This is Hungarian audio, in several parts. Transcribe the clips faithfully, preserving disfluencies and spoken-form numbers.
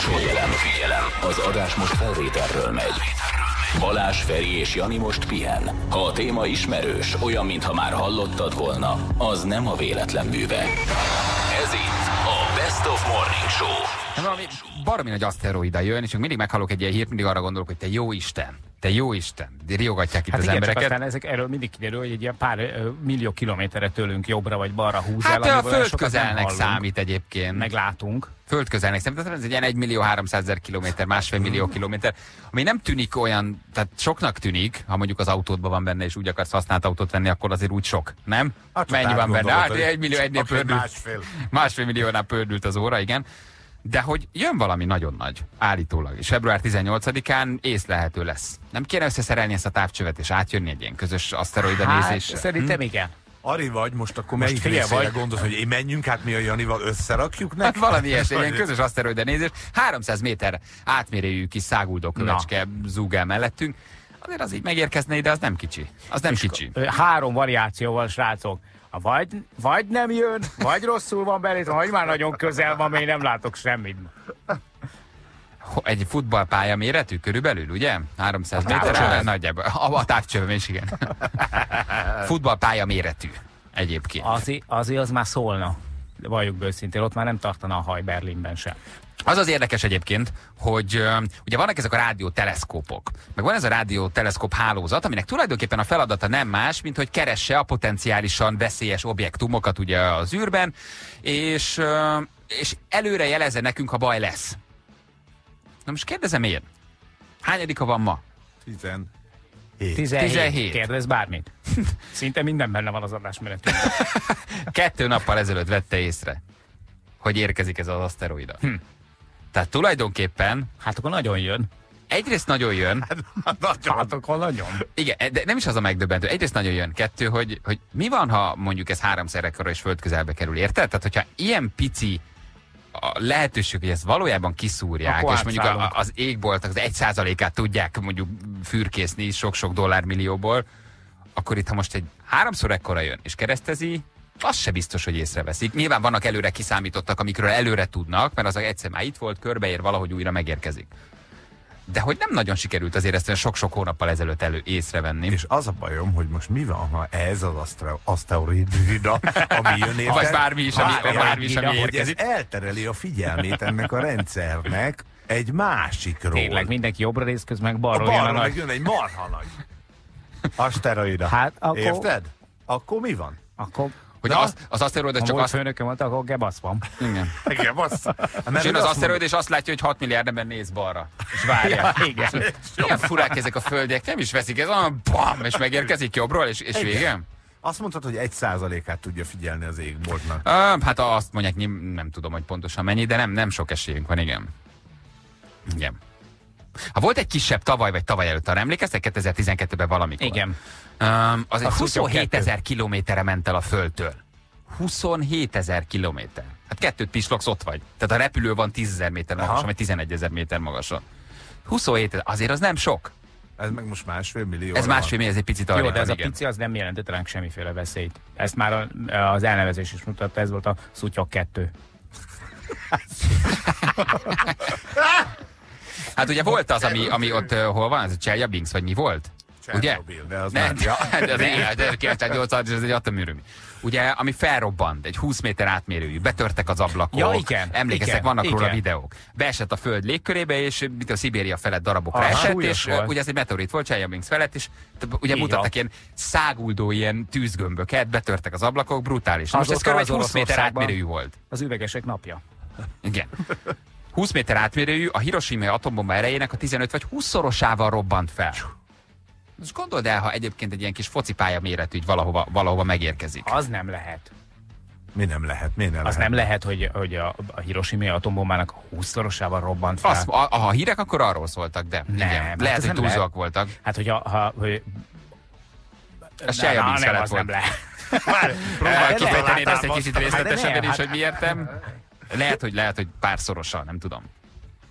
Figyelem, figyelem! Az adás most felvételről megy. Balázs, Feri és Jani most pihen. Ha a téma ismerős, olyan, mintha már hallottad volna, az nem a véletlen műve. Ez itt a Best of Morning Show. Valami baromi nagy aszteroida jön, és mindig meghallok egy ilyen hírt, mindig arra gondolok, hogy te jó Isten, te jó Isten, riogatják itt hát az igen, embereket. Csak aztán ezek, erről mindig kiderül, hogy egy ilyen pár uh, millió kilométerre tőlünk jobbra vagy balra húz hát el. a földközelnek számít egyébként. Meglátunk. Földközelnek számít, ez egy ilyen egy millió háromszázezer kilométer, másfél millió kilométer, ami nem tűnik olyan, tehát soknak tűnik, ha mondjuk az autódban van benne, és úgy akarsz használt autót venni, akkor azért úgy sok, nem? Hát mennyi van benne? Hát egy millió egynél pördült. Másfél. Másfél milliónál pördült az óra, igen. De hogy jön valami nagyon nagy, állítólag, és február tizennyolcadikán észlelhető lesz. Nem kéne összeszerelni ezt a távcsövet, és átjönni egy ilyen közös aszteroida Hát, nézésre? szerintem Hm? igen. Ari vagy, most akkor Most melyik figyelj, részére vagy. gondolsz, hogy én menjünk, hát mi a Janival összerakjuk neki? Hát valami ilyesmi, ilyen közös aszteroida nézés. háromszáz méter átmérőjű kis száguldó kövecske zúg el mellettünk. Azért az így megérkezne ide, az nem kicsi. Az nem kicsi. Három variációval, srácok. Vagy, vagy nem jön, vagy rosszul van belétve, vagy már nagyon közel van, még nem látok semmit. Egy futballpálya méretű körülbelül, ugye? háromszáz A méter, távcsöv. nagyjából. A, a távcsövem is, igen. Futballpálya méretű egyébként. Azért az, az már szólna. Valljuk be őszintén, ott már nem tartana a haj Berlinben sem. Az az érdekes egyébként, hogy uh, ugye vannak ezek a rádióteleszkópok, meg van ez a rádióteleszkóp hálózat, aminek tulajdonképpen a feladata nem más, mint hogy keresse a potenciálisan veszélyes objektumokat ugye az űrben, és, uh, és előre jelezze nekünk, ha baj lesz. Na most kérdezem én, hányadika van ma? Tizen. tizenhét. tizenhét. Kérdez bármit. Szinte minden benne van az adásmenetünk. Kettő nappal ezelőtt vette észre, hogy érkezik ez az aszteroida. Hm. Tehát tulajdonképpen Hát akkor nagyon jön. egyrészt nagyon jön, Hát akkor nagyon. igen, de nem is az a megdöbbentő. Egyrészt nagyon jön. Kettő, hogy, hogy mi van, ha mondjuk ez háromszer ekkora és földközelbe kerül, érted? Tehát, hogyha ilyen pici a lehetőség, hogy ezt valójában kiszúrják, Akkor és mondjuk a, átszállunk. az égboltnak az egy százalékát tudják mondjuk fürkészni sok-sok dollármillióból, akkor itt, ha most egy háromszor ekkora jön, és keresztezi, az se biztos, hogy észreveszik. Nyilván vannak előre kiszámítottak, amikről előre tudnak, mert az egyszer már itt volt, körbeér, valahogy újra megérkezik. De hogy nem nagyon sikerült azért ezt sok-sok hónappal ezelőtt elő észrevenni. És az a bajom, hogy most mi van, ha ez az asztra- aszteroida, ami jön érte, Vagy bármi is, ami, Várjál, bármi is, ami hogy ez érkezik. eltereli a figyelmét ennek a rendszernek egy másikról. Tényleg mindenki jobbra néz, közben meg A balra jön a balra nagy. meg jön egy marha nagy aszteroida. Hát akkor- Érted? Akkor mi van? Akkor Hogy Na, az, az aszteroida ha csak volt azt... főnököm mondta, akkor gebasz van. Igen. Igen, bassza. És jön az aszteroida, és azt látja, hogy hat milliárd ember néz balra. És várja. Igen. Milyen furák ezek a földiek, nem is veszik, ez olyan bam, és megérkezik jobbról, és, és vége. Azt mondtad, hogy egy százalékát tudja figyelni az égboltnak. Uh, hát azt mondják, nem, nem tudom, hogy pontosan mennyi, de nem, nem sok esélyünk van, igen. Igen. Ha volt egy kisebb tavaly, vagy tavaly előtt, arra emlékeztek? kétezer-tizenkettőben valamikor. Igen. Um, az egy A huszonhét ezer kilométerre ment el a Földtől. huszonhét ezer kilométer. Hát kettőt pislogsz, ott vagy. Tehát a repülő van tízezer méter magasan, vagy tizenegyezer méter magasan. huszonhét ezer, azért az nem sok. Ez meg most másfél millió. Ez másfél millió, ez egy picit arra Jó, de ez van, a igen. pici az nem jelentett ránk semmiféle veszélyt. Ezt már a, az elnevezés is mutatta, ez volt a Szutyok kettő. Hát ugye volt az, ami, ami ott uh, hol van, ez a Cseljabinsk, vagy mi volt? Ugye? Csernobil, de az Nem, már... ja, de az ezerkilencszáznyolcvanhat, ez egy atomműrűmű. Ugye, ami felrobbant, egy húsz méter átmérőjű, betörtek az ablakok. Ja, igen, Emlékeztek, igen, vannak róla igen. videók. Beesett a föld légkörébe, és mint a Szibéria felett darabokra Aha, esett, súlyos és volt. ugye ez egy meteorit volt Cseljabinsk felett, és ugye Így mutattak van. ilyen száguldó ilyen tűzgömböket, betörtek az ablakok, brutális. Na, most ez Azóta körülbelül az egy húsz méter Oroszországban- átmérőjű volt. Az üvegesek napja. Igen. húsz méter átmérőjű, a Hiroshima atombomba erejének a tizenöt vagy húsz-szorosával robbant fel. Most gondold el, ha egyébként egy ilyen kis focipálya méretű így valahova, valahova megérkezik. Az nem lehet. Mi nem lehet? Mi nem Az lehet? nem lehet, hogy, hogy a, a Hiroshima atombombának húszszorosával robbant fel. Azt, a, a, a hírek akkor arról szóltak, de Nem, igen. hát Lehet, ez hogy nem túlzóak voltak. Hát, hogyha... Ha, hogy... Ez Na, Cseljabinsk nem, felett az volt. nem lehet. Próbálj de kifejteni nem, ezt egy kicsit hát de részletesebben nem, is, hát- hogy miértem. Lehet, hogy lehet, hogy párszorosan, nem tudom.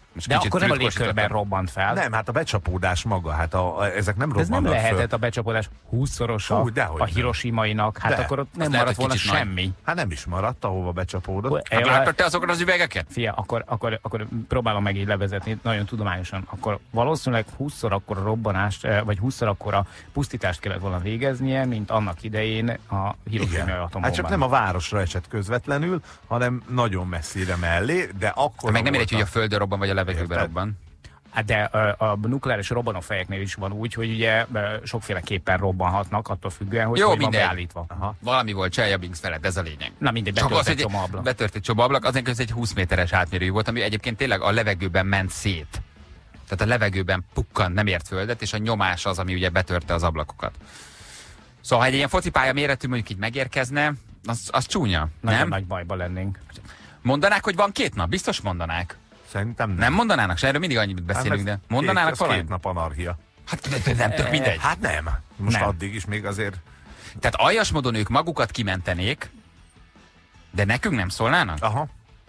Most De akkor nem a trükkosítottam. légkörben robbant fel. Nem, hát a becsapódás maga, hát a, a, ezek nem De ez nem robbannak föl. lehetett a becsapódás húszszorosa Hú, dehogy a nem. Hiroshimainak, hát De. akkor ott nem Az lehet, maradt hogy volna kicsit nagy. semmi. Hát nem is maradt, ahova becsapódott. Hát láttad te azokat az üvegeket? Fia, akkor, akkor, akkor próbálom meg így levezetni, nagyon tudományosan. Akkor valószínűleg húszszor akkora robbanást, eh, vagy húszszor akkora pusztítást kellett volna végeznie, mint annak idején a Hiroshima atombombán. Hát csak nem a városra esett közvetlenül, hanem nagyon messzire mellé, de akkor... Meg nem mindegy, hogy a földön robban, vagy a levegőben Érted? robban. Hát de ö, a nukleáris robbanófejeknél is van úgy, hogy ugye ö, sokféleképpen robbanhatnak, attól függően, hogy Jó, hogy van mindegy. beállítva. Aha. Valami volt Cseljabinsk felett, ez a lényeg. Na mindegy, Csak betört az, egy hogy csomó ablak. betört egy csomó ablak, azért ez egy húsz méteres átmérőjű volt, ami egyébként tényleg a levegőben ment szét. Tehát a levegőben pukkant, nem ért földet, és a nyomás az, ami ugye betörte az ablakokat. Szóval, ha egy ilyen focipálya méretű mondjuk így megérkezne, az, az csúnya, Nagyon nem? nagy bajba lennénk. Mondanák, hogy van két nap? Biztos mondanák. Szerintem nem. Nem mondanának se, erről mindig annyit beszélünk, de mondanának két, az valami? két nap anarchia. Hát de- de nem tök mindegy. Hát nem. Most Nem. addig is még azért... Tehát aljas módon ők magukat kimentenék, de nekünk nem szólnának? Aha.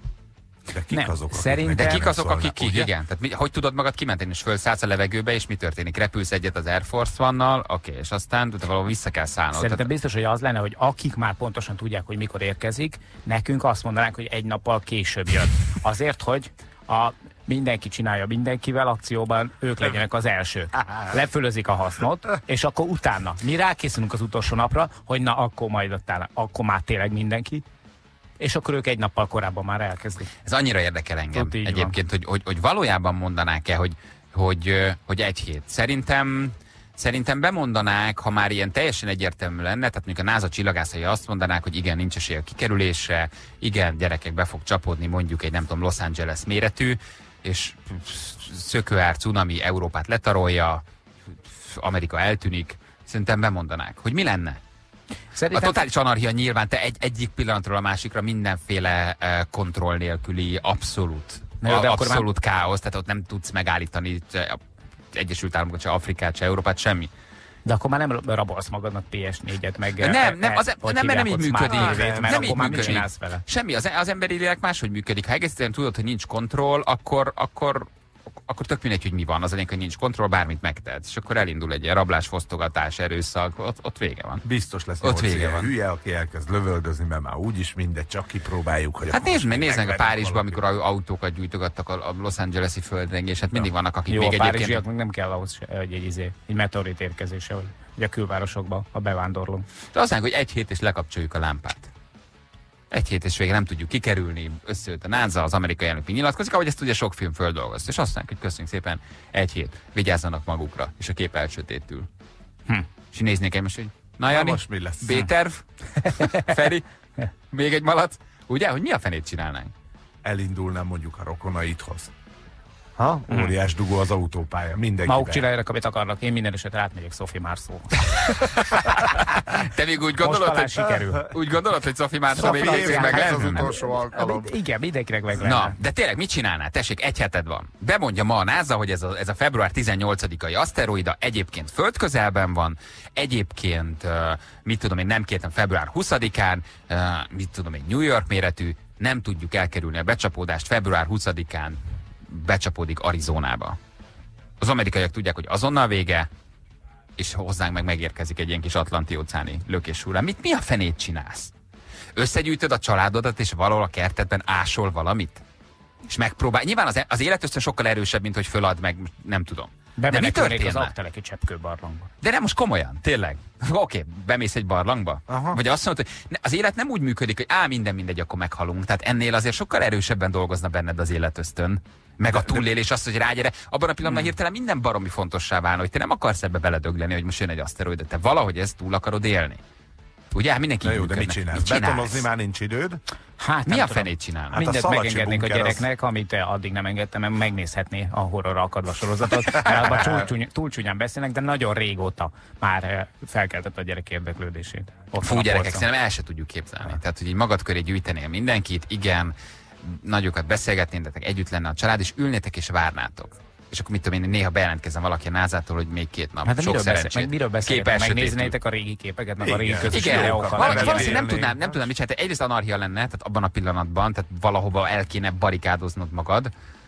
De kik Nem, azok, akik szerintem- De nekik kik nem azok, akik szólnak, kik? ugye? Igen. Tehát mi, hogy tudod magad kimenteni, és fölszállsz a levegőbe, és mi történik? Repülsz egyet az Air Force One-nal, oké, és aztán de valahol vissza kell szállnod. Szerintem Tehát, biztos, hogy az lenne, hogy akik már pontosan tudják, hogy mikor érkezik, nekünk azt mondanánk, hogy egy nappal később jön. Azért, hogy a mindenki csinálja mindenkivel akcióban, ők legyenek az elsők. Lefölözik a hasznot, és akkor utána mi rákészülünk az utolsó napra, hogy na akkor majd ott áll, akkor már tényleg mindenki, és akkor ők egy nappal korábban már elkezdik. ez annyira érdekel engem Ott így egyébként, hogy, hogy, hogy valójában mondanák-e, hogy, hogy, ö, hogy egy hét. Szerintem Szerintem bemondanák, ha már ilyen teljesen egyértelmű lenne, tehát mondjuk a NASA csillagászai azt mondanák, hogy igen, nincs esély a kikerülésre, igen, gyerekek, be fog csapódni mondjuk egy nem tudom, Los Angeles méretű, és szökőár, cunami Európát letarolja, Amerika eltűnik, szerintem bemondanák, hogy mi lenne? A Szerintem totális anarchia nyilván, te egy, egyik pillanatról a másikra mindenféle uh, kontroll nélküli abszolút, Na jó, de a, akkor abszolút káosz, tehát ott nem tudsz megállítani se Egyesült Államokat, se Afrikát, se Európát, semmi. De akkor már nem rabolsz magadnak pé es négyet, meg... Nem, nem, az, hogy nem, mert nem így hívják ott, működik. Smart té vét, mert Nem akkor így már mit működik. csinálsz vele? Semmi, az, az emberi lélek máshogy működik. Ha egész egyszerűen tudod, hogy nincs kontroll, akkor, akkor, akkor tök mindegy, hogy mi van. Az a lényeg, hogy nincs kontroll, bármit megtehetsz. És akkor elindul egy ilyen rablás, fosztogatás, erőszak, ott, ott vége van. Biztos lesz Ott nyolc vége ilyen van. hülye, aki elkezd lövöldözni, mert már úgyis mindegy, csak kipróbáljuk, hogy Hát akkor nézd meg, most nézd meg a megverünk Párizsban, valakit. amikor autókat gyújtogattak a, a Los Angeles-i földrengés, hát mindig vannak, akik Jó, még a egyébként... párizsiak meg nem kell ahhoz, se- hogy egy, izé, egy meteorit érkezése, hogy, hogy a külvárosokba, a bevándorlók. De azt mondják, hogy egy hét és lekapcsoljuk a lámpát. Egy hét és végre nem tudjuk kikerülni, összejött a NASA, az amerikai elnök még nyilatkozik, ahogy ezt ugye sok film földolgozt. És azt mondják, hogy köszönjük szépen, egy hét, vigyázzanak magukra, és a kép elsötétül. Hm. És néznék egymást, hogy na Na Jani, most mi lesz? B-terv, Feri, még egy malac, ugye, hogy mi a fenét csinálnánk? Elindulnám mondjuk a rokonaidhoz. Ha? Óriás dugó az autópálya. Mindenki. Maguk csináljanak, amit akarnak, én minden esetre átmegyek Sophie Marceau. Te még úgy Most gondolod, talán hogy, sikerül. úgy gondolod, hogy Sophie Marceau még Sophie végig meg Marceau Ez az lenne? utolsó alkalom. Igen, mindenkinek meg lenne. Na, de tényleg mit csinálnál? Tessék, egy heted van. Bemondja ma a NASA, hogy ez a, ez a február tizennyolcadikai aszteroida egyébként földközelben van, egyébként, uh, mit tudom én, nem kértem február huszadikán, uh, mit tudom én, New York méretű, nem tudjuk elkerülni a becsapódást, február huszadikán becsapódik Arizonába. Az amerikaiak tudják, hogy azonnal vége, és hozzánk meg megérkezik egy ilyen kis atlanti-óceáni lökés hullám. Mit, mi a fenét csinálsz? Összegyűjtöd a családodat, és valahol a kertedben ásol valamit? És megpróbál. Nyilván az, az élet ösztön sokkal erősebb, mint hogy fölad meg, nem tudom. De mi Bemenekülnék az történne? Akteleki cseppkőbarlangba. De nem most komolyan, tényleg. Oké, okay, bemész egy barlangba? Aha. Vagy azt mondod, hogy ne, az élet nem úgy működik, hogy á, minden mindegy, akkor meghalunk. Tehát ennél azért sokkal erősebben dolgozna benned az életösztön. Meg a túlélés, azt, hogy rágyere. Abban a pillanatban hirtelen minden baromi fontossá válna, hogy te nem akarsz ebbe beledögleni, hogy most jön egy aszteroid, de te valahogy ezt túl akarod élni. Ugye? Hát mindenki Na így jó, de mit működne. csinálsz? Betonozni már nincs időd? Hát Mi nem a tudom. fenét csinálnak? Hát a Mindent Szalacsi megengednék a bunker az- gyereknek, amit eh, addig nem engedtem, mert megnézhetné a horrorra akadva sorozatot. Mert abban túl, csúny- túl csúnyán beszélnek, de nagyon régóta már eh, felkeltett a gyerek érdeklődését. Ott Fú, van a gyerekek, polcon. szerintem el se tudjuk képzelni. Tehát, hogy így magad köré gyűjtenél mindenkit, igen, nagyokat beszélgetnétek, együtt lenne a család, és ülnétek és várnátok. És akkor mit tudom én, néha bejelentkezem valaki a názától, hogy még két nap. Hát de Sok miről, beszél, szerencsét. meg miről beszélgetek? Kép elsötétül. Megnéznétek a régi képeket, meg a régi Igen. közös Igen, videókat. valaki, nem valószínűleg nem élni. tudnám, nem tudnám, mit csinálni. Egyrészt anarchia lenne, tehát abban a pillanatban, tehát valahova el kéne barikádoznod magad.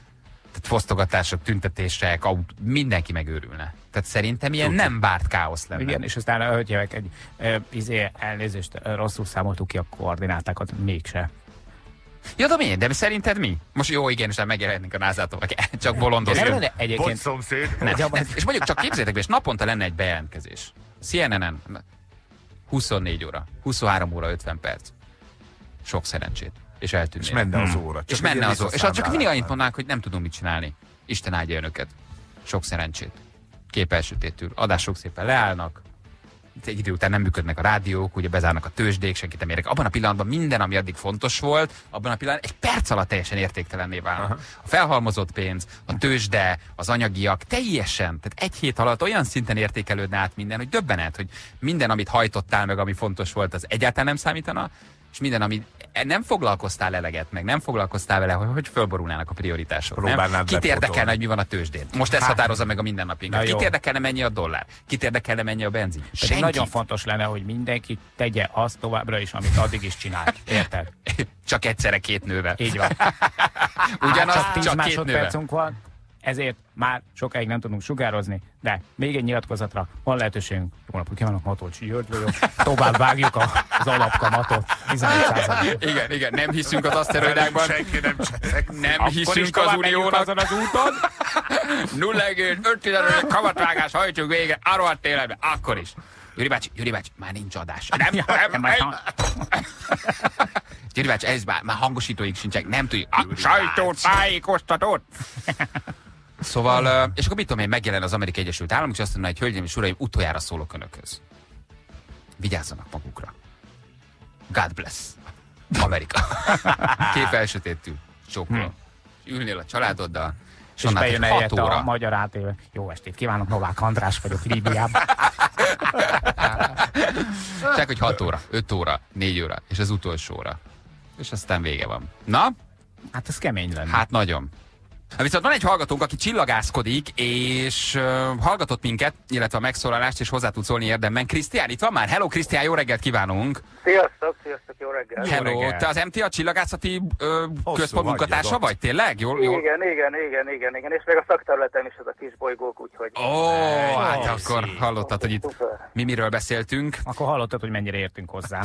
Tehát fosztogatások, tüntetések, aut, mindenki megőrülne. Tehát szerintem ilyen nem várt káosz lenne. Igen, és aztán, hogy jövök egy ö, izé, elnézést, rosszul számoltuk ki a koordinátákat, mégse. Ja, de mi? De szerinted mi? Most jó, igen, és megjelennénk a názától, csak bolondozunk. Egyébként... szomszéd. Nem. És mondjuk csak képzeljétek be, és naponta lenne egy bejelentkezés. C N N-en huszonnégy óra, huszonhárom óra ötven perc. Sok szerencsét. És eltűnnél. És menne az óra. És menne az óra. És csak mindig annyit mondanák, hogy nem tudunk mit csinálni. Isten áldja önöket. Sok szerencsét. Kép elsötétül. Adások szépen leállnak. Egy idő után nem működnek a rádiók, ugye bezárnak a tőzsdék, senkit nem érek. Abban a pillanatban minden, ami addig fontos volt, abban a pillanatban egy perc alatt teljesen értéktelenné válnak. Aha. A felhalmozott pénz, a tőzsde, az anyagiak teljesen, tehát egy hét alatt olyan szinten értékelődne át minden, hogy döbbenet, hogy minden, amit hajtottál meg, ami fontos volt, az egyáltalán nem számítana, és minden, amit nem foglalkoztál eleget, meg nem foglalkoztál vele, hogy, hogy fölborulnának a prioritások. Nem? Kit érdekelne, hogy mi van a tőzsdén? Most ezt határozza meg a mindennapinkat. Kit érdekelne, mennyi a dollár? Kit érdekelne, mennyi a benzin? Senkit. Nagyon fontos lenne, hogy mindenki tegye azt továbbra is, amit addig is csinált. Érted? Csak egyszerre két nővel. Így van. Ugyanaz, csak tíz csak másodpercünk van, ezért már sokáig nem tudunk sugározni, de még egy nyilatkozatra van lehetőségünk. Jó napot kívánok, Matolcsi György vagyok. Tovább vágjuk a, az alapkamatot. tizenöt százalék. Igen, igen, nem hiszünk az aszteroidákban. Senki nem cseszik. Nem hiszünk az uniónak. Azon az úton. nulla egész öt kamatvágás hajtsuk végre, a rohadt életben. Akkor is. Gyuri bácsi, Gyuri bácsi, már nincs adás. Nem, nem, nem. Gyuri bácsi, ez már, már hangosítóik sincsenek, nem tudjuk. A sajtót, tájékoztatót. Szóval, és akkor mit tudom én, megjelen az Amerikai Egyesült Államok, és azt mondja, hogy hölgyeim és uraim, utoljára szólok önökhöz. Vigyázzanak magukra. God bless. Amerika. Kép elsötétül. Csókol. Hmm. Ülnél a családoddal, és, és bejön hat óra. A magyar átéve. Jó estét kívánok, Novák András vagyok Líbiában. Csak, hogy hat óra, öt óra, négy óra, és az utolsó óra. És aztán vége van. Na? Hát ez kemény lenne. Hát nagyon. Viszont van egy hallgatónk, aki csillagászkodik, és uh, hallgatott minket, illetve a megszólalást, és hozzá tud szólni érdemben. Krisztián, itt van már? Hello, Krisztián, jó reggelt kívánunk! Sziasztok, sziasztok, jó reggelt! Hello, jó reggelt. Te az em té á csillagászati uh, központ munkatársa vagy, tényleg? Jól, jól... Igen, igen, igen, igen, igen, és még a szakterületen is ez a kis bolygók, úgyhogy... Ó, oh, hát akkor hallottad, hogy itt Szuper. mi miről beszéltünk. Akkor hallottad, hogy mennyire értünk hozzá.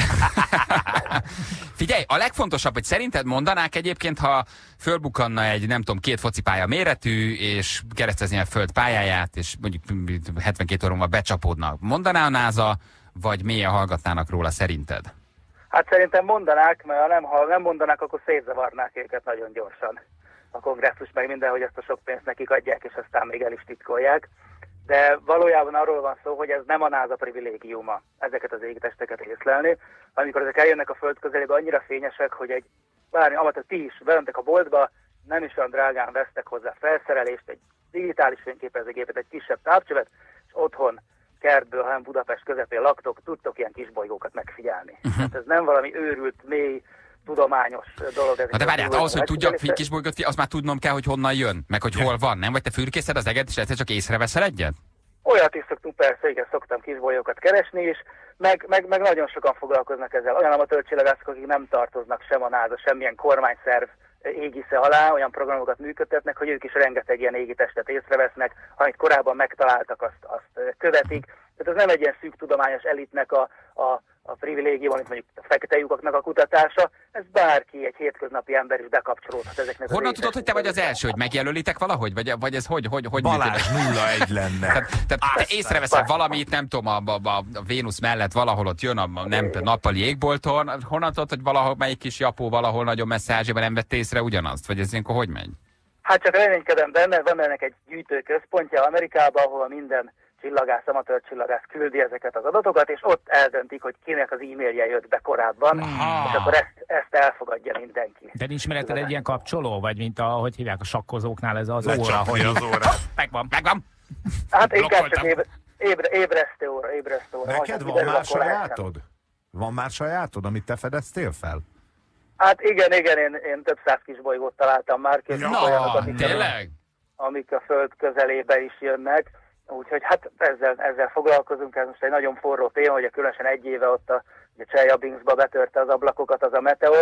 Figyelj, a legfontosabb, hogy szerinted mondanák egyébként, ha fölbukkanna egy, nem tudom, két focipálya méretű, és keresztezni a Föld pályáját, és mondjuk hetvenkét óra múlva becsapódnak. Mondaná a NASA, vagy mélyen hallgatnának róla szerinted? Hát szerintem mondanák, mert ha nem, ha nem mondanák, akkor szétzavarnák őket nagyon gyorsan. A kongresszus meg minden, hogy ezt a sok pénzt nekik adják, és aztán még el is titkolják. De valójában arról van szó, hogy ez nem a NASA privilégiuma ezeket az égitesteket észlelni. Amikor ezek eljönnek a Föld közelébe, annyira fényesek, hogy egy bármi, amat ti is bementek a boltba, nem is olyan drágán vesztek hozzá felszerelést, egy digitális fényképezőgépet, egy kisebb távcsövet, és otthon, kertből, hanem Budapest közepén laktok, tudtok ilyen kisbolygókat megfigyelni. Uh-huh. Hát ez nem valami őrült, mély, tudományos dolog. Ez de várjál, ahhoz, hogy tudjak kisbolygót, az már tudnom kell, hogy honnan jön, meg hogy hol van, nem? Vagy te fürkészed az eget, és egyszer csak észreveszel egyet? Olyat is szoktunk, persze, igen, szoktam kisbolygókat keresni is, meg, meg, meg nagyon sokan foglalkoznak ezzel. Olyan amatőr csillagászok, akik nem tartoznak sem a NASA, semmilyen kormányszerv égisze alá, olyan programokat működtetnek, hogy ők is rengeteg ilyen égitestet észrevesznek, amit korábban megtaláltak, azt, azt követik. Tehát ez nem egy ilyen szűk tudományos elitnek a, a, a privilégium, amit mondjuk a fekete lyukaknak a kutatása, ez bárki, egy hétköznapi ember is bekapcsolódhat ezeknek. Honnan tudod, hogy te vagy az első, hogy megjelölitek valahogy? Vagy, vagy ez hogy, hogy, hogy Balázs nulla egy lenne. Tehát, tehát te észreveszel valamit, nem tudom, a, a, a, a Vénusz mellett valahol ott jön a nem, nappali égbolton, honnan tudod, hogy valahol melyik kis japó valahol nagyon messze Ázsiában nem vett észre ugyanazt? Vagy ez ilyenkor hogy megy? Hát csak reménykedem benne, van ennek egy gyűjtőközpontja Amerikában, ahol minden csillagász, amatőr csillagász küldi ezeket az adatokat, és ott eldöntik, hogy kinek az e-mailje jött be korábban, ah. és akkor ezt, ezt elfogadja mindenki. De nincs melletted egy ilyen kapcsoló, vagy mint a, hogy hívják a sakkozóknál ez az Lecsapni óra, hogy az órát. megvan, megvan. Hát inkább csak ébre, ébre, ébresztő óra, ébresztő óra. Neked van már sajátod? Van már sajátod, amit te fedeztél fel? Hát igen, igen, én, én több száz kis bolygót találtam már. No, olyanokat, tényleg? Amik a Föld közelébe is jönnek. Úgyhogy hát ezzel, ezzel foglalkozunk, ez most egy nagyon forró téma, hogy különösen egy éve ott a Chelyabinskba betörte az ablakokat az a meteor,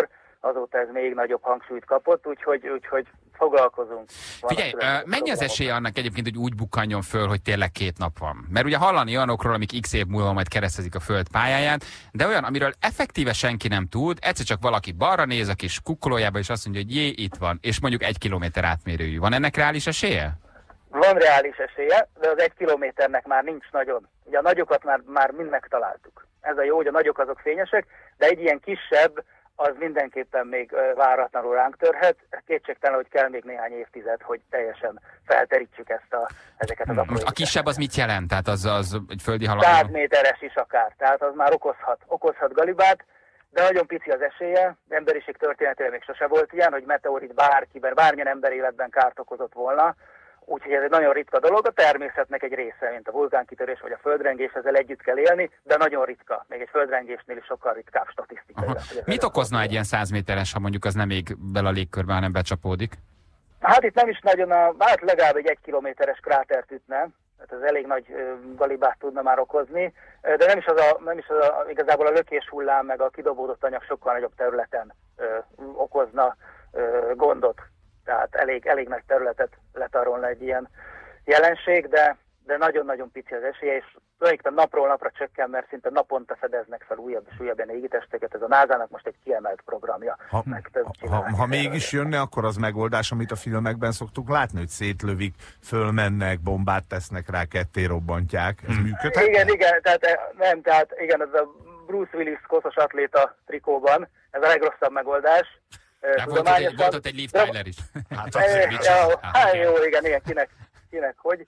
azóta ez még nagyobb hangsúlyt kapott, úgyhogy, úgyhogy foglalkozunk. Figyelj, mennyi az esélye annak egyébként, hogy úgy bukkanjon föl, hogy tényleg két nap van? Mert ugye hallani olyanokról, amik x év múlva majd keresztezik a Föld pályáját, de olyan, amiről effektíve senki nem tud, egyszer csak valaki balra néz a kis kukkolójába, és azt mondja, hogy jé, itt van, és mondjuk egy kilométer átmérőjű. Van ennek reális esélye? Van reális esélye, de az egy kilométernek már nincs nagyon. Ugye a nagyokat már, már mind megtaláltuk. Ez a jó, hogy a nagyok azok fényesek, de egy ilyen kisebb, az mindenképpen még váratlanul ránk törhet. Kétségtelen, hogy kell még néhány évtized, hogy teljesen felterítsük ezt a, ezeket az apró. A kisebb az mit jelent? Tehát az, az egy földi haladó? száz méteres is akár, tehát az már okozhat, okozhat galibát, de nagyon pici az esélye. Emberiség történetében még sose volt ilyen, hogy meteorit bárkiben, bármilyen ember életben kárt okozott volna. Úgyhogy ez egy nagyon ritka dolog, a természetnek egy része, mint a vulkánkitörés vagy a földrengés, ezzel együtt kell élni, de nagyon ritka. Még egy földrengésnél is sokkal ritkább statisztikai. Mit okozna egy ilyen száz méteres, ha mondjuk az nem ég bele a légkörbe, hanem becsapódik? Hát itt nem is nagyon, a, hát legalább egy egy kilométeres krátert ütne, tehát ez elég nagy ö, galibát tudna már okozni, de nem is az, a, nem is az a, igazából a lökés hullám meg a kidobódott anyag sokkal nagyobb területen ö, okozna ö, gondot. Tehát elég, elég nagy területet letarolna egy ilyen jelenség, de, de nagyon-nagyon pici az esélye, és tulajdonképpen napról napra csökken, mert szinte naponta fedeznek fel újabb és újabb ilyen égitesteket. Ez a nászának most egy kiemelt programja. Ha, ha, ha mégis jönne, akkor az megoldás, amit a filmekben szoktuk látni, hogy szétlövik, fölmennek, bombát tesznek rá, ketté robbantják. Ez működhet? Igen, igen, tehát nem, tehát igen, ez a Bruce Willis koszos atléta trikóban, ez a legrosszabb megoldás. Volt ott, egy, volt ott egy Liv Tyler is. Hát, e, ja, hát jó, igen, igen, kinek, kinek hogy.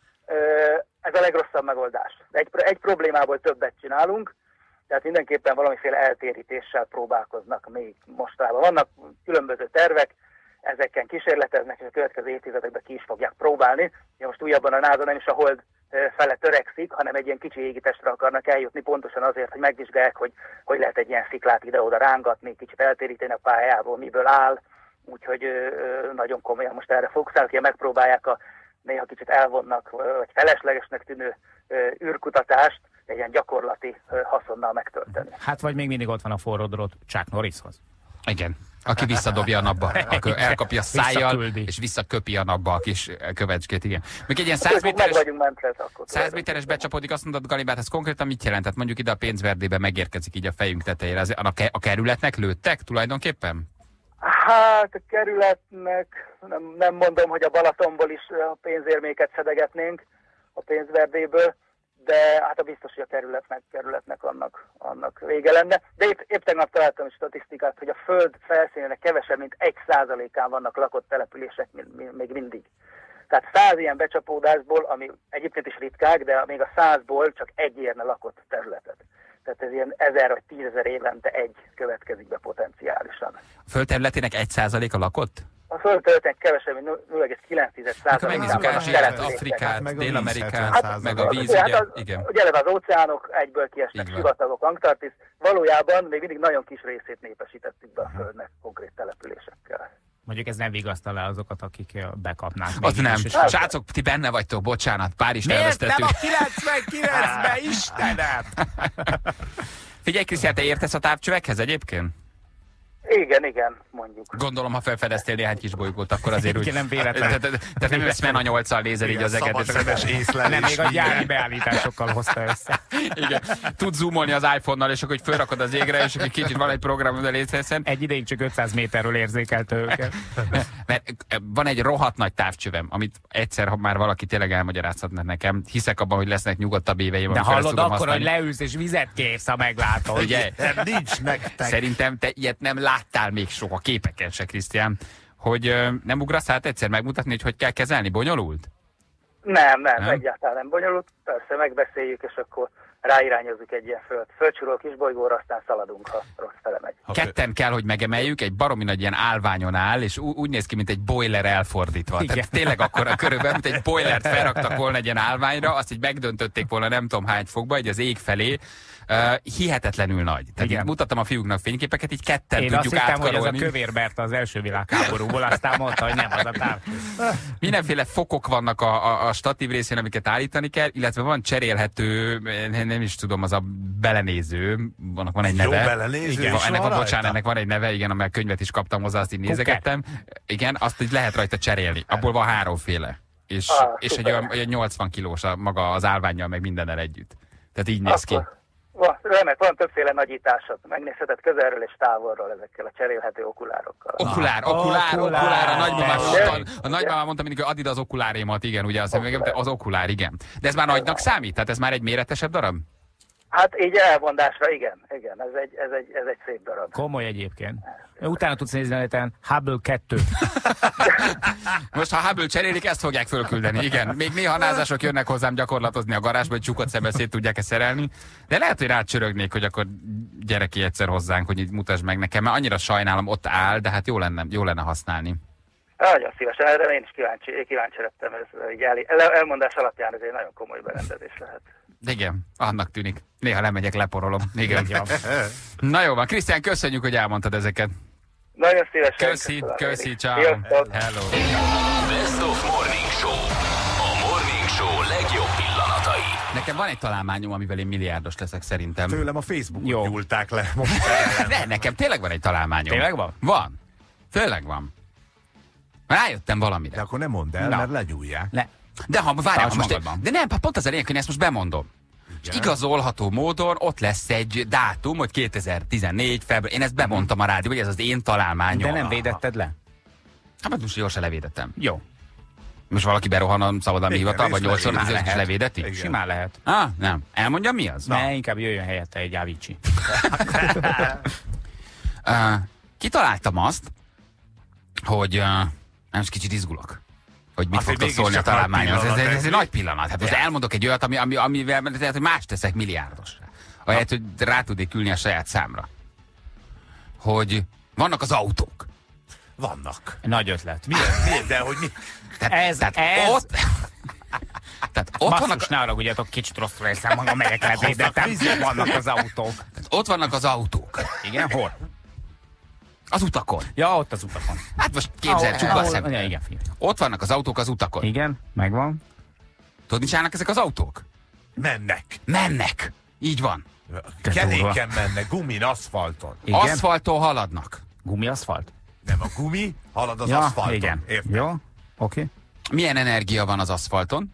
Ez a legrosszabb megoldás. Egy, egy problémából többet csinálunk, tehát mindenképpen valamiféle eltérítéssel próbálkoznak még mostában. Vannak különböző tervek, ezeken kísérleteznek, és a következő évtizedekben ki is fogják próbálni. Ja, most újabban a NASA nem is a hold fele törekszik, hanem egy ilyen kicsi égitestre akarnak eljutni, pontosan azért, hogy megvizsgálják, hogy hogy lehet egy ilyen sziklát ide-oda rángatni, kicsit eltéríteni a pályából, miből áll. Úgyhogy ö, nagyon komolyan most erre fókuszálnak, hogy megpróbálják a néha kicsit elvonnak, vagy feleslegesnek tűnő ö, űrkutatást egy ilyen gyakorlati ö, haszonnal megtölteni. Hát vagy még mindig ott van a forró drót Chuck Norrishoz. Igen. Aki visszadobja a napba, akkor elkapja szájjal, Visszaküldi. és visszaköpi a napba a kis kövecskét, igen. Még egy ilyen száz méteres, száz méteres becsapódik, azt mondod, Galibát, ez konkrétan mit jelent? Tehát mondjuk ide a pénzverdébe megérkezik így a fejünk tetejére. Az, a, a kerületnek lőttek tulajdonképpen? Hát a kerületnek, nem, nem mondom, hogy a Balatonból is a pénzérméket szedegetnénk a pénzverdéből, de hát a biztos, hogy a kerületnek, kerületnek annak, annak vége lenne. De épp, épp tegnap találtam statisztikát, hogy a föld felszínének kevesebb, mint egy százalékán vannak lakott települések még mindig. Tehát száz ilyen becsapódásból, ami egyébként is ritkák, de még a százból csak egy érne lakott területet. Tehát ez ilyen ezer vagy tízezer évente egy következik be potenciálisan. A föld területének egy százaléka lakott? A földterületek kevesebb, mint nulla egész kilenc százaléka. Akkor megnézzük Ázsiát, Afrikát, Dél-Amerikát, hát, meg a víz, ugye, ugye? Hát az, igen. ugye eleve az óceánok egyből kiesnek, sivatagok, Antarktisz. Valójában még mindig nagyon kis részét népesítettük be a Földnek konkrét településekkel. Mondjuk ez nem vigasztal le azokat, akik bekapnák. Az nem. Srácok, ti benne vagytok, bocsánat, Párizst Miért nem elvesztettük. a kilencvenkilencben, Istenem? Figyelj, Krisztián, te értesz a távcsövekhez egyébként? Igen, igen, mondjuk. Gondolom, ha felfedeztél néhány kis bolygót, akkor azért úgy... Nem véletlen. Tehát nem összmen a nyolccal nézel így az eget. Nem, még a gyári beállításokkal hozta össze. Igen. Tudsz zoomolni az iPhone-nal, és akkor fölrakod az égre, és akkor kicsit van egy program, de létszeszen. Egy ideig csak ötszáz méterről érzékelte őket. Mert van egy rohadt nagy távcsövem, amit egyszer, ha már valaki tényleg elmagyarázhatna nekem, hiszek abban, hogy lesznek nyugodtabb éveim. De hallod akkor, hogy leülsz és vizet kérsz, ha meglátod. Ugye? Nincs nektek. Szerintem te ilyet nem láttál még soha képeken se, Krisztián, hogy ö, nem ugrasz át egyszer megmutatni, hogy hogy kell kezelni? Bonyolult? Nem, nem, Nem? egyáltalán nem bonyolult. Persze megbeszéljük, és akkor ráirányozzuk egy ilyen föld. Földcsúról kisbolygóra, aztán szaladunk, ha rossz fele megy. Ketten kell, hogy megemeljük, egy baromi nagy ilyen állványon áll, és ú- úgy néz ki, mint egy boiler elfordítva. Igen. Tehát tényleg akkor a körülbelül, mint egy boilert felraktak volna egy ilyen állványra, azt így megdöntötték volna nem tudom hány fokba, így az ég felé. Uh, hihetetlenül nagy. Tehát így mutattam a fiúknak fényképeket, így ketten Én tudjuk azt hittem, átkarolni. hogy ez a Kövér Berta az első világháborúból, aztán mondta, hogy nem az a táv. Mindenféle fokok vannak a, a, a statív részén, amiket állítani kell, illetve van cserélhető nem is tudom, az a belenéző, annak van egy Jó neve. belenéző Igen, is ennek van van, bocsánat, rajta? ennek van egy neve, igen, amely könyvet is kaptam hozzá, azt így nézegettem. Igen, azt így lehet rajta cserélni. Abból van háromféle. És, Ah, és egy szuper. olyan, olyan nyolcvan kilós a, maga az állványjal, meg mindennel együtt. Tehát így néz ki. Akkor van, remek, van többféle nagyításod. Megnézheted közelről és távolról ezekkel a cserélhető okulárokkal. Okulár, Ah, okulár, okulár. okulár, a nagymamám Persze. mondta, a nagymamám mondta mindig, hogy add ide az okulárémat, igen, ugye az, az okulár, igen. De ez már nagynak számít? Tehát ez már egy méretesebb darab? Hát így elmondásra igen, igen, ez egy, ez egy, ez egy szép darab. Komoly egyébként. Utána tudsz nézni a neten Hubble kettő. Most ha Hubble cserélik, ezt fogják fölküldeni, igen. Még néha názások jönnek hozzám gyakorlatozni a garázsba, hogy csukott szembe szét tudják-e szerelni. De lehet, hogy rácsörögnék, hogy akkor gyere ki egyszer hozzánk, hogy így mutasd meg nekem, mert annyira sajnálom, ott áll, de hát jó lenne, jó lenne használni. Nagyon szívesen, erre én is kíváncsi, kíváncsi lettem, ez így el, el, elmondás alapján ez egy nagyon komoly berendezés lehet. Igen, annak tűnik. Néha lemegyek, leporolom. Igen. Na jó van, Krisztián, köszönjük, hogy elmondtad ezeket. Nagyon szívesen. Köszi, köszönöm én köszi, is. ciao. Sziasztok. Hello. Best of Morning Show. A Morning Show legjobb pillanatai. Nekem van egy találmányom, amivel én milliárdos leszek szerintem. Tőlem a Facebookon Jó. nyúlták le. Most De nekem tényleg van egy találmányom. Tényleg van? Van. Tényleg van. Rájöttem De valamire. akkor nem mondd el, Na. mert legyújják. Ne. De ha várjál, Tarts ha most, magadban. de nem, pont az a lényeg, hogy én ezt most bemondom. És igazolható módon ott lesz egy dátum, hogy kétezer-tizennégy február. Én ezt bemondtam a rádió, hogy ez az én találmányom. De nem védetted le? Hát most gyorsan levédettem. Jó. Most valaki berohan a szabadalmi Igen, hivatalba, és nyolc óra levédeti. tízes is levédeti? Igen. Simán lehet. Ah, nem. Elmondjam, mi az? Ne, inkább jöjjön helyette egy Avicii. Uh, kitaláltam azt, hogy uh, most kicsit izgulok, hogy mit Azért fogtok mégiscsak szólni a nagy találmányhoz. Ez, ez, ez egy pillanat, nagy pillanat. Hát most elmondok egy olyat, ami, ami, amivel lehet, hogy más teszek milliárdosra. Ahelyett, hogy rá tudnék ülni a saját számra. Hogy vannak az autók. Vannak. Nagy ötlet. Milyen, milyen, de hogy mi? Tehát, Ez- tehát ez- ott... Tehát ott vannak, Basszus, ne haragudjatok, kicsit rosszul érzem magam, melyek levédettem. Vannak az autók. ott vannak az autók. Igen, hol? Az utakon. Ja, ott az utakon. Hát most képzelj, csukva a Ahol- szemed. Ja, igen, figyelj. Ott vannak az autók az utakon. Igen, megvan. Tudod, mit csinálnak ezek az autók? Mennek. Mennek. Így van. Te Kenéken mennek, gumin, aszfalton. Igen. Aszfalton haladnak. Gumiaszfalt? Nem a gumi, halad az Ja, aszfalton. igen. Érted? Jó, oké. Milyen energia van az aszfalton?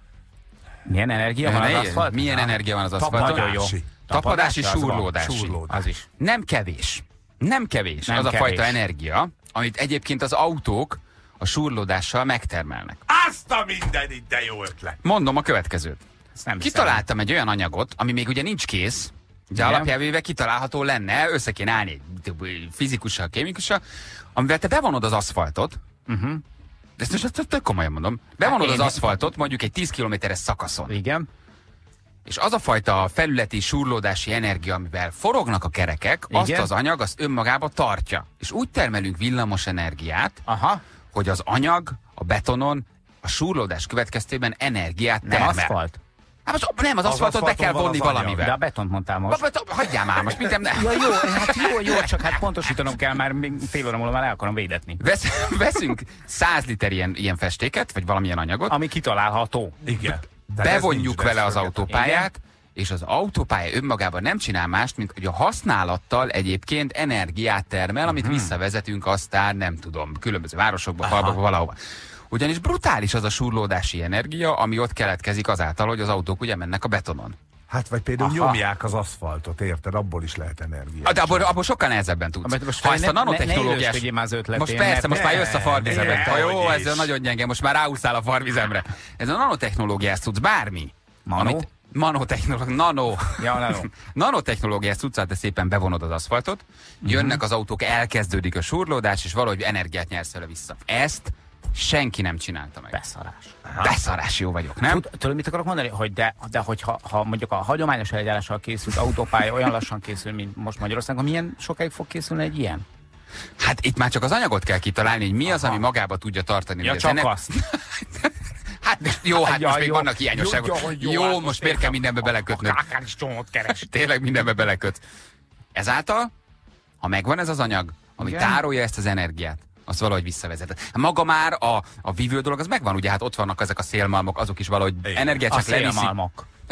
Milyen energia van az Ne- aszfalt? Milyen Ah, energia van az aszfalton? Nagyon jó. Tapadási. Tapadási, az van. súrlódási. Súrlódás. Az is. Nem kevés. Nem kevés Nem az kevés. a fajta energia, amit egyébként az autók a súrlódással megtermelnek. Azt a mindenit, de jó ötlet. Mondom a következőt. Ezt nem hiszem. Kitaláltam egy olyan anyagot, ami még ugye nincs kész, de Igen. alapjában véve kitalálható lenne, össze kéne állni egy fizikussal, kémikussal, amivel te bevonod az aszfaltot, Uh-huh. de ezt most ezt tök komolyan mondom, bevonod Hát az én- aszfaltot mondjuk egy tíz kilométeres szakaszon, Igen. és az a fajta felületi súrlódási energia, amivel forognak a kerekek, azt Igen. az anyag azt önmagába tartja. És úgy termelünk villamos energiát, Aha. hogy az anyag a betonon a súrlódás következtében energiát Nem termel. aszfalt. Hát most nem, az, Az aszfaltot be aszfalton kell van vonni az anyag. valamivel. De a betont mondtál most. Ba- ba- Hagyjál már, most minden... Ja, jó, hát jó, jó, csak hát pontosítanom kell, már még fél óra múlva már el akarom védetni. Vesz, veszünk száz liter ilyen, ilyen festéket, vagy valamilyen anyagot, Ami kitalálható. Igen. Tehát ez bevonjuk nincs vele az beszélgetve. autópályát, és az autópálya önmagában nem csinál mást, mint hogy a használattal egyébként energiát termel, amit Mhm. visszavezetünk aztán, nem tudom, különböző városokba, falvakba, valahova. Ugyanis brutális az a súrlódási energia, ami ott keletkezik azáltal, hogy az autók ugye mennek a betonon. Hát vagy például Aha. nyomják az aszfaltot, érted? Abból is lehet energia. De abból, abból sokkal nehezebben tudsz. Amit most Ha ezt a ne- ne- ne nanotechnológiás... élősködjél már az ötletén, most persze, mert most már ne, jössz a farvizemre. ne, Ha jó, hogy ez is. nagyon gyenge, most már ráúszál a farvizemre. Ez a nanotechnológiás tudsz bármi. Mano? Nanotechnológia, nano. Ja, nano. Nanotechnológiás tudsz, te szépen bevonod az aszfaltot, jönnek az autók, elkezdődik a súrlódás, és valahogy energiát nyersz vele vissza. Ezt senki nem csinálta meg. Beszarás. Beszarás jó vagyok, nem? Tud, tudod, mit akarok mondani? Hogy de, de hogyha ha mondjuk a hagyományos eljárással készült autópálya olyan lassan készül, mint most Magyarországon, milyen sokáig fog készülni egy ilyen? Hát itt már csak az anyagot kell kitalálni, hogy mi az, ami magába tudja tartani. Ja, hogy az csak ener- azt. Hát most- jó, hát Ja, most még jó. vannak hiányosságok. Jó, Jó, jó, jó, hát most most miért kell értem. mindenbe belekötnöd? Akár is csomót keres. Tényleg mindenbe beleköt. Ezáltal, ha megvan ez az anyag, ami Igen. tárolja ezt az energiát, azt valahogy visszavezet. Maga már a, a vívő dolog, az megvan, ugye hát ott vannak ezek a szélmalmok, azok is valahogy Igen. energiát A csak leviszik. szélmalmok.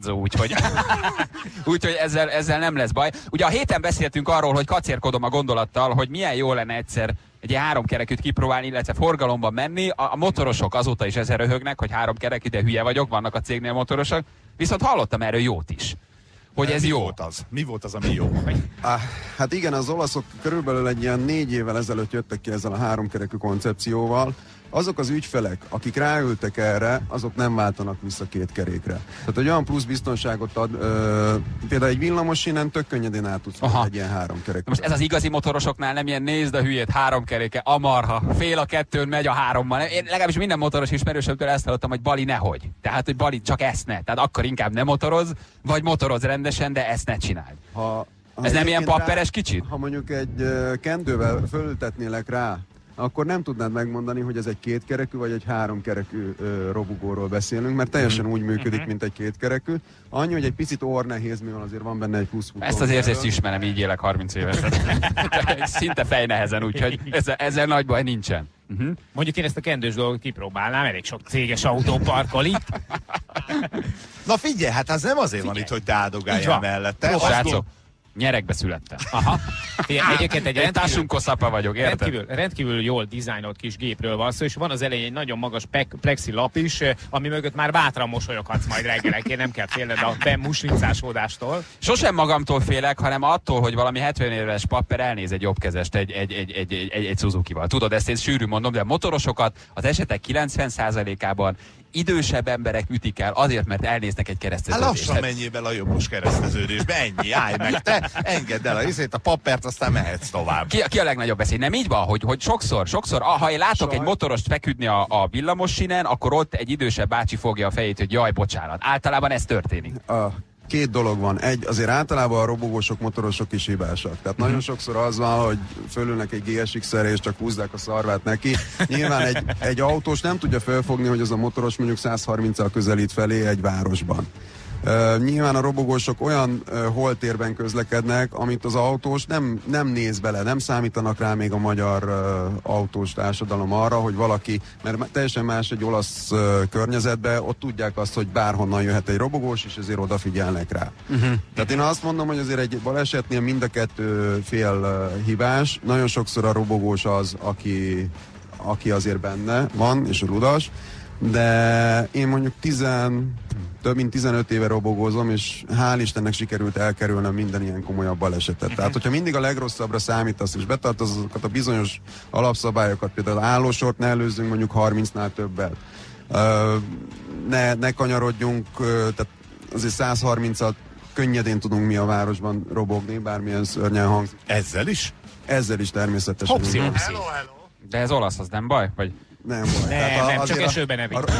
ágyázó, úgyhogy, úgyhogy ezzel, ezzel nem lesz baj. Ugye a héten beszéltünk arról, hogy kacérkodom a gondolattal, hogy milyen jó lenne egyszer egy ilyen háromkerekűt kipróbálni, illetve forgalomban menni. A, a motorosok azóta is ezen röhögnek, hogy háromkerekű, de hülye vagyok, vannak a cégnél motorosok. Viszont hallottam erről jót is. Hogy ez Mi jó. volt az? Mi volt az, ami jó? Ah, hát igen, az olaszok körülbelül egy ilyen négy évvel ezelőtt jöttek ki ezzel a háromkerekű koncepcióval. Azok az ügyfelek, akik ráültek erre, azok nem váltanak vissza két kerékre. Tehát egy olyan plusz biztonságot ad, ö, például egy villamos innen tök könnyedén át tudsz menni egy ilyen háromkerekű. Most ez az igazi motorosoknál nem ilyen nézd a hülyét, háromkeréke, amarha, fél a kettőn megy a hárommal. Én legalábbis minden motoros ismerősömtől ezt hallottam, hogy Bali nehogy. Tehát, hogy Bali csak ezt ne. Tehát akkor inkább ne motoroz, vagy motoroz rendesen, de ezt ne csináld. Ha, ha ez nem ilyen papperes rá, kicsit? Ha mondjuk egy uh, kendővel fölültetnélek rá, akkor nem tudnád megmondani, hogy ez egy kétkerekű vagy egy háromkerekű ö, robogóról beszélünk, mert teljesen úgy működik, mint egy kétkerekű. Annyi, hogy egy picit orrnehéz, mivel azért van benne egy plusz futó. Ezt az érzést ismerem, így élek harminc évesen. Szinte fejnehezen, úgyhogy ezzel, ezzel nagy baj nincsen. Uh-huh. Mondjuk én ezt a kendős dolgot kipróbálnám, elég sok céges autó parkol itt. Na figyelj, hát az nem azért figyelj. Van itt, hogy te áldogáljál mellette. Srácok, nyerekbe születtem. Aha. Figyelj, egyébként egy rendkívül, társunk szapa vagyok, érted? Rendkívül, rendkívül jól dizájnolt kis gépről van szó, és van az elején egy nagyon magas plexi lap is, ami mögött már bátran mosolyoghatsz majd reggelenként, nem kell félned a bemuslincásodástól. Sosem magamtól félek, hanem attól, hogy valami hetven éves papper elnéz egy jobbkezest egy, egy, egy, egy, egy, egy, egy Suzuki-val. Tudod, ezt én sűrű mondom, de a motorosokat az esetek kilencven százalékában idősebb emberek ütik el azért, mert elnéznek egy kereszteződést. Hát lassan menjél bele a jobbos kereszteződésbe, ennyi, állj meg te, engedd el a részét, a pappert, aztán mehetsz tovább. Ki, ki a legnagyobb veszély? Nem így van, hogy, hogy sokszor, sokszor, ah, ha én látok Saj. egy motorost feküdni a, a villamos sinen, akkor ott egy idősebb bácsi fogja a fejét, hogy jaj, bocsánat. Általában ez történik. A két dolog van. Egy, azért általában a robogósok, motorosok is hibásak. Tehát nagyon sokszor az van, hogy fölülnek egy gé es iksz-re és csak húzzák a szarvát neki. Nyilván egy, egy autós nem tudja felfogni, hogy az a motoros mondjuk száz harminccal közelít felé egy városban. Uh, nyilván a robogósok olyan uh, holtérben közlekednek, amit az autós nem, nem néz bele, nem számítanak rá még a magyar uh, autós társadalom arra, hogy valaki, mert teljesen más egy olasz uh, környezetben, ott tudják azt, hogy bárhonnan jöhet egy robogós, és ezért odafigyelnek rá. Uh-huh. Tehát én azt mondom, hogy azért egy balesetnél mind a kettő fél uh, hibás. Nagyon sokszor a robogós az, aki, aki azért benne van, és rudas, de én mondjuk tizen több mint tizenöt éve robogózom, és hál' Istennek sikerült elkerülnem minden ilyen komolyabb balesetet. Tehát, hogyha mindig a legrosszabbra számítasz, és betartasz azokat a bizonyos alapszabályokat, például állósort ne előzzünk mondjuk harmincnál többet. Ne, ne kanyarodjunk, tehát azért száz harmincat könnyedén tudunk mi a városban robogni, bármilyen szörnyen hangzik. Ezzel is? Ezzel is természetesen. Hopszi, hopszi. Hello, hello. De ez olasz, az nem baj? Vagy... Nem baj. Nem, Tehát a, nem, csak esőben ne vigy.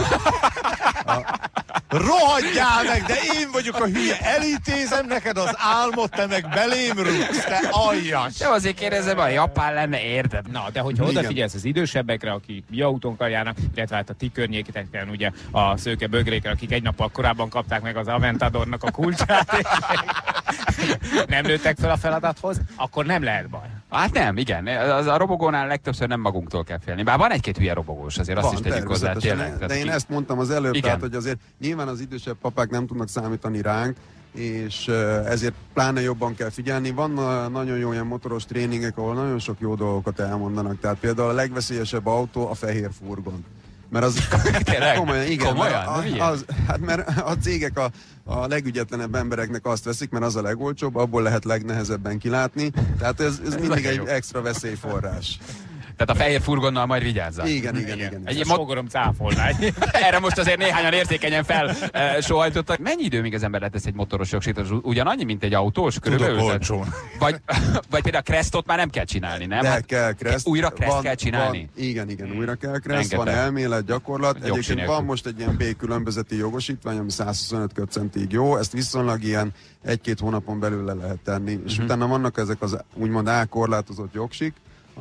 Rohadjál meg, de én vagyok a hülye, elintézem neked az álmot, te meg belém rúgsz, te aljas! De azért kérdezem, a japán lenne, érted? Na, de hogyha Igen. odafigyelsz az idősebbekre, akik mi autónkkal járnak, illetve hát a ti környéketeken, ugye a szőke bögrékre, akik egy nappal korábban kapták meg az Aventadornak a kulcsát, nem nőttek fel a feladathoz, akkor nem lehet baj. Hát nem, igen. Az a robogónál legtöbbször nem magunktól kell félni. Bár van egy-két hülye robogós, azért azt Van, is tegyük hozzá tényleg. de én ezt mondtam az előbb, Igen. tehát, hogy azért nyilván az idősebb papák nem tudnak számítani ránk, és ezért pláne jobban kell figyelni. Van nagyon jó ilyen motoros tréningek, ahol nagyon sok jó dolgokat elmondanak. Tehát például a legveszélyesebb autó a fehér furgon. Mert az Tényleg? komolyan, igen, Komolyan? mert a, az, hát mert a cégek a, a legügyetlenebb embereknek azt veszik, mert az a legolcsóbb, abból lehet legnehezebben kilátni. Tehát ez, ez mindig egy extra veszélyforrás. Tehát a fehér furgonnal majd vigyázzál. Igen, igen, igen. igen. Egy Egy mo- sógorom cáfolná. Erre most azért néhányan érzékenyen felsóhajtottak. Mennyi idő, míg az ember letesz egy motoros jogsit? Ugyanannyi, mint egy autós? Körülbelül? Tudok olcsón. Vagy, vagy például a Crestot már nem kell csinálni, nem? De Hát kell Kreszt. újra Kreszt kell csinálni? Van, igen, igen, újra kell Kreszt, van Rengeteg. elmélet, gyakorlat. Jogsi Egyébként nélkül. van most egy ilyen B különbözeti jogosítvány, ami száz huszonöt köbcentig jó, ezt viszonylag ilyen egy-két hónapon belül le lehet tenni. És Mhm. utána vannak ezek az úgymond A-korlátozott jogsik,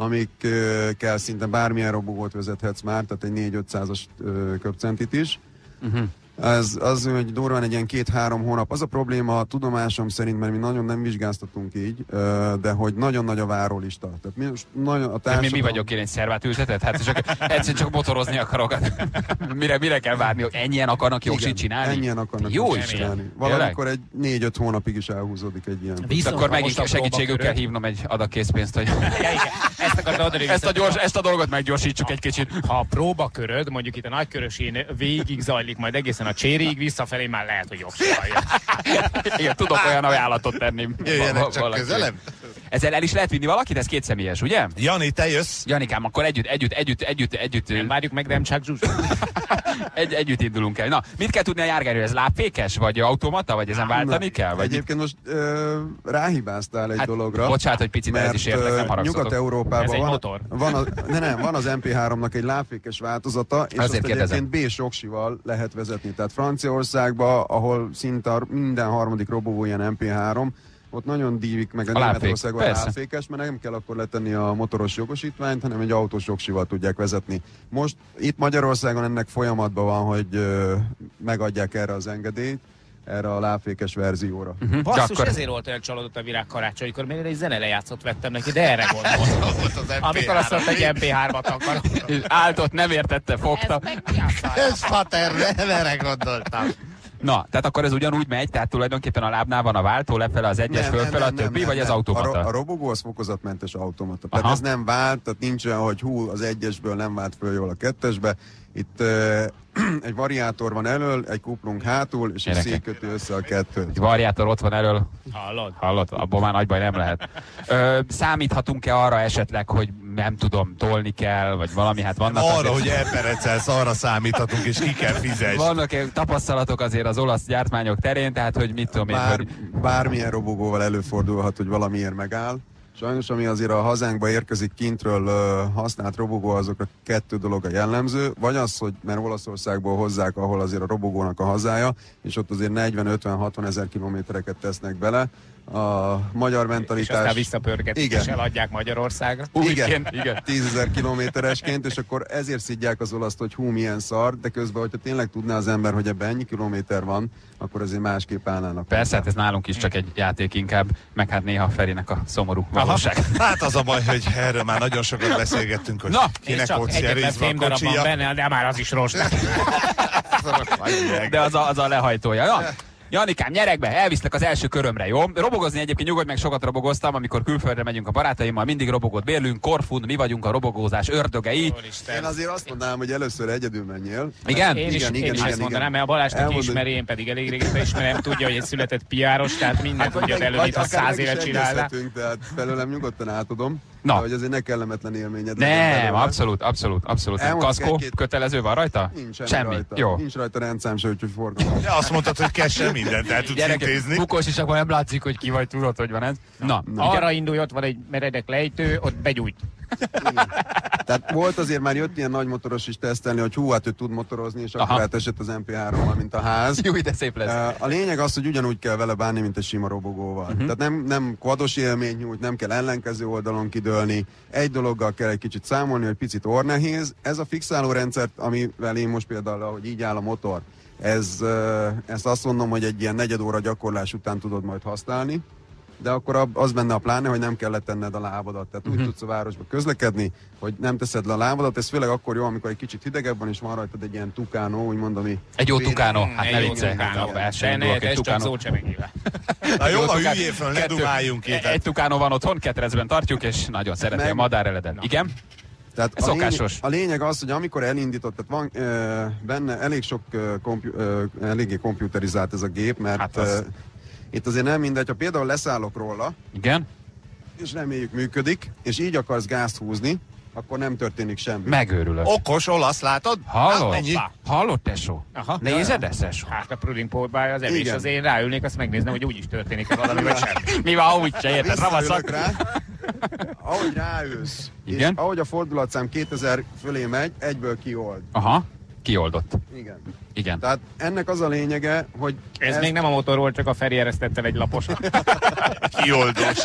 amikkel szinte bármilyen robogót vezethetsz már, tehát egy négy-ötszázas köbcentit is. Uh-huh. Ez az, hogy durván egy ilyen két-három hónap. Az a probléma a tudomásom szerint, mert mi nagyon nem vizsgáztatunk így, ö, de hogy nagyon nagy a várólista. Tehát mi, most nagyon, a Mi, társadalom... mi vagyok én, egy szervát ültetett? Hát csak, egyszerűen csak motorozni akarok. mire, mire kell várni? Ennyien akarnak jogsit csinálni? Ennyien akarnak Jó jogsit is. csinálni. Valamikor egy négy-öt hónapig is elhúzódik egy ilyen. Viszont Akkor ha megint most a segítségül kell próbaköröd- hívnom egy adag készpénzt, hogy Ja, igen. Ezt akartam odaadni, ezt, a viszont gyors, ezt a dolgot meggyorsítsuk egy kicsit. ha a próbaköröd, mondjuk itt a nagykörösén végig zajlik, majd egészen a csérig, visszafelé már lehet, hogy jogsivalja. Igen, tudok olyan ajánlatot tenni. Jöjjenek val- csak valakinek. közelebb. Ezzel el is lehet vinni valakit? Ez kétszemélyes, ugye? Jani, te jössz? Janikám, akkor együtt, együtt, együtt, együtt, együtt, Nem várjuk meg, nem csak Zsuzsa. egy, együtt indulunk el. Na, mit kell tudni a járgányról? Ez lábfékes, vagy automata, vagy ezen váltani kell? Vagy Egyébként most ö, ráhibáztál egy Hát, dologra. bocsánat, hogy picit ehhez is értek, nem ö, haragszatok. Nyugat-Európában Ez egy van, motor. van, a, de nem, van az em pé háromnak egy lábfékes változata, és Azért azt kérdezem. egyébként B-soksival lehet vezetni. Tehát Franciaországban, ahol szinte a- minden harmadik robogó ilyen em pé három, ott nagyon dívik meg a, A lábfék, Németországban a persze. lábfékes, mert nem kell akkor letenni a motoros jogosítványt, hanem egy autós jogsival tudják vezetni. Most itt Magyarországon ennek folyamatban van, hogy ö, megadják erre az engedélyt, erre a lábfékes verzióra. Mhm. Basszus, De akkor- ezért volt olyan csalódott a Virág karácsonykor, mert én egy zene lejátszott vettem neki, de erre gondoltam. Amikor azt mondta, hogy em pé hármat akarok. Áltott, nem értette, fogta. Ez meg mi a szar? Ez pater, nem erre gondoltam. Na, tehát akkor ez ugyanúgy megy, tehát tulajdonképpen a lábnál van a váltó, lefele az egyes, fölfele a többi, vagy az A, ro- automata? a robogó az fokozatmentes automata. Tehát Aha. ez nem vált, tehát nincs olyan, hogy hú, az egyesből nem vált föl jól a kettesbe. Itt uh, egy variátor van elől, egy kuplung hátul, és egy Gyerekek. szék köti össze a kettőt. Egy variátor ott van elől, Hallod? hallott, abból már nagy baj nem lehet. Ö, számíthatunk-e arra esetleg, hogy nem tudom, tolni kell, vagy valami, hát vannak Arra, azért, hogy elperecelsz, arra számíthatunk, és ki kell fizess. vannak tapasztalatok azért az olasz gyártmányok terén, tehát hogy mit tudom én, Bár, hogy bármilyen robogóval előfordulhat, hogy valamiért megáll. Sajnos, ami azért a hazánkba érkezik kintről uh, használt robogó, azokra kettő dolog a jellemző. Vagy az, hogy mert Olaszországból hozzák, ahol azért a robogónak a hazája, és ott azért negyven-ötven-hatvan ezer kilométereket tesznek bele. A magyar mentalitás... És aztán visszapörgetik, és eladják Magyarországra. Igen, igen. tízezer kilométeresként, és akkor ezért szidják az olaszt, hogy hú, milyen szar, de közben, hogyha tényleg tudná az ember, hogy ebben ennyi kilométer van, akkor azért másképp állnának. Persze, hát ez nálunk is csak egy játék inkább, meg hát néha Ferinek a szomorú valóság. Hát az a baj, hogy erről már nagyon sokat beszélgettünk, hogy Na, kinek ott egyetlen fémdarab van benne, de már az is rostás. De az a, az a lehajtója. Ja. Janikám, nyerek be, elviszlek az első körömre, jó? Robogozni egyébként nyugodj meg, sokat robogoztam, amikor külföldre megyünk a barátaimmal, mindig robogót bérlünk, Korfun, mi vagyunk a robogózás ördögei. Én azért azt mondanám, hogy először egyedül menjél. Igen? Én is, igen, én igen, is igen, azt mondanám, igen. mert a Balázs neki Elmondod- ismeri, én pedig elég régóta ismerem, tudja, hogy egy született piáros, tehát minden tudja előbb, mint ha száz évet csinálná. Tehát felőlem nyugodtan átadom. Na. De hogy azért ne kellemetlen élményed legyen Nem, belőle. abszolút, abszolút, abszolút. Elmondok Kaszkó egy-két- kötelező van rajta? Nincsen Semmi. rajta. Jó. Nincs rajta rendszám se, úgyhogy forgalom. Ja, azt mondtad, hogy kesse mindent el tudsz Gyerekek, intézni. bukós is, akkor nem látszik, hogy ki vagy, tudod, hogy van ez. Na, Arra indulj, ott van egy meredek lejtő, ott begyújt. Tehát volt azért már jött ilyen nagy motoros is tesztelni, hogy hú, hát ő tud motorozni, és akkor Aha. átesett az em pé hárommal, mint a ház. jó, de szép lesz. A lényeg az, hogy ugyanúgy kell vele bánni, mint egy sima robogóval. Uh-huh. Tehát nem, nem quados élmény nyújt, nem kell ellenkező oldalon kidőlni. Egy dologgal kell egy kicsit számolni, hogy picit orrnehéz. Ez a fixáló rendszert, amivel én most például, ahogy így áll a motor, ez, ezt azt mondom, hogy egy ilyen negyed óra gyakorlás után tudod majd használni. De akkor az benne a pláne, hogy nem kell letenned a lábadat. Tehát uh-huh. úgy tudsz a városba közlekedni, hogy nem teszed le a lábadat. Ez főleg akkor jó, amikor egy kicsit hidegebb van, és van rajtad egy ilyen tukánó, úgymond, ami... Egy jó tukánó, hát Egy ne jó viccelj. tukánó. Hát, be se De indulok, ne, egy ez csak tukánó. szócsemegével. Na jó, a tukán- hülyéfől ne kettő- dumáljunk Egy, itt. egy tukánó van otthon, ketrecben tartjuk, és nagyon szereti Meg- a madáreleden. Igen? Tehát Ez a lényeg, szokásos. a lényeg az, hogy amikor elindított, tehát van ö, benne elég sok ö, kompu, ö, eléggé komputerizált ez a gép, mert Hát hát az- ö, itt azért nem mindegy, ha például leszállok róla, Igen? és reméljük működik, és így akarsz gázt húzni, akkor nem történik semmi. Megőrülök. Okos olasz, látod? Hallod? Hát ennyi. Hallod, tesó? Aha. Nézed ezt, tesó? Hát a prudingpótbája az evés, Igen. az én ráülnék, azt megnéznem, hogy úgy is történik-e valami, vagy semmi. Mi van, úgy se érted, ravaszak? Visszaülök rá, ahogy ráülsz, Igen? és ahogy a fordulatszám kétezer fölé megy, egyből kiold. Aha, kioldott. Igen. Igen. Tehát ennek az a lényege, hogy Ez még nem a motor volt, csak a Feri eresztette egy laposat. Kioldós.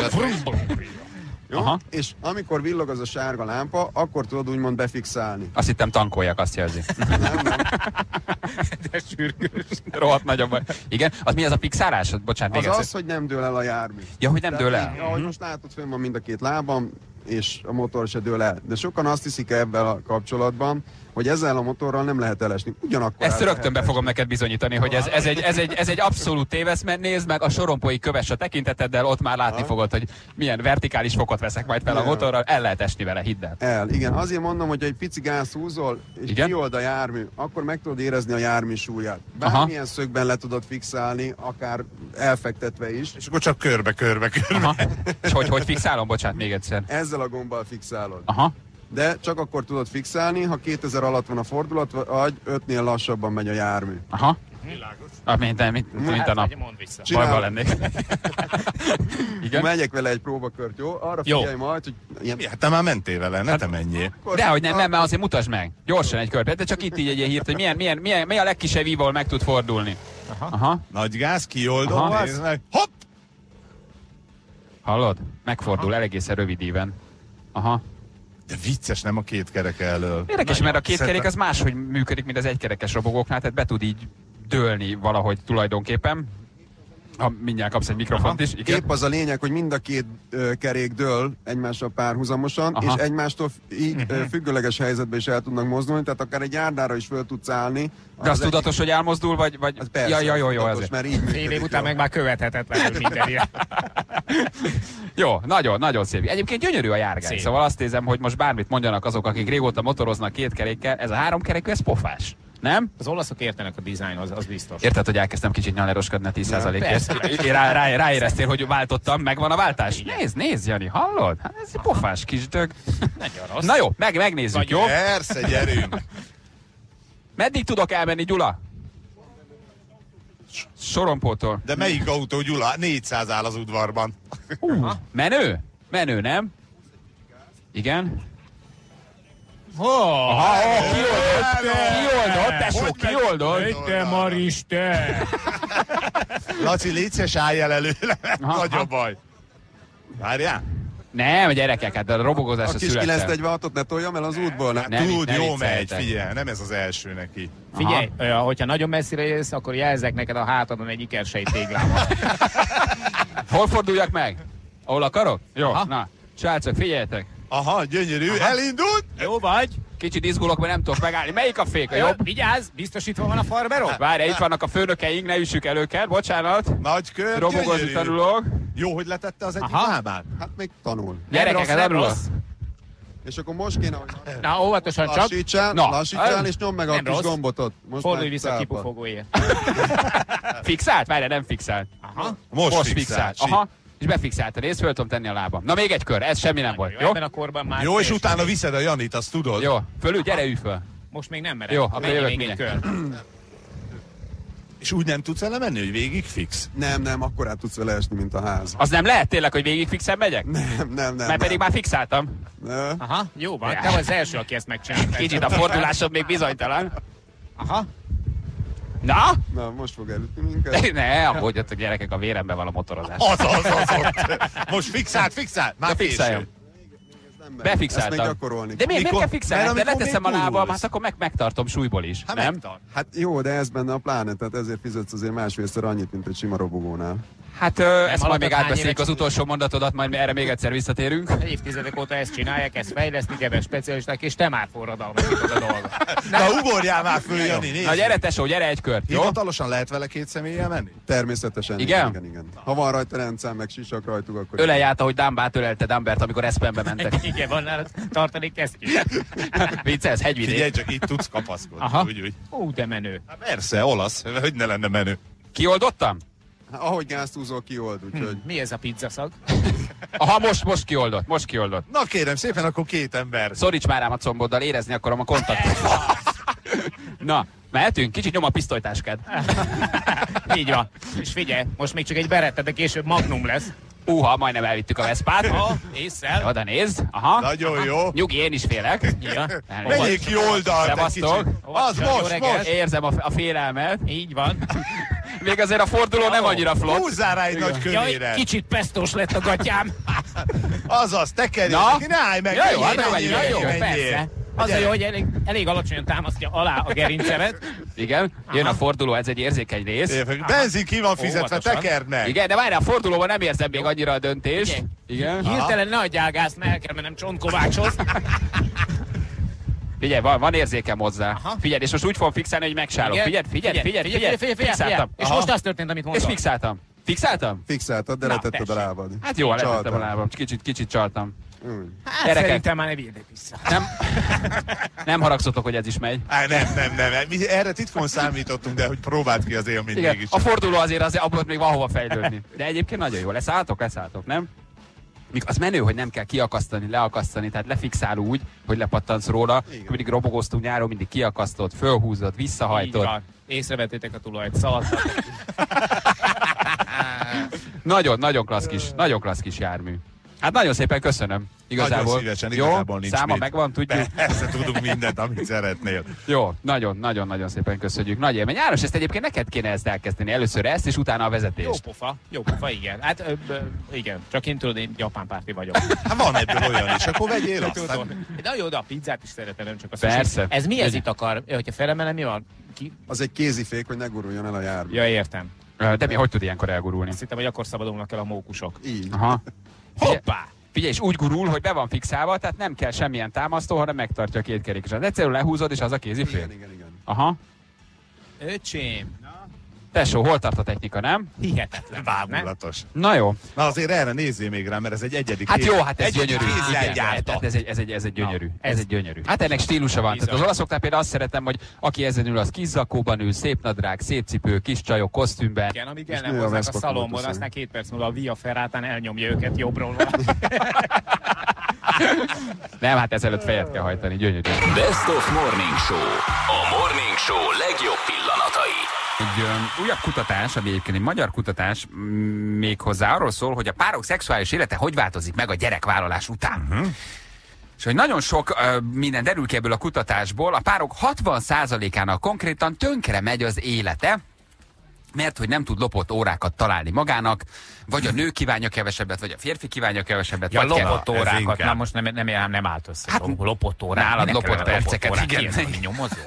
jó? Aha. És amikor villog az a sárga lámpa, akkor tudod úgymond befixálni. Azt hittem tankoljak, azt jelzi. Nem, nem. De sürgős. Rohadt nagy a baj. Igen, az mi az a fixálás? Bocsánat, Az még az, egyszer. hogy nem dől el a jármű. Ja, hogy nem Tehát dől el. így, ahogy most látod, fönn van mind a két lábam, és a motor se dől el. De sokan azt hiszik ebben a kapcsolatban, hogy ezzel a motorral nem lehet elesni. Ugyanakkor Ezt el rögtön be lehet fogom neked bizonyítani, hogy ez, ez, egy, ez, egy, ez egy abszolút tévesz, mert nézd meg a sorompói köves a tekinteteddel, ott már látni fogod, hogy milyen vertikális fokot veszek majd fel a Igen. motorral, el lehet esni vele, hidd el. el. Igen, azért mondom, hogy egy pici gáz húzol, és Igen? kiold a jármű, akkor meg tudod érezni a jármű súlyát. Aha. Bármilyen szögben le tudod fixálni, akár elfektetve is. És akkor csak körbe, körbe, körbe. Aha. És hogy, hogy fixálom, bocsánat, még egyszer. Ezzel a gombbal fixálod. Aha. De csak akkor tudod fixálni, ha kétezer alatt van a fordulat, vagy ötnél lassabban megy a jármű. Aha. Ah, mint, mint, mint a nap. Hát, mondd vissza. Csinál- Bajban lennék. Igen? Megyek vele egy próbakört, jó? Arra Jó. figyelj majd, hogy ilyen... Mi, hát te már mentél vele, ne te menjél. De hogy nem, nem, mert azért mutasd meg. Gyorsan egy körbe. De csak itt így egy ilyen hírt, hogy milyen, milyen, milyen, milyen a legkisebb ívól meg tud fordulni. Aha. Aha. Nagy gáz, kioldom, Aha. nézd meg. Hopp! Hallod? Megfordul el egészen rövid íven. Aha. De vicces, nem a két kerek elől. Érdekes, mert a két Szerintem- kerék az máshogy működik, mint az egykerekes robogóknál, tehát be tud így dőlni valahogy tulajdonképpen. Ha mindjárt kapsz egy mikrofont is, igen. Épp az a lényeg, hogy mind a két ö, kerék dől egymással párhuzamosan, Aha. és egymástól f- így ö, függőleges helyzetben is el tudnak mozdulni, tehát akár egy járdára is föl tudsz állni. De az egy- tudatos, hogy elmozdul, vagy... vagy... Az persze, ja, ja, jó, jó, tudatos, azért. mert így Fél működik év után jól. meg már követhetetlenül minden ilyen. Jó, nagyon, nagyon szép. Egyébként gyönyörű a járgány, Szép. szóval azt nézem, hogy most bármit mondjanak azok, akik régóta motoroznak két kerékkel, ez a három kerekű, ez pofás. Nem? Az olaszok értenek a dizájnhoz, az biztos. Érted, hogy elkezdtem kicsit nyaleroskadni a tíz százalékért? Rá, rá, ráéreztél, hogy váltottam, megvan a váltás? Nézd, nézd, Jani, hallod? Hát ez egy pofás kis dög. Nagyon rossz. Na jó, meg, megnézzük, Vagy jó? Persze, gyerünk. Meddig tudok elmenni, Gyula? Sorompótól. De melyik autó, Gyula? négyszáz áll az udvarban. Menő? Menő, nem? Igen? Oh, Aha, oh, kioldott, kioldott, tesó, kioldott. te Maris, te! Laci, légy szíves, állj el előle, nagy a baj. Várjál? Nem, gyerekek, hát a robogozásra A kis születtem. kilencszáznegyvenhatot ne toljam el az útból? Ne? Nem, Tud, ne jó megy, vicceljetek. figyelj, nem ez az első neki. Figyelj, ö, hogyha nagyon messzire jössz, akkor jelzek neked a hátadon egy ikersei téglával. Hol forduljak meg? Ahol akarok? Jó, Aha. na. Srácok, figyeljetek. Aha, gyönyörű, Aha. elindult! Jó vagy? Kicsit izgulok, mert nem tudok megállni. Melyik a fék? A jobb? Vigyázz, biztosítva van a farmerok? Várj, itt vannak a főnökeink, ne üssük el őket, bocsánat. Nagy kör, Robogozni gyönyörű. tanulok. Jó, hogy letette az egyik Aha. lábát. Hát még tanul. Gyerekek, rossz, ez nem nem rossz. rossz. És akkor most kéne, hogy Na, óvatosan csak. lassítsál, Na. lassítsál, és nyomd meg a Nem kis rossz. gombot ott. Most Fordulj már vissza a cápa. kipufogóért. Fixált? Várj, nem fixált. Aha. Most, Most fixált. fixált. Aha. És befixálta, nézd, föl tudom tenni a lábam. Na még egy kör, ez semmi nem volt. Jó? Ebben a korban már... Jó, és teljesen- utána viszed a Janit, azt tudod? Jó, fölül, gyere, ülj föl. Most még nem merek. Jó, akkor Menj jövök még egy kör. És úgy nem tudsz vele menni, hogy végig fix? Nem, nem, akkor át tudsz vele esni, mint a ház. Az nem lehet tényleg, hogy végig fixen megyek? Nem, nem, nem. Mert nem. pedig már fixáltam. Ne. Aha, jó van. Te vagy az első, aki ezt megcsinálta. Kicsit a fordulásom még bizonytalan. Aha. Na? Na, most fog elütni minket. Ne, aggódjatok gyerekek, a véremben van a motorozás. Az, az, az ott. Most fixált, fixált. Már De fixáljon. késő. Nem megy. Ezt még Befixáltam. gyakorolni. De miért, miért Mikor- kell fixálni? mert De amikor leteszem a még lábam, gurulsz. hát akkor meg, megtartom súlyból is. Hát nem? megtart. Hát jó, de ez benne a pláne, tehát ezért fizetsz azért másfélszer annyit, mint egy sima robogónál. Hát ö, ezt majd még hallottad, átbeszéljük hány az éves- utolsó mondatodat, majd erre még egyszer visszatérünk. Évtizedek óta ezt csinálják, ezt fejlesztik, ebben specialisták, és te már forradalmasítod a dolgot. Na, ugorjál már föl, Jani, nézd. Na gyere tesó, gyere egy kört, jó? Hivatalosan lehet vele két személlyel menni? Természetesen. Igen? Igen, igen. Ha van rajta rendszám, meg sisak rajtuk, akkor... Ölelj át, ahogy Dumbát ölelte Dumbert, amikor Espenbe mentek. Igen, van nála tartalék kesztyű. Vicces, hegyvidék. Figyelj, csak itt tudsz kapaszkodni. Aha. Úgy, úgy. Ú, de menő. Hát persze, olasz, hogy ne lenne menő. Kioldottam? Hát, ahogy gázt húzol, kiold, úgyhogy... Mi ez a pizzaszag? Aha, most, most kioldott, most kioldott. Na kérem szépen, akkor két ember. Szoríts már rám a comboddal, érezni akarom a kontaktot. Na, mehetünk? Kicsit nyom a pisztolytáskád. Így van. És figyelj, most még csak egy beretta, de később magnum lesz. Uha, majdnem elvittük a Veszpát. Ha, észszel. Jó, de nézd. Aha. Nagyon jó. Nyugi, én is félek. Ja. Menjék ki oldalt egy Szevasztok. kicsit. Az Jó most, reggelt. most. Érzem a, a félelmet. Így van. Még azért a forduló nem annyira flott. Húzzál rá egy nagy Jaj, kövére. kicsit pesztós lett a gatyám. Azaz, tekerj Na? neki, ne állj meg. Ja, jó, hát menjél, nem menjél, menjünk, menjél, menjél. Persze. Az a jó, hogy elég, elég alacsonyan támasztja alá a gerincemet. Igen, jön a forduló, ez egy érzékeny rész. Benzin ki van fizetve, Óvatosan. tekerd meg. Igen, de várj, a fordulóban nem érzem még annyira a döntést. Igen. Hirtelen ne adjál gázt, mert el kell mennem Csontkovácshoz. Figyelj, van, van érzékem hozzá. Aha. Figyelj, és most úgy fogom fixálni, hogy megsálok. Igen. Figyelj, figyelj, figyelj, figyelj, figyelj, figyelj, fixáltam. És Aha. most az történt, amit És mondtam. fixáltam. Fixáltam? Fixáltad, de Na, letetted a tessék. lábad. Hát jó, letettem a Csaltál. lábam. Kicsit, kicsit csaltam. Úgy. Hát Gyerekek. szerintem már ne vigyétek vissza. Nem, nem haragszotok, hogy ez is megy. Á, nem, nem, nem. Mi erre titkon számítottunk, de hogy próbáld ki az élményt Igen, mégis. a forduló azért, azért abban még van hova fejlődni. De egyébként nagyon jó. Leszálltok, leszálltok, nem? Míg az menő, hogy nem kell kiakasztani, leakasztani, tehát lefixál úgy, hogy lepattansz róla. Mindig robogoztunk nyáron, mindig kiakasztod, fölhúzod, Így visszahajtod. van. Észrevettétek a tulajt, szaladtak. Nagyon, nagyon klassz kis, nagyon klassz kis jármű. Hát nagyon szépen köszönöm. Igazából. Nagyon szívesen, jó, igazából nincs száma mit. megvan, tudjuk. Persze tudunk mindent, amit szeretnél. Jó, nagyon, nagyon, nagyon szépen köszönjük. Nagy élmény. János, ezt egyébként neked kéne ezt elkezdeni. Először ezt, és utána a Jó vezetést. pofa, jó pofa, igen. Hát ö, ö, igen, csak én tudod, én japán párti vagyok. Hát van ebből olyan is, akkor vegyél azt. Hát, Tudom. De jó, de a pizzát is szeretem, nem csak a sushi. Persze. Ez mi ez Legyen. itt akar? Hogyha felemelem, mi van? Ki? Az egy kézifék, hogy ne guruljon el a jármű. Ja, értem. De mi, hogy tud ilyenkor elgurulni? Azt hittem, hogy akkor szabadulnak el a mókusok. Így. Aha. Figyelj, Hoppá! figyelj, és úgy gurul, hogy be van fixálva, tehát nem kell semmilyen támasztó, hanem megtartja a két kerékesat. Egyszerűen lehúzod, és az a kézifék. Igen, igen, igen. Aha. Öcsém, Tesó, hol tart a technika, nem? hihetetlen. nem? bámulatos. Na jó. Na azért erre nézzél még rá, mert ez egy egyedi Hát kéz- jó, hát ez egyedi gyönyörű. kézzel Igen, gyártott. tehát ez egy, ez egy, ez egy gyönyörű. Ez, ez- egy gyönyörű. Hát ennek stílusa van. Tehát az Bizony. olaszoknál például azt szeretem, hogy aki ezen ül, az kis zakóban ül, szép nadrág, szép cipő, kis csajok, kosztümben. Igen, amíg És el nem nő a hozzák a Vespa szalomból, kultusz, aztán két perc múlva a Via Ferrátán elnyomja őket jobbról. Nem, hát ezelőtt fejet kell hajtani, gyönyörű. Best of Morning Show. A Morning Show legjobb pillanatai. Egy ö, újabb kutatás, ami egyébként egy magyar kutatás, méghozzá arról szól, hogy a párok szexuális élete hogy változik meg a gyerekvállalás után. Uh-huh. És hogy nagyon sok ö, minden derül ki ebből a kutatásból, a párok hatvan százalékának konkrétan tönkre megy az élete, mert hogy nem tud lopott órákat találni magának, vagy a nő kívánja kevesebbet, vagy a férfi kívánja kevesebbet. Ja, vagy lopott kell. órákat, na most nem, nem, nem, nem állt össze. Hát, lopott órák. Nálad lopott perceket, igen. Ilyen, nyomozó.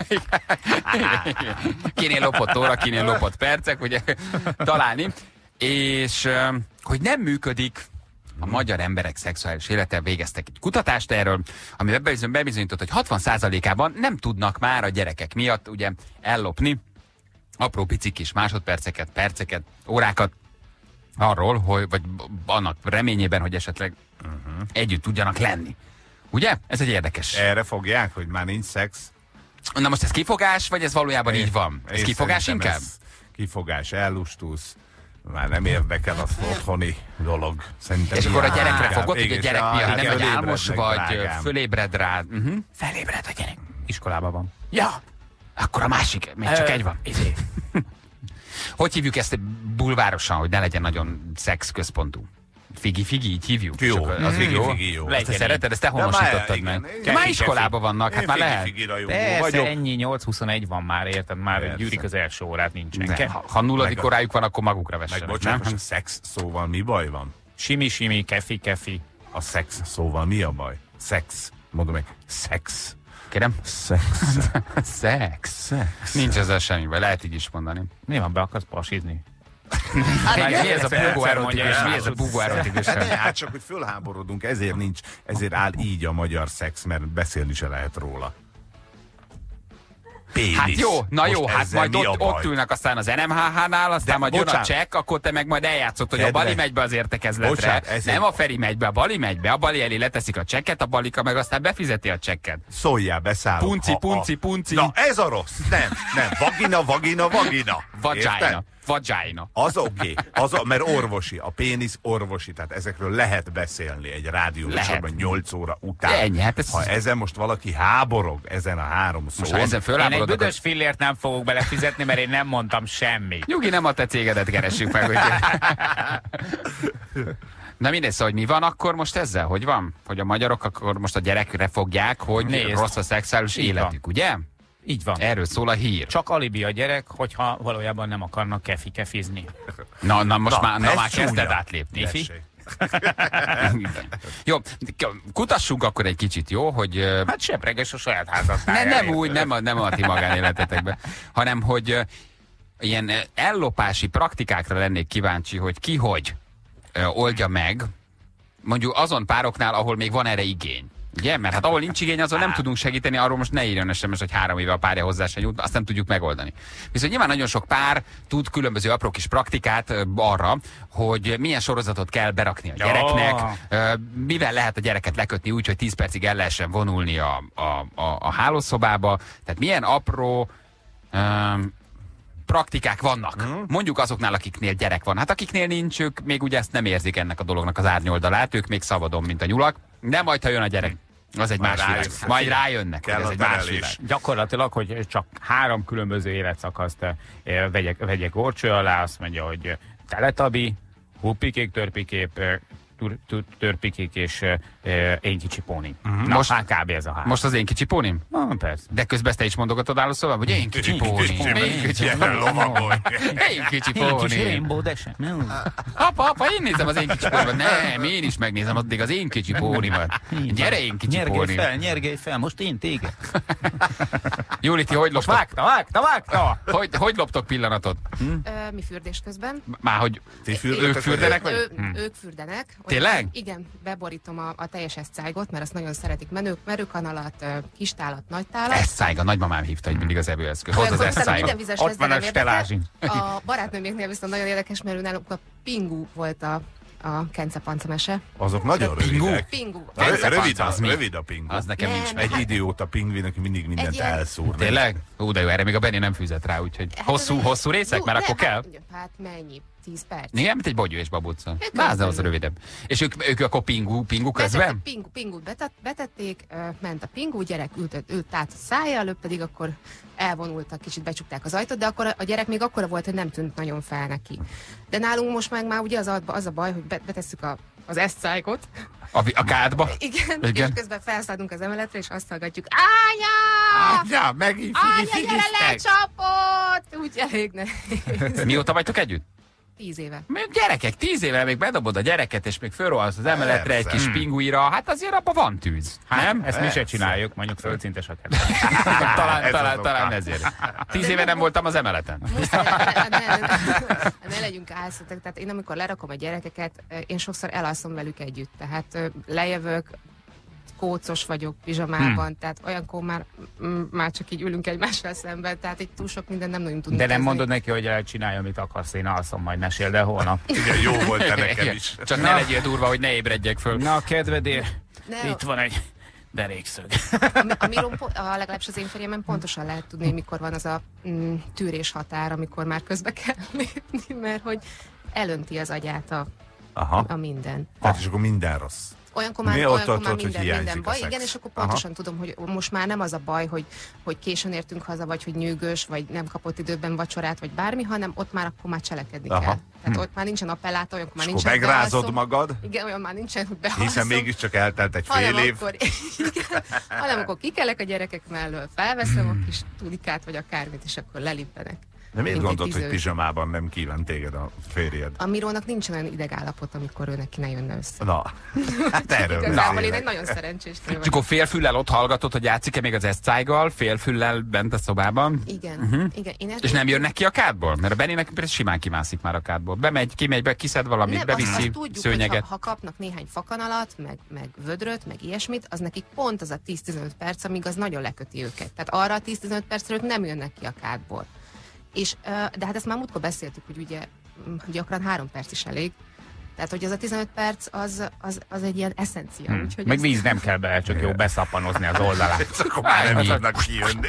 Kinél lopott óra, kinél lopott percek, ugye találni. És hogy nem működik a magyar emberek szexuális élete, végeztek egy kutatást erről, ami bebizonyított, hogy hatvan százalékában nem tudnak már a gyerekek miatt ugye ellopni apró pici kis másodperceket, perceket, órákat arról, hogy, vagy annak reményében, hogy esetleg uh-huh. együtt tudjanak lenni. Ugye? Ez egy érdekes. Erre fogják, hogy már nincs szex? Na most ez kifogás, vagy ez valójában én, így van? Ez kifogás inkább? Ez kifogás, ellustulsz. Már nem érdekel az otthoni dolog. Szerintem és akkor a gyerekre inkább. fogod, hogy a gyerek ja, miatt nem vagy álmos, vagy drágám. fölébred rád. Uh-huh. Felébred a gyerek. Iskolában van. Ja, akkor a másik, még csak egy van. Hogy hívjuk ezt bulvárosan, hogy ne legyen nagyon szexközpontú? Figi-figi, így hívjuk? Jó, csak, az figi-figi jó. Ezt te szereted, ezt te honosítottad meg. Igen, Már iskolában vannak, hát már lehet. Persze, ennyi, nyolc huszonegy van már, érted? Már gyűrik az első órát, nincsen. Ha, ha nulladik órájuk van, akkor magukra vessenek. Meg bocsánat, a szex szóval mi baj van? Simi-simi, kefi-kefi. A szex szóval mi a baj? Szex. Mondom meg, szex. Kérem? Szex. Szex. Szex. Nincs ezzel semmi baj, lehet így is mondani. Mi van, be akarsz pasizni? Hát, mi ez a bugó erotikus? Mi ez a bugó erotikus? Hát csak, hogy fölháborodunk, ezért nincs, ezért áll így a magyar szex, mert beszélni se lehet róla. Pénisz. Hát jó, na most jó, hát majd ott, ott ülnek aztán az en em há há-nál, aztán de majd bocsánat. jön a csekk, akkor te meg majd eljátszott, hogy Kedves. a Bali megy be az értekezletre. Bocsánat, nem a Feri megy be, a Bali megy be, a Bali elé leteszik a csekket, a Balika meg aztán befizeti a csekket. Szóljál, beszállok. Punci, Ha, punci, a... punci. Na ez a rossz. Nem, nem. Vagina, vagina, vagina. Vagina. Vagina. Az oké, okay. Mert orvosi, a pénisz orvosi, tehát ezekről lehet beszélni egy rádióműsorban nyolc óra után. De ennyi, hát ez... Ha ezen most valaki háborog, ezen a három szó. Most ha ezen én egy büdös fillért nem fogok belefizetni, mert én nem mondtam semmit. Nyugi, nem a te cégedet keressük meg. Hogy... Na mindegy, szóval, hogy mi van akkor most ezzel? Hogy van? Hogy a magyarok akkor most a gyerekre fogják, hogy Nézd. rossz a szexuális Így életük, van. ugye? Így van. Erről szól a hír. Csak alibi a gyerek, hogyha valójában nem akarnak kefi-kefizni. Na, na most Na, már, na, ez már kezded csúnya. átlépni. Tessék. Jó, kutassunk akkor egy kicsit, jó, hogy... Hát sepreges a saját házat. Ne, nem úgy, nem a, nem a ti magánéletetekben, hanem hogy uh, ilyen uh, ellopási praktikákra lennék kíváncsi, hogy ki hogy uh, oldja meg, mondjuk azon pároknál, ahol még van erre igény. Ugye? Mert hát ahol nincs igény, azon nem tudunk segíteni, arról most ne írjon es em es, hogy három éve a párja hozzá se nyújt, azt nem tudjuk megoldani. Viszont nyilván nagyon sok pár tud különböző apró kis praktikát uh, arra, hogy milyen sorozatot kell berakni a gyereknek, uh, mivel lehet a gyereket lekötni úgy, hogy tíz percig el lehessen vonulni a, a, a, a hálószobába, tehát milyen apró um, praktikák vannak. Mm. Mondjuk azoknál, akiknél gyerek van. Hát akiknél nincs, ők még ugye ezt nem érzik ennek a dolognak az árnyoldalát, ők még szabadon, mint a nyulak, de majd, ha jön a gyerek, az egy Majd más világ. rájössz. Majd rájönnek, Kell hogy ez a egy más terelés. világ. Gyakorlatilag, hogy csak három különböző életszakaszt eh, vegyek, vegyek górcső alá, azt mondja, hogy teletabi, huppikék, törpikék, eh, tur- tur- törpikék és eh, én kicsi póni. Uh-huh. Na, Most- most, hát kb. Ez a három. Most az én kicsi pónim? Na, persze. De közben ezt te is mondogatod állószobában, hogy én kicsi póni. Én kicsi Ilyen lovagolj. Én kicsi Én kicsi póni. Rainbow Dash. Apa, apa, én nézem az én kicsi pónimat. Nem, én is megnézem addig az én kicsi pónimat. Gyere, én kicsi Nyergelj póni. fel, nyergelj fel, most én téged. Júli, ti hogy loptok? Vágta, vágta, vágta! Hogy, hogy loptok pillanatot? Ö, mi fürdés közben. Már hogy Ti ők fürdetek, fürdenek, Ő, vagy? ő, ők fürdenek. Olyan- Tényleg? Igen, beborítom a, a teljes eszcájgot, mert azt nagyon szeretik. Menők, merőkanalat, ö, kis tálat, nagy tálat. Eszszájg, a nagymamám hívta, hogy mindig az evőeszköz. Hozd az Olyankor utána eszszájgot. minden vizes Ott lesz, van de a nem érdekel. stelázsi. A barátnőméknél viszont nagyon érdekes, mert ő náluk a Pingu volt a, a Kence-panca mese. Azok nagyon rövidek. Pingu. Rö- Kence Rövid, panca, a, az mi? rövid a pingú. Az nekem Nem. nincs meg. Egy idióta pingvin, aki mindig mindent Egy ilyen- elszúr. Tényleg? Ú, de jó, erre még a Benni nem fűzett rá, úgyhogy Hát hosszú, ez- hosszú részek, Jó, mert de akkor kell? Hát, hát mennyi? tíz perc. Igen, mint egy bogyó és babutca. Hát Na, az az körülbelül. rövidebb. És ők, ők akkor pingu, pingu közben? Betett, pingu, pingut betet, betették, ö, ment a pingu, gyerek ült, ült át a szája előtt, pedig akkor elvonultak, kicsit becsukták az ajtót, de akkor a gyerek még akkora volt, hogy nem tűnt nagyon fel neki. De nálunk most meg már ugye az a, az a baj, hogy betesszük a, az eszcájkot. A, a kádba? Igen, Igen, és közben felszállunk az emeletre, és azt hallgatjuk, Ánya! Ja, megint Ánya, figi, gyere figisztek. lecsapott! Úgy elég nehéz. Mióta vagytok együtt? Tíz éve. Még gyerekek, tíz éve még bedobod a gyereket, és még fölrohansz az emeletre egy Persze. kis pinguira, hát azért abban van tűz. Nem? Ezt mi se csináljuk, mondjuk földszintes a kedves. talán, Ez talán, az talán oka. ezért. Tíz éve nem voltam az emeleten. Muszáj, ne, ne, ne, ne legyünk álszatok. Tehát én amikor lerakom a gyerekeket, én sokszor elalszom velük együtt. Tehát ö, lejövök, kócos vagyok pizsamában, hmm. tehát olyankor már, m- már csak így ülünk egymással szemben, tehát egy túl sok minden nem nagyon tudunk De nem kezdeni. mondod neki, hogy csinálja, amit akarsz, én alszom, majd meséld el holnap. Igen, jó volt te nekem is. Csak ne legyél durva, hogy ne ébredjek föl. Na, kedvedért, Ne, itt van egy derékszög. ami, amiről po- a, legalábbis az én férjemen pontosan lehet tudni, hogy mikor van az a mm, tűrés határ, amikor már közbe kell lépni, mert hogy elönti az agyát a, Aha. a minden. Tehát és akkor minden rossz. Olyankor már, Mi ott olyankor ott már ott, hogy minden, hiányzik minden a baj, szex. igen, és akkor Aha. pontosan tudom, hogy most már nem az a baj, hogy, hogy későn értünk haza, vagy hogy nyűgös, vagy nem kapott időben vacsorát, vagy bármi, hanem ott már akkor már cselekedni Aha. kell. Tehát Hm. ott már nincsen appellátó, olyankor már És nincsen akkor megrázod bealszom. magad, Igen, olyan már nincsen, hogy bealszom. hiszen mégiscsak eltelt egy fél hanem év. akkor, igen, hanem akkor kikelek a gyerekek mellől, felveszem a kis tudikát, vagy akármit, és akkor lelippenek. De miért Mint egy gondolt, hogy tíző. pizsamában nem kíván téged a férjed? A Mirónak nincsen olyan idegállapot, amikor ő neki ne jönne össze. Na, hát erről Igazából én beszélek. egy nagyon szerencsés nő És vagyok. akkor félfüllel ott hallgatod, hogy játszik-e még az eszcájgal, félfüllel bent a szobában, Igen, Uh-huh. igen. Én ezt és nem jönnek ki a kádból? Mert a Bennének például simán kimászik már a kádból. Bemegy, kimegy, be, kiszed valamit, nem, azt, beviszi azt tudjuk, szőnyeget. hogy ha, ha kapnak néhány fakanalat, meg, meg vödröt, meg ilyesmit, az nekik pont az a tíz-tizenöt perc, amíg az nagyon leköti őket. Tehát arra a tíz-tizenöt percre ők nem jönnek ki a kádból. És, ö, de hát ezt már múltkor beszéltük, hogy ugye m, gyakran három perc is elég. Tehát, hogy az a tizenöt perc, az, az, az egy ilyen eszencia. Hmm. Úgyhogy Meg ezt- víz nem kell bele, csak jó beszappanozni az oldalát. És akkor már nem tudnak kijönni.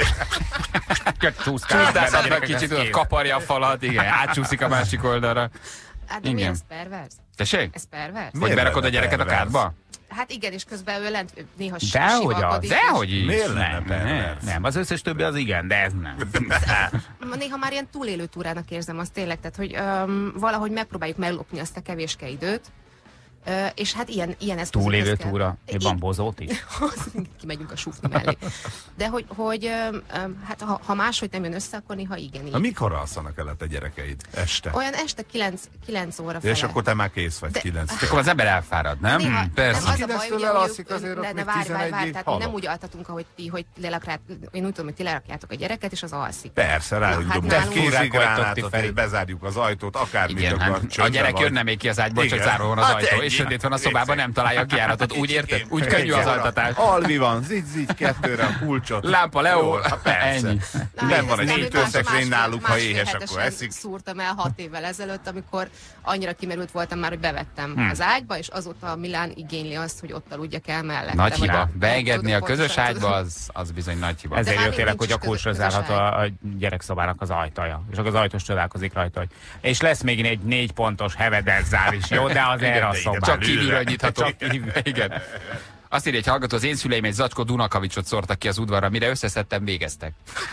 Csúszdászhatnak kicsit, tudod, kaparja a falat, igen, átcsúszik a másik oldalra. Hát de igen. mi ez pervers? Tessék? Ez pervers? Hogy Miért berakod a lenne gyereket a pervers? kádba? Hát igen, és közben ő lent néha Dehogy az, sivalkodik, Dehogy is. Miért lenne Nem, pervers? nem, az összes többi az igen, de ez nem. és néha már ilyen túlélő túrának érzem azt tényleg, tehát hogy öm, valahogy megpróbáljuk meglopni azt a kevéske időt, Ö, és hát ilyen, ilyen eszközökhöz Túlélő kell. túra. Még van bozót is? Kimegyünk a sufni mellé. De hogy, hogy öm, öm, hát ha, ha máshogy nem jön össze, akkor néha igen. Na Így. mikor alszanak el a te gyerekeid? Este. Olyan este kilenc óra fele. És akkor te már kész vagy De- kilenc. Akkor az ember elfárad, nem? Néha, Hm, persze. nem az a baj, Kilenctől ugye, elalszik, hogy azért ők- ott de, de még várj, várj, várj, tizenegyig tehát mi nem halok. úgy altatunk, ahogy ti, hogy lelakját, én úgy tudom, hogy ti lerakjátok a gyereket, és az alszik. Persze, Na, rájuk hát dobunk nálunk- egy Furák vagytok ti, kézigránátot, Feri. és bezárjuk az ajtót, akármit Igen, akar. hát a csöndben gyerek vagy. jönne még ki az ágyból, csak Igen. zárva van az Hát ajtó, ennyi. és sötét van a szobában, nem találja a kijáratot. Úgy érted? Úgy könnyű az altatás. Alvi van, zigy, zigy, kettőre a kulcsot. Lámpa Leó, Jó, hát persze. ennyi. Nem van egy Ezt hűtőszekrény másfél- náluk, ha másfél éhes, hetesen akkor eszik. szúrtam el hat évvel ezelőtt, amikor annyira kimerült voltam már, hogy bevettem Hmm. az ágyba, és azóta a Milán igényli azt, hogy ott aludjak el mellette. Nagy vagy hiba. a- Beengedni a tudom, közös pontosan ágyba, tudom. az, az bizony nagy hiba. Ezért már jöttél, nincs hogy a közös- kulcsra közös zárható a, a gyerekszobának az ajtaja. És akkor az ajtós csodálkozik rajta, hogy és lesz még egy négy pontos hevedelt zár is, jó? De az erre a igen, szobán. Csak kívülről nyitható. Csak Igen. Azt írja egy hallgató, az én szüleim egy zacskó Dunakavicsot szórtak ki az udvarra, mire összeszedtem, végeztek.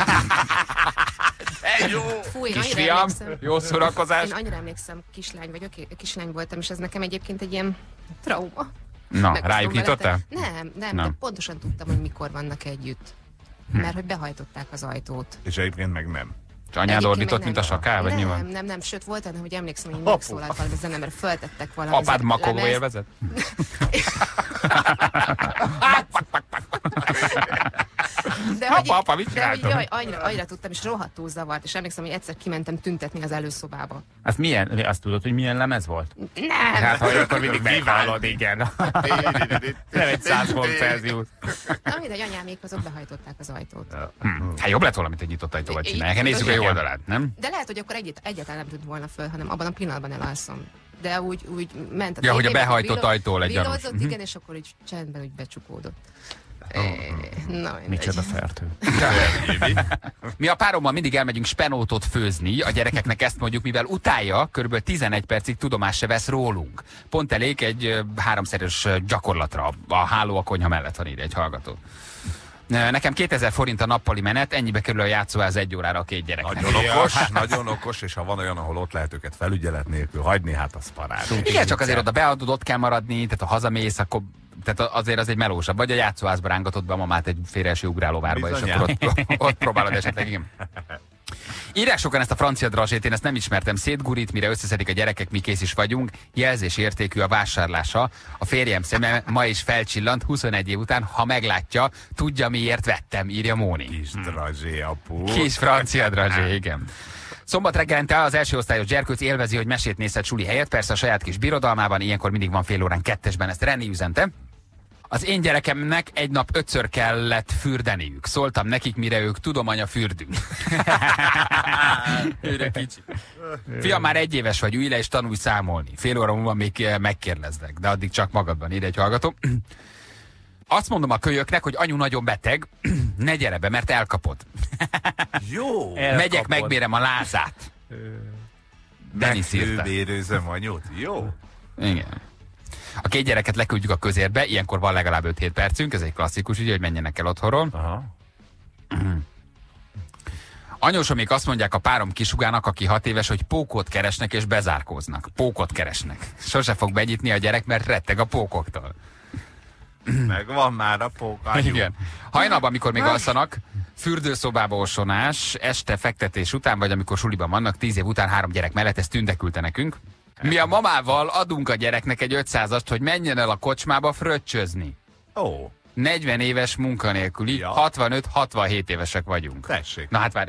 Fú, én annyira Kisfiam, emlékszem. jó szórakozás. Én annyira emlékszem, kislány vagyok, kislány voltam, és ez nekem egyébként egy ilyen trauma. Na, Megosztom rájuk veletek. nyitottál? Nem, nem, Nem. de pontosan tudtam, hogy mikor vannak együtt. Mert hogy behajtották az ajtót. És egyébként meg nem. És anyád Egyébként ordított, meg mint a nem. sakál, vagy mi nem, van? Nem, nem, sőt volt olyan, hogy emlékszem, hogy Apu. megszólalt valami zene, mert föltettek valami Apád zene- makogó lemezt. élvezet? De Apa, hogy, apa, mit de hogy csináltam? jaj, annyira, annyira tudtam, és rohadtul zavart, és emlékszem, hogy egyszer kimentem tüntetni az előszobába. Azt milyen, azt tudod, hogy milyen lemez volt? Nem! Hát, ha akkor mindig meghallod, igen. Nem egy száz fok Celsius. Na mindegy, anyámék azok behajtották az ajtót. Hm. Hát jobb lett volna, mint egy nyitott ajtóval Így- csinálják. Hát így nézzük a jó tudod, oldalát, nem? De lehet, hogy akkor egyet, egyáltalán nem tűnt volna föl, hanem abban a pillanatban elalszom. De úgy, úgy ment a Ja, hogy a tévé, meg behajtott villog- ajtó legyen. villogzott, Mhm. igen, és akkor úgy csendben úgy becsukódott. Na, Micsoda fertő. Mi a párommal mindig elmegyünk spenótot főzni, a gyerekeknek ezt mondjuk, mivel utálja, körülbelül tizenegy percig tudomást se vesz rólunk. Pont elég egy ö, háromszeres gyakorlatra. A háló a konyha mellett van, írja egy hallgató. Nekem kétezer forint a nappali menet, ennyibe kerül a játszóház egy órára a két gyereknek. Nagyon okos, nagyon okos, és ha van olyan, ahol ott lehet őket felügyelet nélkül hagyni, hát az parád. Igen, csak azért oda beadod, ott kell maradni, tehát ha hazamész, akkor tehát azért az egy melósabb. Vagy a játszóházba rángatod be a mamát egy félreeső ugrálóvárba, és akkor ott, ott próbálod esetleg, igen. Írják sokan ezt a francia drazsét, én ezt nem ismertem. Szétgurít, mire összeszedik a gyerekek, mi kész is vagyunk. Jelzés értékű a vásárlása. A férjem szeme ma is felcsillant huszonegy év után, ha meglátja, tudja miért vettem, írja Móni. Kis drazsé, apu. Kis francia drazsé, igen. Szombat reggelente az első osztályos gyerkőc élvezi, hogy mesét nézhet suli helyett, persze a saját kis birodalmában, ilyenkor mindig van fél órán kettesben, ezt Reni üzente. Az én gyerekemnek egy nap ötször kellett fürdeniük. Szóltam nekik, mire ők tudom, anya, fürdünk. Őre kicsi. Fiam, már egy éves vagy, ülj le és tanulj számolni. Fél óra múlva még megkérdezlek, de addig csak magadban, ide egy hallgató. Azt mondom a kölyöknek, hogy anyu nagyon beteg, ne gyere be, mert elkapod. Jó. Megyek, megmérem a lázát. Denis írta. Megfővérőzöm anyót. Jó. Igen. A két gyereket leküldjük a közérbe, ilyenkor van legalább öt-hét percünk, ez egy klasszikus, ugye, hogy menjenek el otthonról. Aha. Anyósomék azt mondják a párom kisugának, aki hat éves, hogy pókot keresnek és bezárkóznak. Pókot keresnek. Sose fog benyitni a gyerek, mert retteg a pókoktól. Megvan már a pók, anyu. Igen. Hajnalban, amikor még alszanak, fürdőszobába osonás, este fektetés után, vagy amikor suliban vannak, tíz év után három gyerek mellett, ezt tündeküldte nekünk. Mi a mamával adunk a gyereknek egy ötszázast, hogy menjen el a kocsmába fröccsözni. Ó. negyven éves munkanélküli, Ja. hatvanöt-hatvanhét évesek vagyunk. Tessék. Na hát várj.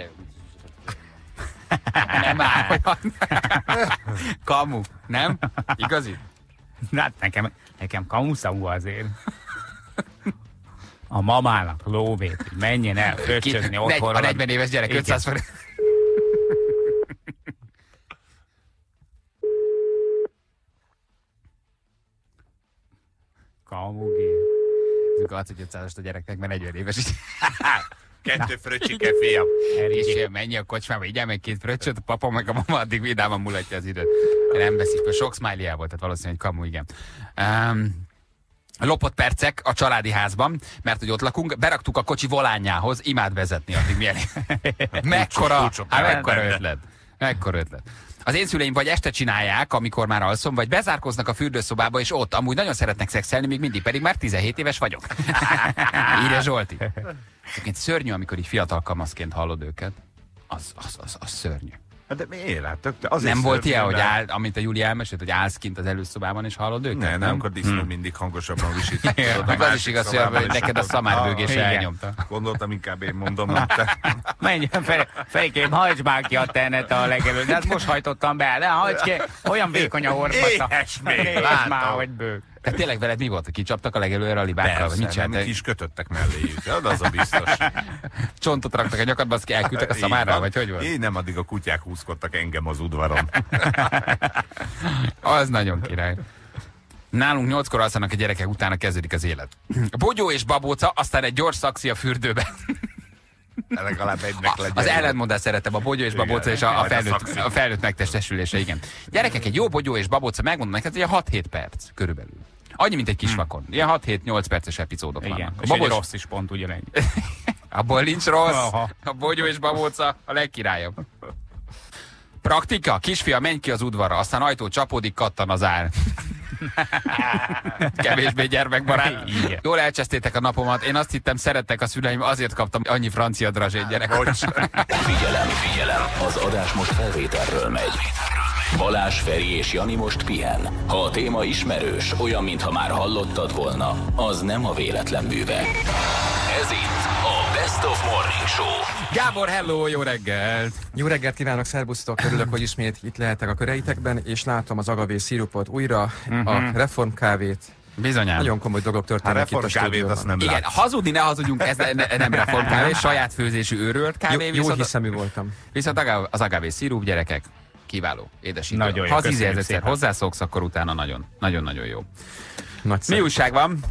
Nem áll olyan. Kamu, nem? Igazi? Hát nekem, nekem kamuszavú azért. A mamának lóvét, hogy menjen el fröccsözni Ki- otthon. A negyven éves gyerek Igen. ötszáz forint. Kamugé. Ez adsz egy ötszázast a gyereknek, mert negyven éves is. Kettő fröccsike, fiam. És ilyen menj a kocsmába, így meg két fröccsöt, a papa meg a mama addig vidáman mulatja az időt. Nem veszik fel, sok smiley volt, tehát valószínűleg kamu, igen. Um, lopott percek a családi házban, mert hogy ott lakunk, beraktuk a kocsi volánjához, imád vezetni addig milyen. Mekkora, kulcsok, hát nem, mekkora nem, ötlet. Mekkora ötlet. Az én szüleim vagy este csinálják, amikor már alszom, vagy bezárkoznak a fürdőszobába, és ott amúgy nagyon szeretnek szexelni, még mindig pedig már tizenhét éves vagyok. Írja Zsolti. Egyébként szörnyű, amikor így fiatal kamaszként hallod őket. Az, az, az, az szörnyű. Hát de miért? Hát tök, azért Nem volt szörnyű, ilyen, hogy mert- áll, amint a Júli elmesélt, hogy állsz kint az előszobában, és hallod őket? Ne, nem, akkor disznó mindig hangosabban visít. Tudod, a Meg az is másik igaz, szobában, hogy és neked a akkor- szamárbőgés Ah, elnyomta. Gondoltam, inkább én mondom, nem te. Menjen fel, Ferikém, hajtsd már ki a tenet a legelőtt. De hát most hajtottam be, de hajtsd ki, olyan vékony a horpata. Éhes még, Éhes látom. már, hogy bőg. Tehát tényleg veled mi volt? Kicsaptak a legelőre a libákkal? Vagy mit Persze, nem, csináltak? kis kötöttek melléjük, de az a biztos. Csontot raktak a nyakadba, azt elküldtek a Így szamára, van. vagy hogy volt? Én nem, addig a kutyák húzkodtak engem az udvaron. Az nagyon király. Nálunk nyolckor alszanak a gyerekek, utána kezdődik az élet. Bogyó és babóca, aztán egy gyors szaxi a fürdőbe. Legalább egynek legyen. Az ellentmondás szeretem, a bogyó és babóca és a, a, Majd a felnőtt, szaxi. a felnőtt megtestesülése, igen. Gyerekek, egy jó bogyó és babóca, megmondom neked, hogy hat-hét perc körülbelül. Annyi, mint egy kisvakon. Ilyen hat-hét-nyolc perces epizódok Igen, vannak. és A egy babos, rossz is pont ugyanennyi. abból nincs rossz. Aha. A bogyó és babóca a legkirályabb. Praktika, kisfia, menj ki az udvarra, aztán ajtó csapódik, kattan az ár. Kevésbé gyermekbarát. Igen. Jól elcsesztétek a napomat. Én azt hittem, szerettek a szüleim, azért kaptam annyi francia drazsét, gyerek. Figyelem, figyelem! Az adás most felvételről megy. Balázs, Feri és Jani most pihen. Ha a téma ismerős, olyan, mintha már hallottad volna, az nem a véletlen műve. Ez itt a Best of Morning Show. Gábor, hello, jó reggelt! Jó reggelt kívánok, szervusztok! Örülök, hogy ismét itt lehetek a köreitekben, és látom az agavé szirupot újra, uh-huh. a reform kávét. Bizonyám. Nagyon komoly dolgok A történnek itt a reformkávét stúdióban. azt nem Igen, látsz. hazudni ne hazudjunk, ez ne, ne, nem reformkávé, saját főzésű őrölt kávé, Jó, jó viszont, hiszemű voltam. viszont agave- az agavé szirup, gyerekek, kiváló, édesítő. Nagyon jó, ha az köszönjük ízéhez egyszer szépen. hozzászoksz, akkor utána nagyon, nagyon-nagyon jó. Nagyszerű. Mi újság van?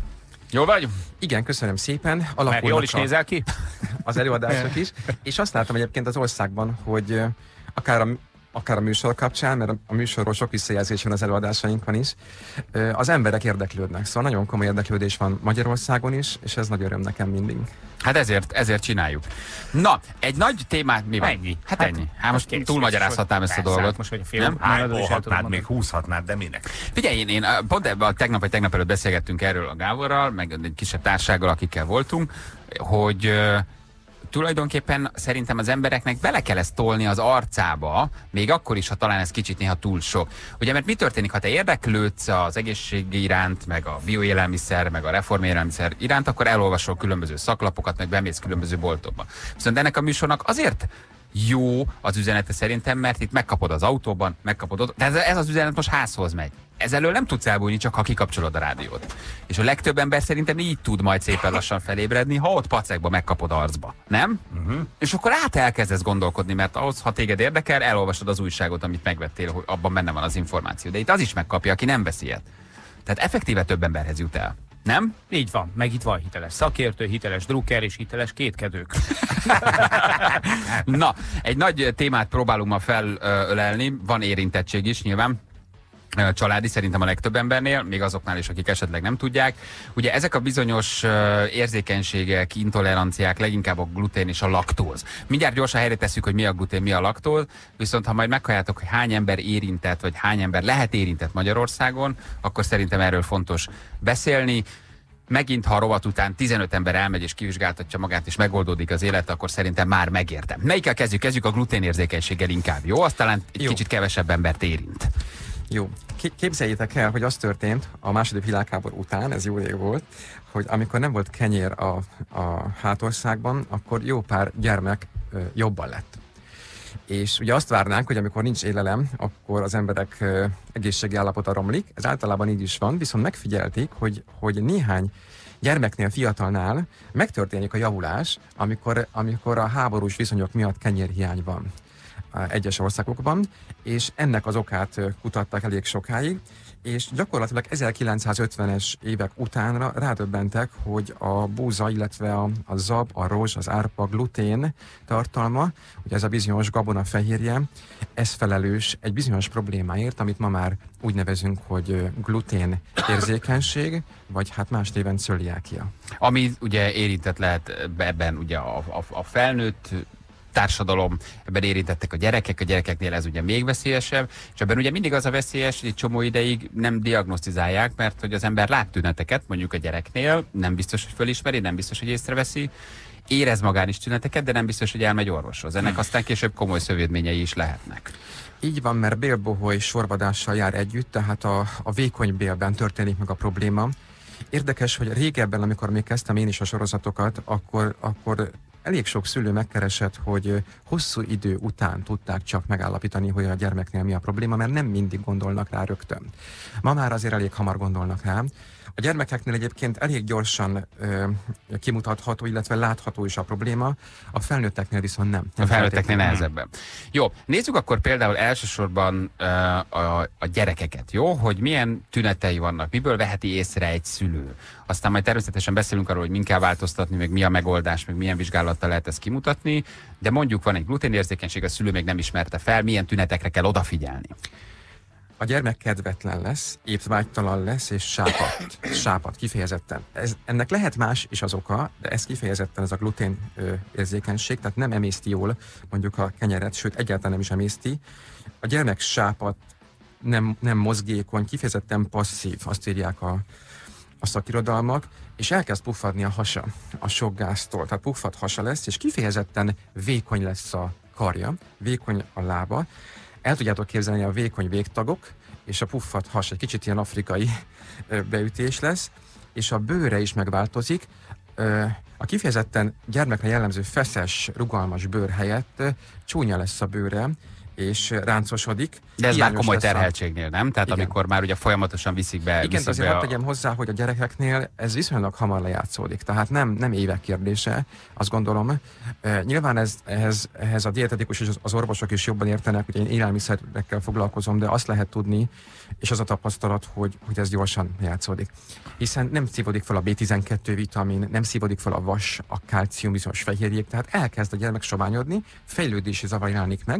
Jó vagy? Igen, köszönöm szépen. Mert Alakulnak jól is a- nézel ki? az előadások is, és azt látom egyébként az országban, hogy ö, akár a, akár a műsor kapcsán, mert a, a műsorról sok visszajelzés van az előadásainkon is, ö, az emberek érdeklődnek, szóval nagyon komoly érdeklődés van Magyarországon is, és ez nagy öröm nekem mindig. Hát ezért, ezért csináljuk. Na, egy nagy témát mi van? Ennyi. Hát, Hát, ennyi. Hát most kész, túlmagyarázhatnám ezt a persze, dolgot. hát most, hogy a film Nem? maradod, is el tudod Hányolhatnád, mondani. még húzhatnád, de minek? Figyelj, én, én pont ebben a tegnap vagy tegnap előtt beszélgettünk erről a Gáborral, meg egy kisebb társággal, akikkel voltunk, hogy uh, tulajdonképpen szerintem az embereknek bele kell ezt tolni az arcába, még akkor is, ha talán ez kicsit néha túl sok. Ugye, mert mi történik, ha te érdeklődsz az egészség iránt, meg a bioélelmiszer, meg a reformélelmiszer iránt, akkor elolvasol különböző szaklapokat, meg bemész különböző boltokba. Viszont ennek a műsornak azért jó az üzenete szerintem, mert itt megkapod az autóban, megkapod ott. Tehát ez az üzenet most házhoz megy. Ezelől nem tudsz elbújni, csak ha kikapcsolod a rádiót. És a legtöbb ember szerintem így tud majd szépen lassan felébredni, ha ott pacekba megkapod arcba. Nem? Uh-huh. És akkor át elkezdesz gondolkodni, mert ahhoz, ha téged érdekel, elolvasod az újságot, amit megvettél, hogy abban benne van az információ. De itt az is megkapja, aki nem veszi ilyet. Tehát effektíve több emberhez jut el. Nem? Így van, meg itt van hiteles szakértő, hiteles drukker és hiteles kétkedők. Na, egy nagy témát próbálunk ma felölelni, van érintettség is nyilván, családi, szerintem a legtöbb embernél, még azoknál is, akik esetleg nem tudják. Ugye ezek a bizonyos érzékenységek, intoleranciák, leginkább a glutén és a laktóz. Mindjárt gyorsan helyre tesszük, hogy mi a glutén, mi a laktóz, viszont ha majd meghalljátok, hogy hány ember érintett, vagy hány ember lehet érintett Magyarországon, akkor szerintem erről fontos beszélni. Megint, ha a rovat után tizenöt ember elmegy és kivizsgáltatja magát, és megoldódik az élet, akkor szerintem már megértem. Melyikkel kezdjük? Kezdjük a gluténérzékenységgel inkább, jó? Azt talán egy Jó. kicsit kevesebb embert érint. Jó. Képzeljétek el, hogy az történt a második világháború után, ez jó rég volt, hogy amikor nem volt kenyér a, a hátországban, akkor jó pár gyermek ö, jobban lett. És ugye azt várnánk, hogy amikor nincs élelem, akkor az emberek ö, egészségi állapota romlik. Ez általában így is van, viszont megfigyelték, hogy, hogy néhány gyermeknél, fiatalnál megtörténik a javulás, amikor, amikor a háborús viszonyok miatt kenyérhiány van egyes országokban, és ennek az okát kutatták elég sokáig, és gyakorlatilag ezerkilencszázötvenes évek utánra rádöbbentek, hogy a búza, illetve a, a zab, a rozs, az árpa glutén tartalma, ugye ez a bizonyos gabonafehérje, ez felelős egy bizonyos problémáért, amit ma már úgy nevezünk, hogy glutén érzékenység, vagy hát más néven cöliákia. Ami ugye érintett lehet ebben ugye a, a, a felnőtt társadalom, ebben érintettek a gyerekek, a gyerekeknél ez ugye még veszélyesebb, és ebben ugye mindig az a veszélyes, hogy egy csomó ideig nem diagnosztizálják, mert hogy az ember lát tüneteket, mondjuk a gyereknél, nem biztos, hogy fölismeri, nem biztos, hogy észreveszi, érez magán is tüneteket, de nem biztos, hogy elmegy orvoshoz. Ennek aztán később komoly szövődményei is lehetnek. Így van, mert bélboholy sorvadással jár együtt, tehát a, a vékony bélben történik meg a probléma. Érdekes, hogy régebben, amikor még kezdtem én is a sorozatokat, akkor, akkor elég sok szülő megkeresett, hogy hosszú idő után tudták csak megállapítani, hogy a gyermeknél mi a probléma, mert nem mindig gondolnak rá rögtön. Ma már azért elég hamar gondolnak rá. A gyermekeknél egyébként elég gyorsan ö, kimutatható, illetve látható is a probléma, a felnőtteknél viszont nem. A felnőtteknél nehezebben. Jó, nézzük akkor például elsősorban uh, a, a gyerekeket, jó? Hogy milyen tünetei vannak, miből veheti észre egy szülő. Aztán majd természetesen beszélünk arról, hogy min kell változtatni, meg mi a megoldás, meg milyen vizsgálattal lehet ezt kimutatni, de mondjuk van egy gluténérzékenység, a szülő még nem ismerte fel, milyen tünetekre kell odafigyelni. A gyermek kedvetlen lesz, étvágytalan lesz, és sápat, sápat kifejezetten. Ez, ennek lehet más is az oka, de ez kifejezetten ez a glutén ö, érzékenység, tehát nem emészti jól mondjuk a kenyeret, sőt egyáltalán nem is emészti. A gyermek sápat, nem, nem mozgékony, kifejezetten passzív, azt írják a, a szakirodalmak, és elkezd puffadni a hasa a sok gáztól. Tehát puffad hasa lesz, és kifejezetten vékony lesz a karja, vékony a lába. El tudjátok képzelni a vékony végtagok, és a puffat has, egy kicsit ilyen afrikai beütés lesz, és a bőre is megváltozik. A kifejezetten gyermekre jellemző feszes, rugalmas bőr helyett csúnya lesz a bőre, és ráncosodik. De ez már Hiányos komoly lesz a- terheltségnél, nem? Tehát Igen. amikor már ugye folyamatosan viszik be, Igen, viszik de azért be hadd a... tegyem hozzá, hogy a gyerekeknél ez viszonylag hamar lejátszódik. Tehát nem, nem évek kérdése, azt gondolom. E, nyilván ez, ehhez, ehhez a dietetikus és az, az orvosok is jobban értenek, hogy én élelmiszerekkel foglalkozom, de azt lehet tudni, és az a tapasztalat, hogy, hogy ez gyorsan játszódik. Hiszen nem szívódik fel a bé tizenkettő vitamin, nem szívódik fel a vas, a kalcium, bizonyos fehérjék, tehát elkezd a gyermek soványodni, fejlődési zavar jelenik meg,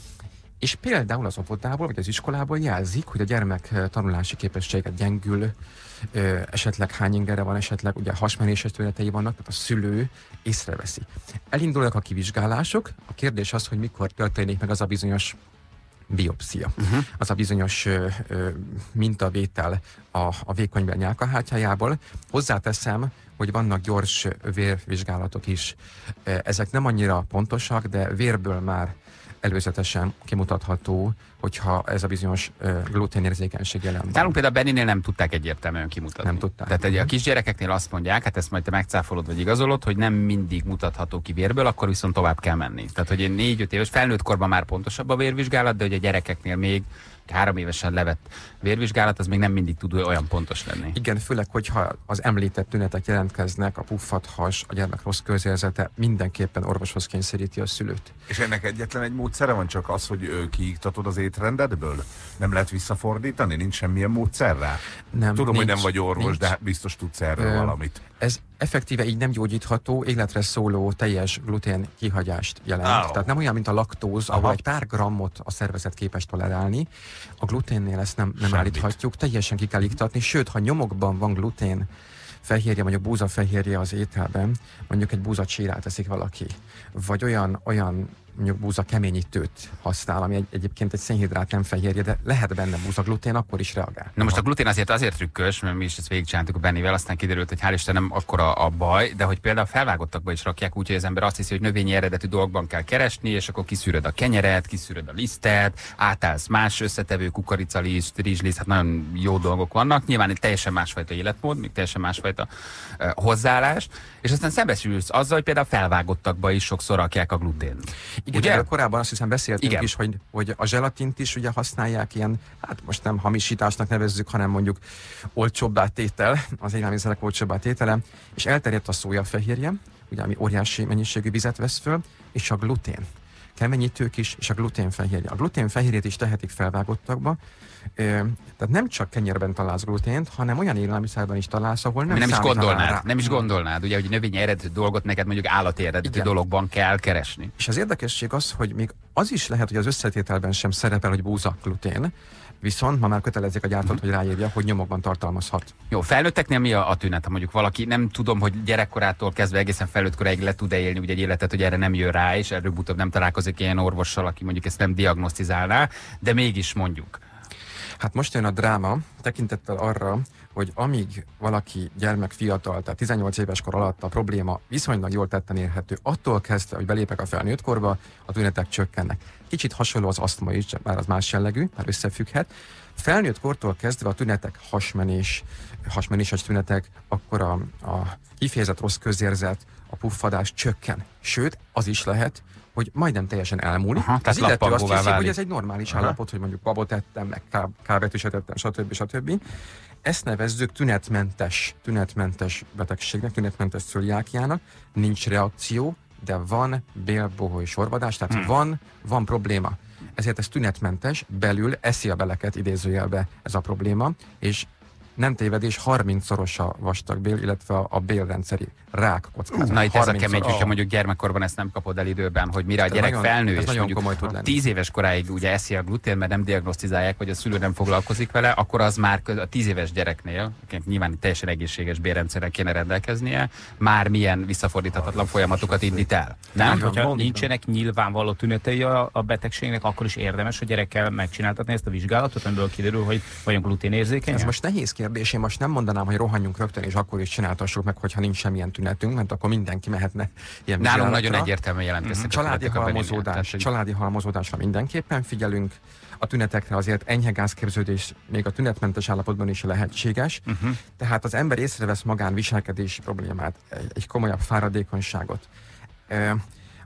és például az óvodából vagy az iskolából jelzik, hogy a gyermek eh, tanulási képessége gyengül, ö, esetleg hány ingerre van, esetleg ugye hasmenéses tünetei vannak, tehát a szülő észreveszi. Elindulnak a kivizsgálások, a kérdés az, hogy mikor történik meg az a bizonyos biopszia. Uh-huh. Az a bizonyos ö, ö, mintavétel a, a vékonybél nyálkahártyájából. Hozzáteszem, hogy vannak gyors vérvizsgálatok is. Ezek nem annyira pontosak, de vérből már előzetesen kimutatható, hogyha ez a bizonyos uh, gluténérzékenység jelen van. Nálunk például Benninél nem tudták egyértelműen kimutatni. Nem tudták. Tehát egy, a kisgyerekeknél azt mondják, hát ezt majd te megcáfolod vagy igazolod, hogy nem mindig mutatható ki vérből, akkor viszont tovább kell menni. Tehát, hogy én négy-öt éves felnőtt korban már pontosabb a vérvizsgálat, de hogy a gyerekeknél még három évesen levett vérvizsgálat, az még nem mindig tud olyan pontos lenni. Igen, főleg, hogyha az említett tünetek jelentkeznek, a puffat has, a gyermek rossz közérzete, mindenképpen orvoshoz kényszeríti a szülőt. És ennek egyetlen egy módszere van, csak az, hogy ö, kiiktatod az étrendedből? Nem lehet visszafordítani? Nincs semmilyen módszer rá? Nem, Tudom, nincs, hogy nem vagy orvos, nincs. de hát biztos tudsz erről Ö, valamit. Ez effektíve így nem gyógyítható, életre szóló teljes glutén kihagyást jelent. Áó. Tehát nem olyan, mint a laktóz, ahol Aha. egy pár grammot a szervezet képes tolerálni. A gluténnél ezt nem, nem Semmit. állíthatjuk, teljesen ki kell iktatni, sőt, ha nyomokban van glutén fehérje, mondjuk búzafehérje az ételben, mondjuk egy búzacsírát teszik valaki, vagy olyan, olyan mondjuk búza keményítőt használ, ami egy, egyébként egy szénhidrát nem fehérje, de lehet benne búzaglutén, akkor is reagál. Na most a glutén azért azért trükkös, mert mi is ezt végigcsináltuk a Bennivel, aztán kiderült, hogy hál' Isten nem akkora a baj, de hogy például felvágottakba is rakják, úgyhogy az ember azt hiszi, hogy növényi eredetű dolgokban kell keresni, és akkor kiszűröd a kenyeret, kiszűröd a lisztet, átállsz más összetevő, kukoricaliszt, rizsliszt, hát nagyon jó dolgok vannak. Nyilván egy teljesen másfajta életmód, még teljesen másfajta uh, hozzáállás, és aztán szembesülsz azzal, hogy például felvágottakba is sokszor rakják a glutént. Igen, Ugye? erről korábban azt hiszem beszéltünk Igen. is, hogy, hogy a zselatint is ugye használják ilyen, hát most nem hamisításnak nevezzük, hanem mondjuk olcsóbbá tétel, az élelmiszerek olcsóbbá tétele, és elterjedt a szójafehérje, ugye, ami óriási mennyiségű vizet vesz föl, és a glutén. Keményítők is, és a gluténfehérje. A gluténfehérjét is tehetik felvágottakba, Ö, tehát nem csak kenyérben találsz glutént, hanem olyan élelmiszerben is találsz, ahol nem, Nem is számítanál gondolnád, rá. nem is gondolnád, ugye, hogy növényi eredetű dolgot neked mondjuk állati eredetű Igen. dologban kell keresni. És az érdekesség az, hogy még az is lehet, hogy az összetételben sem szerepel, hogy búza glutén, viszont ma már kötelezik a gyártót, hogy ráírja, hogy nyomokban tartalmazhat. Jó, felnőtteknél mi a, a tünet? Ha mondjuk valaki, nem tudom, hogy gyerekkorától kezdve egészen felnőtt koráig le tud-e élni ugye egy életet, hogy erre nem jön rá, és előbb-utóbb nem találkozik ilyen orvossal, aki mondjuk ezt nem diagnosztizálná, de mégis mondjuk. Hát most jön a dráma, tekintettel arra, hogy amíg valaki gyermek fiatal, tehát tizennyolc éves kor alatt a probléma viszonylag jól tetten érhető, attól kezdve, hogy belépek a felnőtt korba, a tünetek csökkennek. Kicsit hasonló az asztma is, már az más jellegű, már összefügghet. Felnőtt kortól kezdve a tünetek hasmenés, hasmenéses tünetek, akkor a, a kifejezett rossz közérzet, a puffadás csökken. Sőt, az is lehet, hogy majdnem teljesen elmúlik. Aha, az illető azt lappangóvá hiszi, válik. hogy ez egy normális Aha. állapot, hogy mondjuk babot ettem, meg ká- kávét is ettem, stb. stb. Ezt nevezzük tünetmentes, tünetmentes betegségnek, tünetmentes cöliákiának. Nincs reakció, de van bélbohói sorvadás, tehát hmm. van, van probléma. Ezért ez tünetmentes, belül eszi a beleket idézőjelbe ez a probléma, és nem tévedés, harmincszoros a vastagbél, illetve a, a bélrendszeri rák kockázat. Na itt ez a harminc kemény, szoros. hogyha mondjuk gyermekkorban ezt nem kapod el időben, hogy mire a Ez gyerek nagyon- felnő, ez és nagyon komoly tud mondjuk lenni. tíz éves koráig ugye eszi a glutén, mert nem diagnosztizálják, vagy a szülő nem foglalkozik vele, akkor az már köz- a tíz éves gyereknél, akinek nyilván egy teljesen egészséges bélrendszerrel kéne rendelkeznie, már milyen visszafordíthatatlan folyamatokat indít el. Nem, Nem? hogyha mondom. nincsenek nyilvánvaló tünetei a, a betegségnek, akkor is érdemes a gyerekkel megcsináltatni ezt a vizsgálatot, amiből kiderül, hogy vajon gluténérzékeny. Ez most nehéz kérdés, én most nem mondanám, hogy rohanjunk rögtön, és akkor is csináltassuk meg, hogyha nincs semmilyen tünetünk, mert akkor mindenki mehetne ilyen Nálunk vizsgálatra. nagyon egyértelműen jelentkeztek. a Családi tünetek a Benninél. halmozódás, Tehát, hogy- családi halmozódásra mindenképpen figyelünk. A tünetekre azért enyhe gázképződés még a tünetmentes állapotban is lehetséges. Uh-huh. Tehát az ember észrevesz magán viselkedési problémát, egy, egy komolyabb fáradékonyságot. E,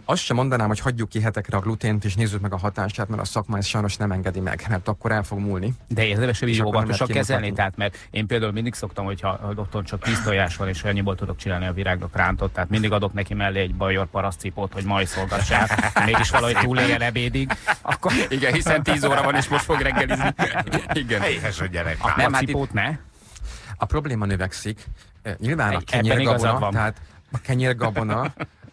Azt sem mondanám, hogy hagyjuk ki hetekre a glutént, és nézzük meg a hatását, mert a szakma ezt sajnos nem engedi meg, mert akkor el fog múlni. De érdemes, hogy És akkor nem óvatosan lehet kezelni, kimutatni. tehát mert én például mindig szoktam, hogyha otthon csak tíz tojás van, és annyiból tudok csinálni a virágnak rántott, tehát mindig adok neki mellé egy bajor parasztcipót, hogy majd szolgassák, mégis valahogy túléljen ebédig. Akkor... Igen, hiszen tíz óra van, és most fog reggelizni. Igen. Éhes a gyerek. A Nem, hát cipót ne? A probléma növekszik. Eh, Nyilván a Ebben igazad kenyérgabona, van. tehát a kenyérgabona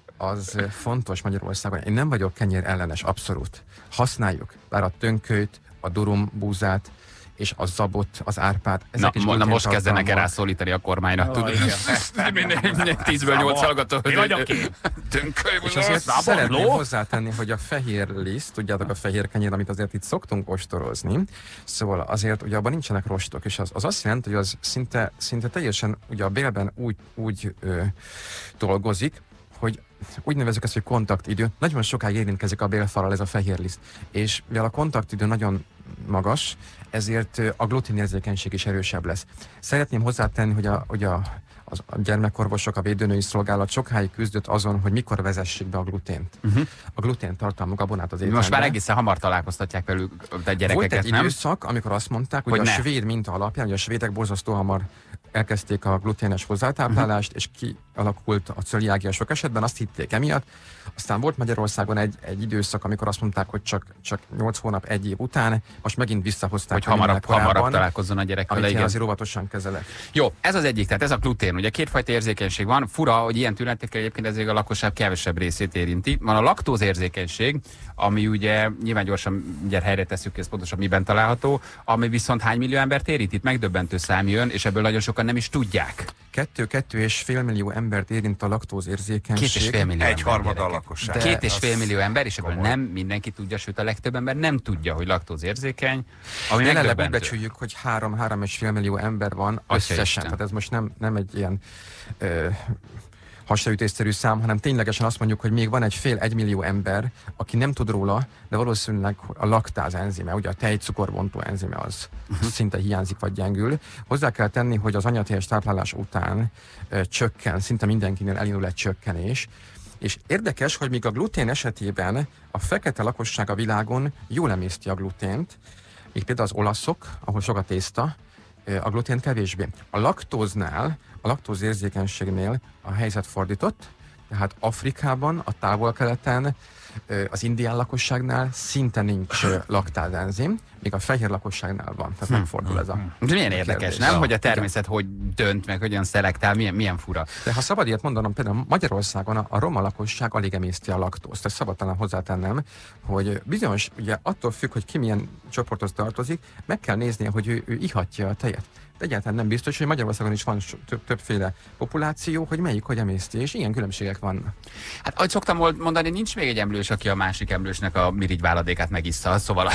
az eh, fontos Magyarországon. Én nem vagyok kenyér ellenes, abszolút. Használjuk, bár a tönkölyt, a durum búzát, és a zabot, az árpát. Na, Ezek is mo- na most gluténtartalmúak. kezdenek el rászólítani a kormányra. Ó, Tudod, igen. minden, minden tízből nyolc hallgató. Mi vagyok én? Tönköly, És azért Szabad szeretném ló? hozzátenni, hogy a fehér liszt, tudjátok, a fehér kenyér, amit azért itt szoktunk ostorozni, szóval azért ugye abban nincsenek rostok, és az, az azt jelenti, hogy az szinte, szinte teljesen ugye a bélben úgy, úgy ö, dolgozik, hogy úgy nevezzük ezt, hogy kontaktidő. Nagyon sokáig érintkezik a bélfalral ez a fehér liszt. És mivel a kontaktidő nagyon magas, ezért ö, a gluténérzékenység is erősebb lesz. Szeretném hozzátenni, hogy a, hogy a Az, a gyermekorvosok, a védőnői szolgálat sokáig küzdött azon, hogy mikor vezessék be a glutént. Uh-huh. A glutén tartalmú gabonát az étrendbe. Most már egészen hamar találkoztatják velük a gyerekeket, Volt egy nem? időszak, amikor azt mondták, hogy, Hogy hogy a ne. svéd minta alapján, hogy a svédek borzasztó hamar elkezdték a gluténes hozzátáplálást, uh-huh. és kialakult a cöliágia sok esetben, azt hitték emiatt. Aztán volt Magyarországon egy, egy időszak, amikor azt mondták, hogy csak, csak nyolc hónap, egy év után, most megint visszahozták. Hogy hamarabb, hamarabb találkozzon a gyerek vele, amit én igen. azért óvatosan kezelek. Jó, ez az egyik, tehát ez a glutén. Ugye kétfajta érzékenység van. Fura, hogy ilyen tünetekkel egyébként ez a lakosság kevesebb részét érinti. Van a laktózérzékenység, ami ugye nyilván gyorsan ugye helyre tesszük, ez pontosan miben található, ami viszont hány millió embert érint? Itt megdöbbentő szám jön, és ebből nagyon sokan nem is tudják. Kettő-kettő és fél millió embert érint a laktózérzékenység. Két és fél millió Egy ember, harmada a gyerekek. lakosság. Két és fél Az millió ember, és ebből komoly. nem mindenki tudja, sőt a legtöbb ember nem tudja, hogy laktózérzékeny, ami Jelenleg úgy megdöbbentő. becsüljük, hogy három-három és fél millió ember van összesen. Isten. Tehát ez most nem, nem egy ilyen ö, hasraütésszerű szám, hanem ténylegesen azt mondjuk, hogy még van egy fél egymillió ember, aki nem tud róla, de valószínűleg a laktáz enzime, ugye a tejcukorbontó enzime az uh-huh. szinte hiányzik vagy gyengül. Hozzá kell tenni, hogy az anyatéhes táplálás után ö, csökken, szinte mindenkinél elindul egy csökkenés. És érdekes, hogy míg a glutén esetében a fekete lakosság a világon jól emészti a glutént, így például az olaszok, ahol sok a tészta, a glutén kevésbé. A laktóznál, a laktózérzékenységnél a helyzet fordított, tehát Afrikában, a távol-keleten, az indián lakosságnál szinte nincs laktázenzim, míg a fehér lakosságnál van. Tehát megfordul ez a De milyen érdekes, kérdés. nem? Hogy a Igen. természet hogy dönt, meg hogyan szelektál, milyen, milyen fura. De ha szabad ilyet mondanom, például Magyarországon a, a roma lakosság alig emészti a laktózt. Ezt szabad talán hozzátennem, hogy bizonyos, ugye attól függ, hogy ki milyen csoporthoz tartozik, meg kell néznie, hogy ő, ő ihatja a tejet. De egyáltalán nem biztos, hogy Magyarországon is van so- több, többféle populáció, hogy melyik hogy emészti, és ilyen különbségek vannak. Hát ahogy szoktam mondani, nincs még egy emlős, aki a másik emlősnek a mirigyváladékát megissza, szóval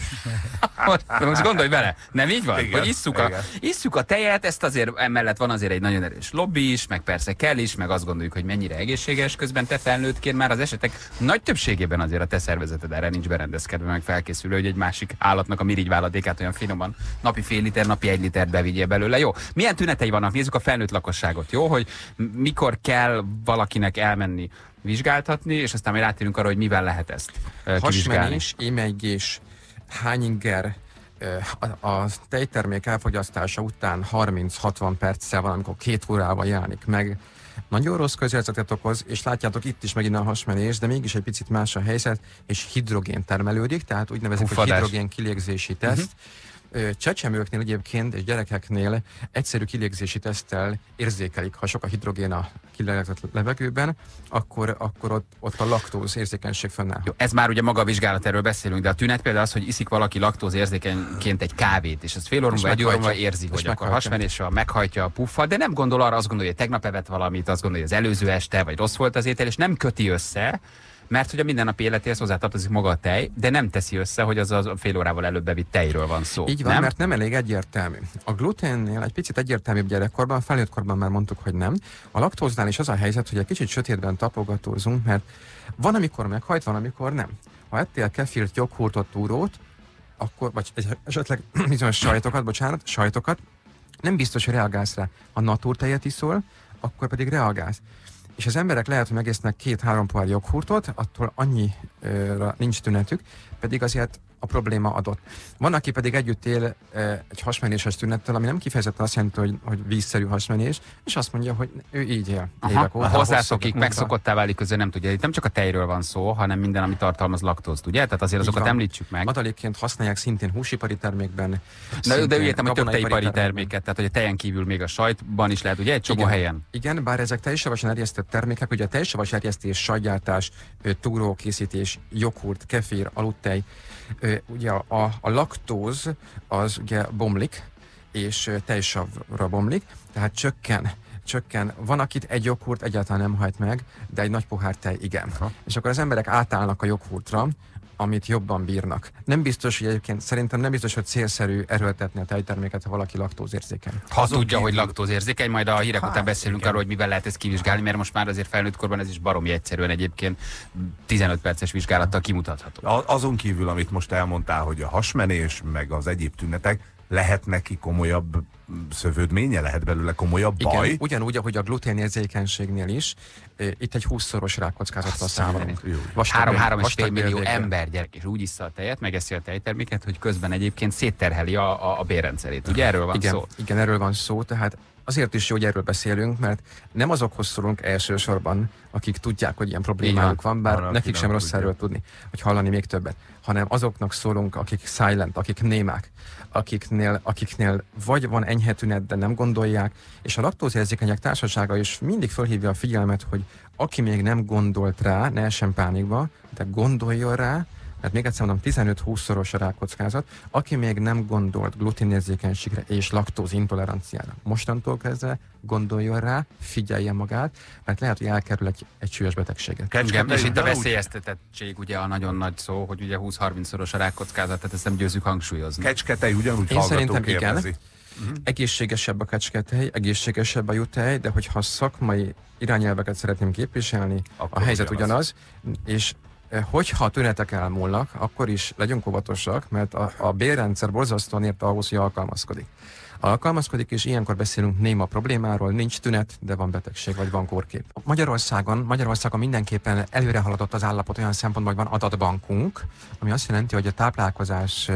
most gondolj bele, nem így van? Igen, Hogy isszuk a, igen. isszuk a tejet, ezt azért emellett van azért egy nagyon erős lobby is, meg persze kell is, meg azt gondoljuk, hogy mennyire egészséges, közben te felnőttként már az esetek nagy többségében azért a te szervezeted erre nincs berendezkedve, meg felkészülő, hogy egy másik állatnak a mirigyváladékát olyan finoman napi fél liter, napi egy litert bevigyél belőle. Jó, milyen tünetei vannak? Nézzük a felnőtt lakosságot, jó? Hogy mikor kell valakinek elmenni vizsgáltatni, és aztán majd rátérünk arra, hogy mivel lehet ezt uh, kivizsgálni. Hasmenés, émelygés, hányinger, a, a tejtermék elfogyasztása után harminc-hatvan perccel van, amikor két órával jelenik meg. Nagyon rossz közérzetet okoz, és látjátok itt is megint a hasmenés, de mégis egy picit más a helyzet, és hidrogén termelődik, tehát úgy nevezik, hogy Puffadás. hidrogén kilégzési teszt. Uh-huh. Csecsemőknél egyébként és gyerekeknél egyszerű kilégzési teszttel érzékelik, ha sok a hidrogén a kilélegzett levegőben, akkor, akkor ott, ott a laktóz érzékenység fönnáll. Jó, ez már ugye maga a vizsgálat, erről beszélünk, de a tünet például az, hogy iszik valaki laktózérzékenyként egy kávét, és ez fél óra múlva, egy óra múlva érzi, hogy akkor hasmenés van, meghajtja a puffat, de nem gondol arra, azt gondolja, hogy tegnap evett valamit, azt gondolja, hogy az előző este, vagy rossz volt az étel, és nem köti össze, mert hogy a mindennapi életéhez hozzátartozik maga a tej, de nem teszi össze, hogy az a fél órával előbb bevitt tejről van szó. Így van, nem? mert nem elég egyértelmű. A gluténnél egy picit egyértelműbb gyerekkorban, felnőtt korban már mondtuk, hogy nem. A laktóznál is az a helyzet, hogy egy kicsit sötétben tapogatózunk, mert van, amikor meghajt, van, amikor nem. Ha ettél kefirt, joghurtot, túrót, akkor, vagy esetleg bizonyos sajtokat, bocsánat, sajtokat, nem biztos, hogy reagálsz rá. Ha naturtejet iszol, akkor pedig reagálsz. és az emberek lehet, hogy megesznek két-három pohár joghurtot, attól annyira nincs tünetük, pedig azért a probléma adott. Van, aki pedig együtt él e, egy hasmenéses tünettel, ami nem kifejezetten azt jelenti, hogy, hogy vízszerű hasmenés, és azt mondja, hogy ő így él. Aha, hozzászokik, megszokottá válik közül, nem tudja. Itt nem csak a tejről van szó, hanem minden, ami tartalmaz laktózt, ugye? Tehát azért azokat említsük meg. Adalékként használják szintén húsipari termékben. Na, de úgy értem, hogy több tejipari terméket, tehát hogy a tejen kívül még a sajtban is lehet, ugye? Egy csomó igen, helyen. Igen, bár ezek teljesavasan erjesztett termékek, ugye a teljesavas erjesztés, sajtgyártás, túrókészítés, joghurt, kefir, aludtej, ugye a, a laktóz az ugye bomlik, és tejsavra bomlik, tehát csökken, csökken. Van, akit egy joghurt egyáltalán nem hajt meg, de egy nagy pohár tej igen. Ha. És akkor az emberek átállnak a joghurtra, amit jobban bírnak. Nem biztos, hogy egyébként szerintem nem biztos, hogy célszerű erőltetni a tejterméket, ha valaki laktózérzékeny. Ha Azon tudja, kívül... hogy laktózérzékeny, majd a hírek hát, után beszélünk igen. arról, hogy mivel lehet ezt kivizsgálni, mert most már azért felnőtt korban ez is baromi egyszerűen egyébként tizenöt perces vizsgálattal kimutatható. Azon kívül, amit most elmondtál, hogy a hasmenés, meg az egyéb tünetek, lehet neki komolyabb szövődménye, lehet belőle komolyabb baj? Igen, ugyanúgy, ahogy a gluténérzékenységnél is, itt egy húszszoros rákockázattal számolunk. három-három és fél millió ember gyerek, és úgy issza a tejet, megeszi a tejterméket, hogy közben egyébként szétterheli a, a, a bérrendszerét. Ugye erről van igen, szó? Igen, erről van szó, tehát azért is jó, hogy erről beszélünk, mert nem azokhoz szólunk elsősorban, akik tudják, hogy ilyen problémájuk van, bár Arra, nekik sem rossz erről tudni, hogy hallani még többet, hanem azoknak szólunk, akik silent, akik némák, akiknél, akiknél vagy van enyhe tünet, de nem gondolják, és a laktózérzékenyek társasága is mindig felhívja a figyelmet, hogy aki még nem gondolt rá, ne essen pánikba, de gondoljon rá, mert még egyszer mondom, tizenöt-húszszoros a rákockázat, aki még nem gondolt gluténérzékenységre és laktózintoleranciára. Mostantól kezdve gondoljon rá, figyelje magát, mert lehet, hogy elkerül egy, egy súlyos betegséget. Igen, és itt a veszélyeztetettség ugye a nagyon nagy szó, hogy ugye húsz-harmincszoros a rákockázat, tehát ezt nem győzzük hangsúlyozni. Kecsketej ugyanúgy Én szerintem igen. Uh-huh. Egészségesebb a kecsketej, egészségesebb a jutej, de hogyha szakmai irányelveket szeretném képviselni, akkor a helyzet ugyanaz, ugyanaz és hogyha a tünetek elmúlnak, akkor is legyünk óvatosak, mert a, a bérrendszer borzasztóan érte ahhoz, hogy alkalmazkodik. Alkalmazkodik, és ilyenkor beszélünk néma problémáról, nincs tünet, de van betegség, vagy van kórkép. Magyarországon, Magyarországon mindenképpen előre haladott az állapot olyan szempontból, hogy van adatbankunk, ami azt jelenti, hogy a táplálkozás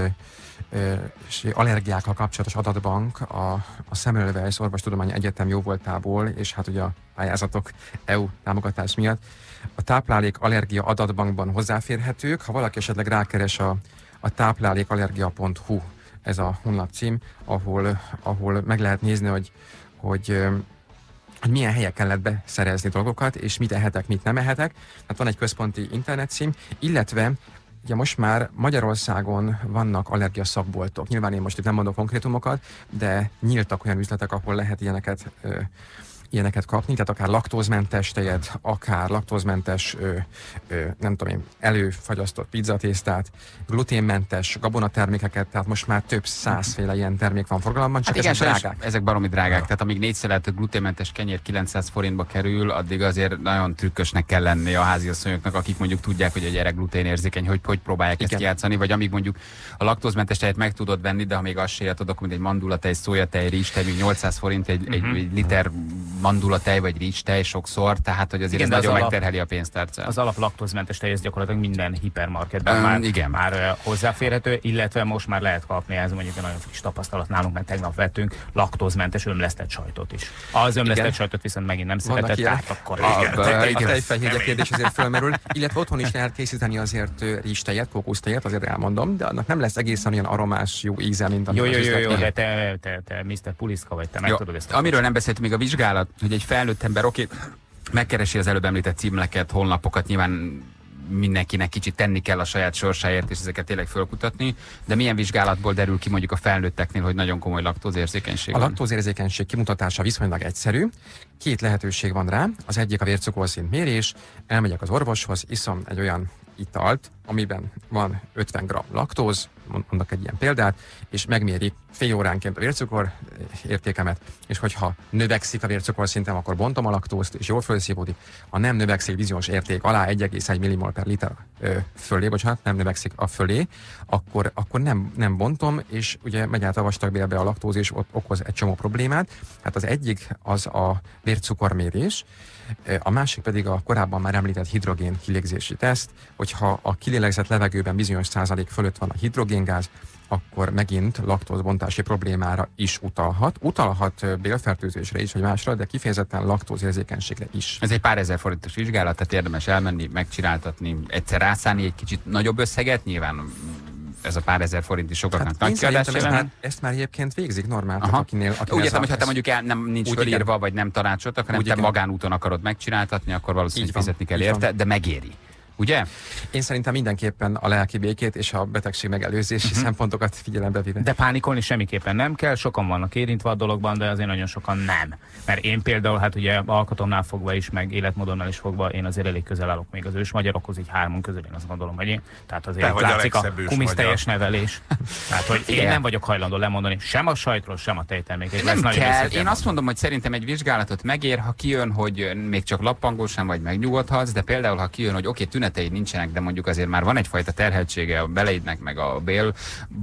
és allergiákkal kapcsolatos adatbank a, a Semmelweis Orvostudományi Egyetem jóvoltából, és hát ugye a pályázatok é u támogatás miatt a táplálék allergia adatbankban hozzáférhetők. Ha valaki esetleg rákeres a, a táplálékallergia pont hu, ez a honlap cím, ahol, ahol meg lehet nézni, hogy, hogy, hogy milyen helyeken lehet beszerezni dolgokat, és mit ehetek, mit nem ehetek. Tehát van egy központi internetcím, illetve ugye most már Magyarországon vannak allergia szakboltok. Nyilván én most itt nem mondok konkrétumokat, de nyíltak olyan üzletek, ahol lehet ilyeneket ö, ilyeneket kapni, tehát akár laktózmentes tejet, akár laktózmentes, ö, ö, nem tudom én, előfagyasztott pizzatésztát, gluténmentes gabonatermékeket, tehát most már több százféle ilyen termék van forgalomban, csak hát ezek igen, drágák. Ezek baromi drágák, tehát amíg négyszer lehet gluténmentes kenyér kilencszáz forintba kerül, addig azért nagyon trükkösnek kell lenni a háziasszonyoknak, akik mondjuk tudják, hogy a gyerek gluténérzékeny, hogy hogy próbálják igen. ezt kijátszani, vagy amíg mondjuk a laktózmentes tejet meg tudod venni, de ha még azt se érted, akkor mint egy mandulatej, szójatej, rizstej, még nyolcszáz forint egy, uh-huh. egy, egy liter mandulatej vagy rizstej sokszor, tehát hogy azért igen, ez nagyon alap, megterheli a pénztárcát. Az alap laktózmentes tej, ez gyakorlatilag minden hipermarketben um, már, igen. már hozzáférhető, illetve most már lehet kapni, ez mondjuk egy nagyon friss tapasztalat nálunk, mert tegnap vettünk laktózmentes ömlesztett sajtot is. Az ömlesztett igen. sajtot viszont megint nem szeretett, tehát akkor a, igen. A, a, a tejfehérje kérdés azért felmerül, illetve otthon is lehet készíteni azért rizstejet, kókusztejet, azért elmondom, de annak nem lesz egészen olyan aromás, jó íze, mint ami. Jó, jó, jó, jó, de te, te, te miszter Puliszka vagy, te meg tudod ezt. Amiről nem beszélt még a vizsgálat, hogy egy felnőtt ember, oké, megkeresi az előbb említett címleket, honlapokat, nyilván mindenkinek kicsit tenni kell a saját sorsáért, és ezeket tényleg fölkutatni, de milyen vizsgálatból derül ki mondjuk a felnőtteknél, hogy nagyon komoly laktózérzékenység A van? laktózérzékenység kimutatása viszonylag egyszerű. Két lehetőség van rá. Az egyik a vércukorszint mérés. Elmegyek az orvoshoz, iszom egy olyan italt, amiben van ötven gramm laktóz, mondok egy ilyen példát, és megméri fél óránként a vércukor értékemet, és hogyha növekszik a vércukor szintem, akkor bontom a laktózt, és jól felszívódik. Ha nem növekszik bizonyos érték alá egy egész egy millimol per liter ö, fölé, bocsánat, nem növekszik a fölé, akkor, akkor nem, nem bontom, és ugye megy át a vastagbélbe a laktóz, és ott okoz egy csomó problémát. Hát az egyik az a vércukormérés, a másik pedig a korábban már említett hidrogén kilégzési teszt, hogyha a kilélegzett levegőben bizonyos százalék fölött van a hidrogéngáz, akkor megint laktózbontási problémára is utalhat. Utalhat bélfertőzésre is, vagy másra, de kifejezetten laktózérzékenységre is. Ez egy pár ezer forintos vizsgálat, tehát érdemes elmenni, megcsináltatni, egyszer rászállni egy kicsit nagyobb összeget, nyilván ez a pár ezer forint is sokaknak hát nagy kiadás. Ezt már, ezt már egyébként végzik normál. Tehát akinél, akinél úgy értem, hogy ha te mondjuk el, nem, nincs úgy fölírva, igen, vagy nem tanácsoltak, hanem úgy te igen, magánúton akarod megcsináltatni, akkor valószínűleg fizetni kell érte, de megéri. Ugye? Én szerintem mindenképpen a lelki békét és a betegség megelőzési uh-huh. szempontokat figyelembe véve. De pánikolni semmiképpen nem kell, sokan vannak érintve a dologban, de azért nagyon sokan nem. Mert én például, hát ugye alkatomnál fogva is, meg életmódonnál is fogva, én azért elég közel állok még az ősmagyarokhoz, így hármon közül én azt gondolom, hogy én. Tehát azért látszik a kumiszteljes nevelés. Tehát, hogy én nem vagyok hajlandó lemondani sem a sajtról, sem a tejtermékekről. Nem kell. Én azt mondom, hogy szerintem egy vizsgálatot megér, ha kijön, hogy még csak lappangó sem vagy, megnyugodhatsz, de például ha kijön, hogy oké, tüneteid nincsenek, de mondjuk azért már van egyfajta terheltsége a beleidnek, meg a bél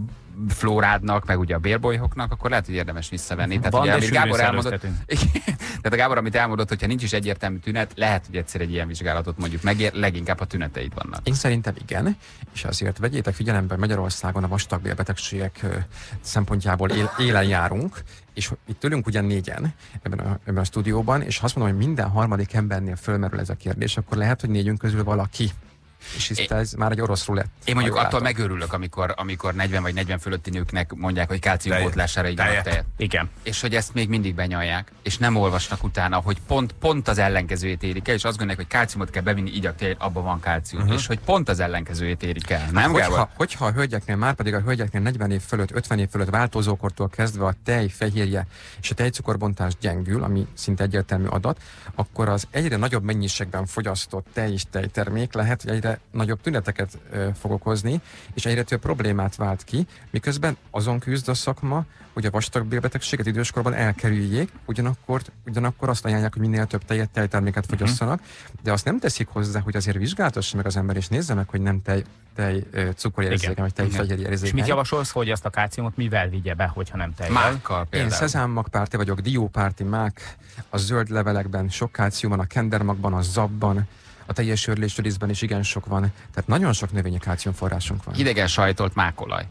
flórádnak, meg ugye a bélbolyhoknak, akkor lehet, hogy érdemes visszavenni. Tehát, van, ugye, amit Gábor elmondott, tehát a Gábor, amit elmondott, hogyha nincs is egyértelmű tünet, lehet, hogy egyszer egy ilyen vizsgálatot mondjuk megér, leginkább a tüneteid vannak. Én szerintem igen, és azért vegyétek figyelembe, hogy Magyarországon a vastagbélbetegségek szempontjából él, élen járunk, és itt ülünk ugyan négyen ebben a, ebben a stúdióban, és ha azt mondom, hogy minden harmadik embernél fölmerül ez a kérdés, akkor lehet, hogy négyünk közül valaki. És itt ez már egy orosz rulett. Én mondjuk attól látom. Megőrülök, amikor, amikor negyven vagy negyven fölötti nőknek mondják, hogy kálciumpótlására igyanak tejet. Igen. És hogy ezt még mindig benyalják, és nem olvasnak utána, hogy pont, pont az ellenkezőjét érik el, és azt gondolják, hogy kálciumot kell bevinni, így a tejet, abban van kálcium. Uh-huh. És hogy pont az ellenkezőjét érik el. Nem, hát, hogyha, hogyha a hölgyeknél, már pedig a hölgyeknél negyven év fölött, ötven év fölött változókortól kezdve a tej fehérje és a tejcukorbontás gyengül, ami szinte egyértelmű adat, akkor az egyre nagyobb mennyiségben fogyasztott tej és tejtermék lehet, hogy egyre nagyobb tüneteket ö, fog okozni, és egyre több problémát vált ki, miközben azon küzd a szakma, hogy a vastagbélbetegséget időskorban elkerüljék, ugyanakkor, ugyanakkor azt ajánlják, hogy minél több tejet, tejterméket fogyasszanak, de azt nem teszik hozzá, hogy azért vizsgáltassa meg az ember, és nézze meg, hogy nem tej, tej cukorérzékeny, vagy tejfehérjérzékeny. És mit javasolsz, hogy ezt a kálciumot mivel vigye be, hogyha nem tejjel? Mákkal például. Én szezámmagpárti vagyok, diópárti mák, a zöld levelekben sok kálcium van, a kendermagban, a zabban, a teljes örlésű részben is igen sok van, tehát nagyon sok növényi kálciumforrásunk van. Hidegen sajtolt mákolaj.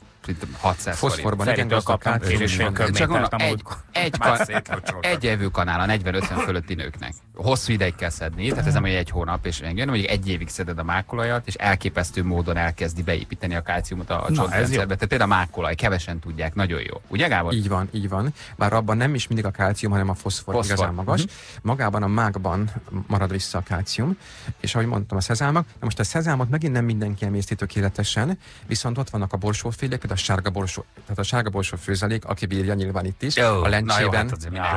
hatszáz foszforban igen gazdag kálcium. Csak mondom, egy, egy, kan, egy evőkanál a negyven-ötven fölötti nőknek. Hosszú ideig kell szedni, tehát ez nem egy hónap, és engem, hogy egy évig szeded a mákolajat, és elképesztő módon elkezdi beépíteni a kálciumot a csontrendszerbe. Tehát például a mákolaj, kevesen tudják, nagyon jó. Ugye, Gábor? Így van, így van. Bár abban nem is mindig a kálcium, hanem a foszfor, foszfor. igazán magas. Uh-huh. Magában a mákban marad vissza a kálcium, és ahogy mondtam, a szezámak. Na most a szezámot megint nem mindenki emészti tökéletesen, viszont ott vannak a borsófélék, a sárga borsó, tehát a sárga borsó főzelék, aki bírja nyilván itt is, jó, a lencsében.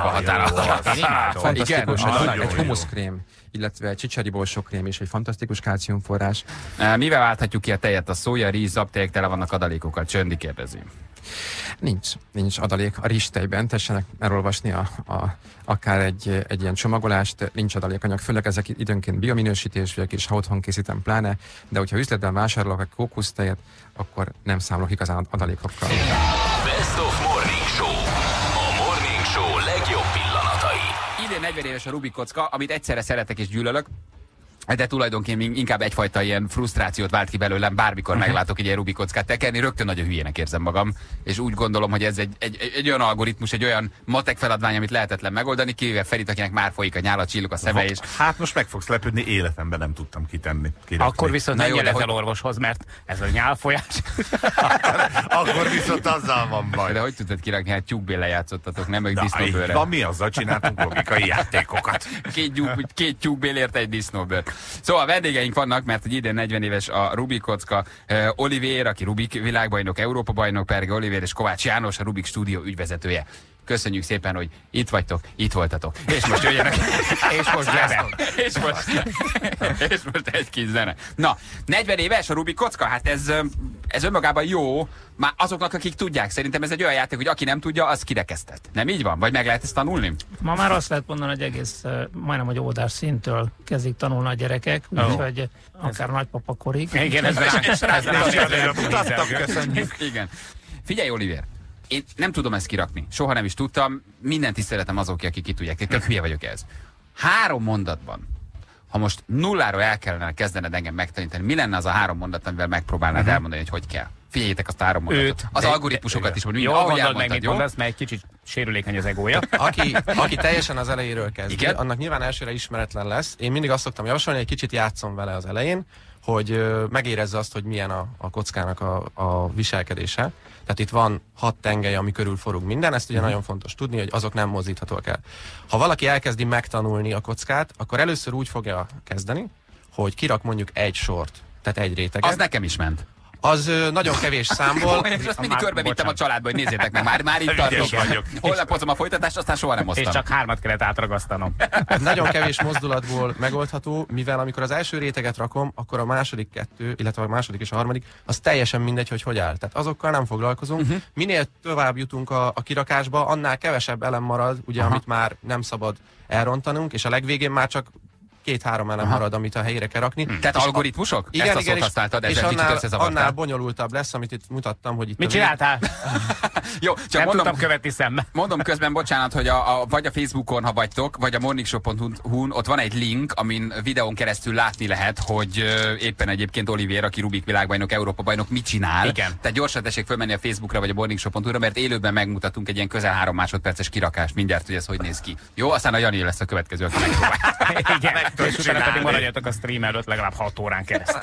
Fantasztikus, egy humuszkrém, illetve egy csicseri borsókrém is egy fantasztikus kálciumforrás. Mivel válthatjuk ki a tejet? A szója, rizs, zabtejek tele vannak adalékokkal. Csöndi kérdezi. Nincs, nincs adalék a rizstejben, tessenek elolvasni a, a, akár egy, egy ilyen csomagolást, nincs adalékanyag, főleg ezek időnként biominősítésűek, és ha otthon készítem pláne, de hogyha üzletben vásárolok egy kókusztejet, akkor nem számolok igazán adalékokkal. Best of Morning Show. A Morning Show legjobb pillanatai. Idén negyven éves a Rubik kocka, amit egyszerre szeretek és gyűlölök, de tulajdonképpen inkább egyfajta ilyen frusztrációt vált ki belőlem, bármikor uh-huh. meglátok egy ilyen Rubik kockát tekerni, rögtön nagyon hülyének érzem magam, és úgy gondolom, hogy ez egy, egy, egy, egy olyan algoritmus, egy olyan matek feladvány, amit lehetetlen megoldani, kivéve Ferit, akinek már folyik a nyála, csillog a szeme, és... Hát most meg fogsz lepődni, életemben nem tudtam kitenni. Kirakni. Akkor viszont nem jöhet el orvoshoz, mert ez a nyálfolyás. Akkor viszont azzal van baj. De hogy tudtad kirakni? Hát tyúkbéllel játszottatok, nem meg disznóbőrrel. Na mi azzal csináltunk logikai játékokat. Két, tyúk, két tyúkbélért egy disznóbőr. Szóval vendégeink vannak, mert hogy idén negyven éves a Rubik kocka. uh, Olivér, aki Rubik világbajnok, Európa bajnok, Perge Olivér, és Kovács János, a Rubik stúdió ügyvezetője. Köszönjük szépen, hogy itt vagytok, itt voltatok. És most jöjjenek. és most zene. és, most, és most egy kis zene. Na, negyven éves a Rubik kocka, hát ez ez önmagában jó, már azoknak, akik tudják. Szerintem ez egy olyan játék, hogy aki nem tudja, az kirekesztett. Nem így van? Vagy meg lehet ezt tanulni? Ma már azt lehet mondani, hogy egész, majdnem, hogy óvodás szinttől kezdik tanulni a gyerekek, oh. úgyhogy akár nagypapa korig. Igen, ez Igen. Figyelj, Oliver, én nem tudom ezt kirakni. Soha nem is tudtam. Minden tiszteletem azok, akik ki tudják. Tök hülye vagyok ez. Három mondatban, ha most nulláról el kellene kezdened engem megtanítani, mi lenne az a három mondat, amivel megpróbálnád uh-huh. elmondani, hogy hogy kell? Figyeljétek azt a három mondatot. Őt, az algoritmusokat is mondjuk. Jól gondold meg, mit mondasz, mert egy kicsit sérülékeny az egója. Aki, aki teljesen az elejéről kezdi, igen? Annak nyilván elsőre ismeretlen lesz. Én mindig azt szoktam javasolni, hogy egy kicsit játszom vele az elején, hogy ö, megérezze azt, hogy milyen a, a kockának a, a viselkedése. Tehát itt van hat tengely, ami körül forog minden, ezt ugye uh-huh. nagyon fontos tudni, hogy azok nem mozdíthatóak el. Ha valaki elkezdi megtanulni a kockát, akkor először úgy fogja kezdeni, hogy kirak mondjuk egy sort, tehát egy réteget. Az nekem is ment. Az ö, nagyon kevés számból. És azt mindig körbevittem a családba, hogy nézzétek meg, már, már itt tartok. Holnap hozom a folytatást, aztán soha nem hoztam. És csak hármat kellett átragasztanom. Nagyon kevés mozdulatból megoldható, mivel amikor az első réteget rakom, akkor a második kettő, illetve a második és a harmadik, az teljesen mindegy, hogy hogy áll. Tehát azokkal nem foglalkozunk. Uh-huh. Minél tovább jutunk a, a kirakásba, annál kevesebb elem marad, ugye, amit már nem szabad elrontanunk, és a legvégén már csak két-három elem marad, amit a helyére kell rakni. Hmm. Tehát algoritmusok? A... Igen, ezt a igen, szót használtad, és ezzel annál, kicsit annál bonyolultabb lesz, amit itt mutattam, hogy itt... Mit csináltál? Jó, csak nem mondom, tudtam követni szembe. Mondom közben, bocsánat, hogy a, a, vagy a Facebookon, ha vagytok, vagy a morningshow pont hu-n, ott van egy link, amin videón keresztül látni lehet, hogy uh, éppen egyébként Olivier, aki Rubik világbajnok, Európa bajnok, mit csinál. Igen. Tehát gyorsan tessék fölmenni a Facebookra, vagy a morningshow pont hu-ra, mert élőben megmutatunk egy ilyen közel három másodperces kirakást, mindjárt, hogy ez hogy néz ki. Jó, aztán a Jani lesz a következő, aki megpróbál. Maradjatok a stream előtt legalább hat órán keresztül.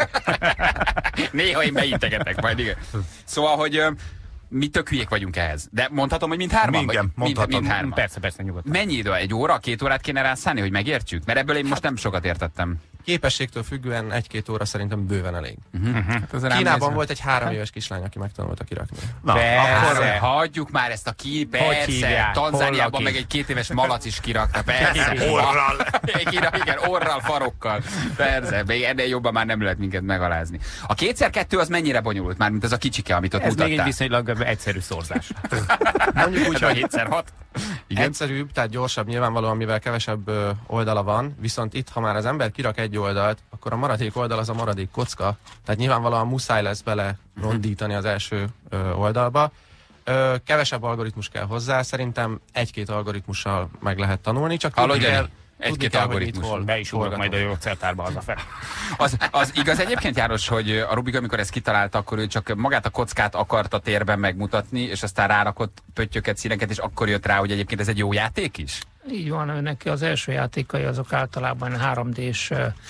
Néha én beintegetek majd, igen. Szóval, hogy uh, mi tök hülyék vagyunk ehhez. De mondhatom, hogy mindhárman? Igen, mondhatom. Mind, mindhárman. Persze, persze, nyugodtan. Mennyi idő? Egy óra, két órát kéne rá szállni, hogy megértsük? Mert ebből én most nem sokat értettem. Képességtől függően egy-két óra szerintem bőven elég. Uh-huh. Hát Kínában volt egy három éves kislány, aki megtanulta kirakni. Na, persze, hagyjuk már ezt a ki, persze. Tanzániában meg egy két éves malac is kirakta, persze. Orral. Igen, orral, farokkal. Persze, még ennél jobban már nem lehet minket megalázni. A kétszer kettő az mennyire bonyolult már, mint az a kicsike, amit ott ez mutattál? Ez még egy viszonylag egyszerű szorzás. Mondjuk úgy, hogy hétszer hat. Igen. Egyszerűbb, tehát gyorsabb nyilvánvalóan, mivel kevesebb ö, oldala van, viszont itt, ha már az ember kirak egy oldalt, akkor a maradék oldal az a maradék kocka, tehát nyilvánvalóan muszáj lesz bele rondítani az első ö, oldalba. Ö, kevesebb algoritmus kell hozzá, szerintem egy-két algoritmussal meg lehet tanulni, csak tudni kell, egy-két algoritmus. Be is ugrok majd a gyógyszertárba hazafel. Az, az igaz egyébként, János, hogy a Rubik, amikor ezt kitalálta, akkor ő csak magát a kockát akarta térben megmutatni, és aztán rárakott pöttyöket, színeket, és akkor jött rá, hogy egyébként ez egy jó játék is? Így van, ő neki az első játékai azok általában három dés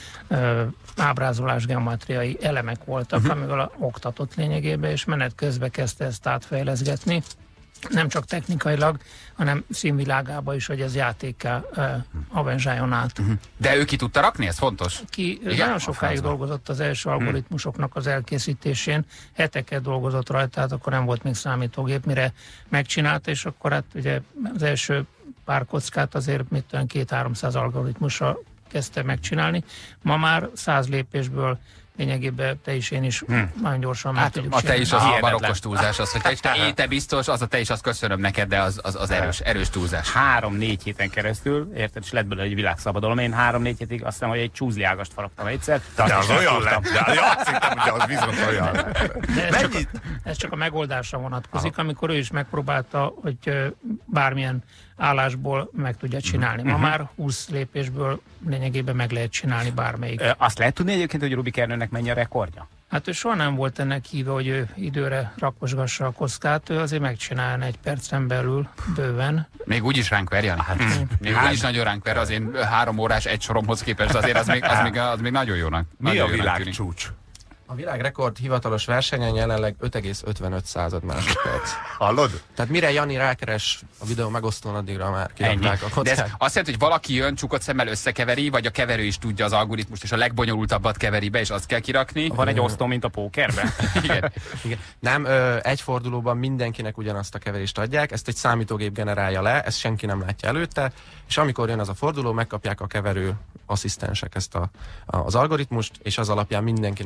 ö, ábrázolás geometriai elemek voltak, uh-huh. amivel oktatott lényegében, és menet közben kezdte ezt átfejleszgetni. Nem csak technikailag, hanem színvilágába is, hogy ez játékká uh, avanzsáljon át. Uh-huh. De ő ki tudta rakni? Ez fontos? Ki igen, nagyon sokáig dolgozott az első algoritmusoknak az elkészítésén, heteket dolgozott rajta, tehát akkor nem volt még számítógép, mire megcsinálta, és akkor hát ugye az első pár kockát azért mit olyan két-háromszáz algoritmusra kezdte megcsinálni. Ma már száz lépésből lényegében te is, én is hmm. nagyon gyorsan meg hát, tudjuk a te is az a barokkos túlzás, az, hogy te is te, é, te biztos, az a te is, azt köszönöm neked, de az, az, az erős, erős túlzás. Három-négy héten keresztül, érted, és lett belőle egy világszabadalom. Én három-négy hétig azt hiszem, hogy egy csúzli ágast faragtam egyszer. De az, az olyan lett, de azt hittem, hogy az bizony olyan lett. Ez csak, a, ez csak a megoldásra vonatkozik, aha. amikor ő is megpróbálta, hogy bármilyen állásból meg tudja csinálni. Ma uh-huh. már húsz lépésből lényegében meg lehet csinálni bármelyik. Ö, azt lehet tudni egyébként, hogy Rubik Ernőnek mennyi a rekordja? Hát ő soha nem volt ennek híve, hogy ő időre rakosgassa a kockát, ő azért megcsinálna egy percen belül bőven. Még úgyis ránk ver, Jani? Hát, még hát. úgyis nagyon ránk ver, az én három órás egy soromhoz képest, azért az még, az még, az még nagyon jónak. Mi nagyon a világ csúcs? A világrekord hivatalos versenyen jelenleg öt egész ötvenöt század másodperc. Hallod? Tehát mire Jani rákeres a videó megosztón, addigra már kirakták a kockát. De ez azt jelenti, hogy valaki jön, csukott szemmel összekeveri, vagy a keverő is tudja az algoritmust, és a legbonyolultabbat keveri be, és azt kell kirakni. Van egy osztó, mint a pókerben. Igen. Igen. Nem, ö, egy fordulóban mindenkinek ugyanazt a keverést adják, ezt egy számítógép generálja le, ezt senki nem látja előtte, és amikor jön az a forduló, megkapják a keverő asszisztensek ezt a, a, az algoritmust, és az alapján mindenkinek ugyanolyan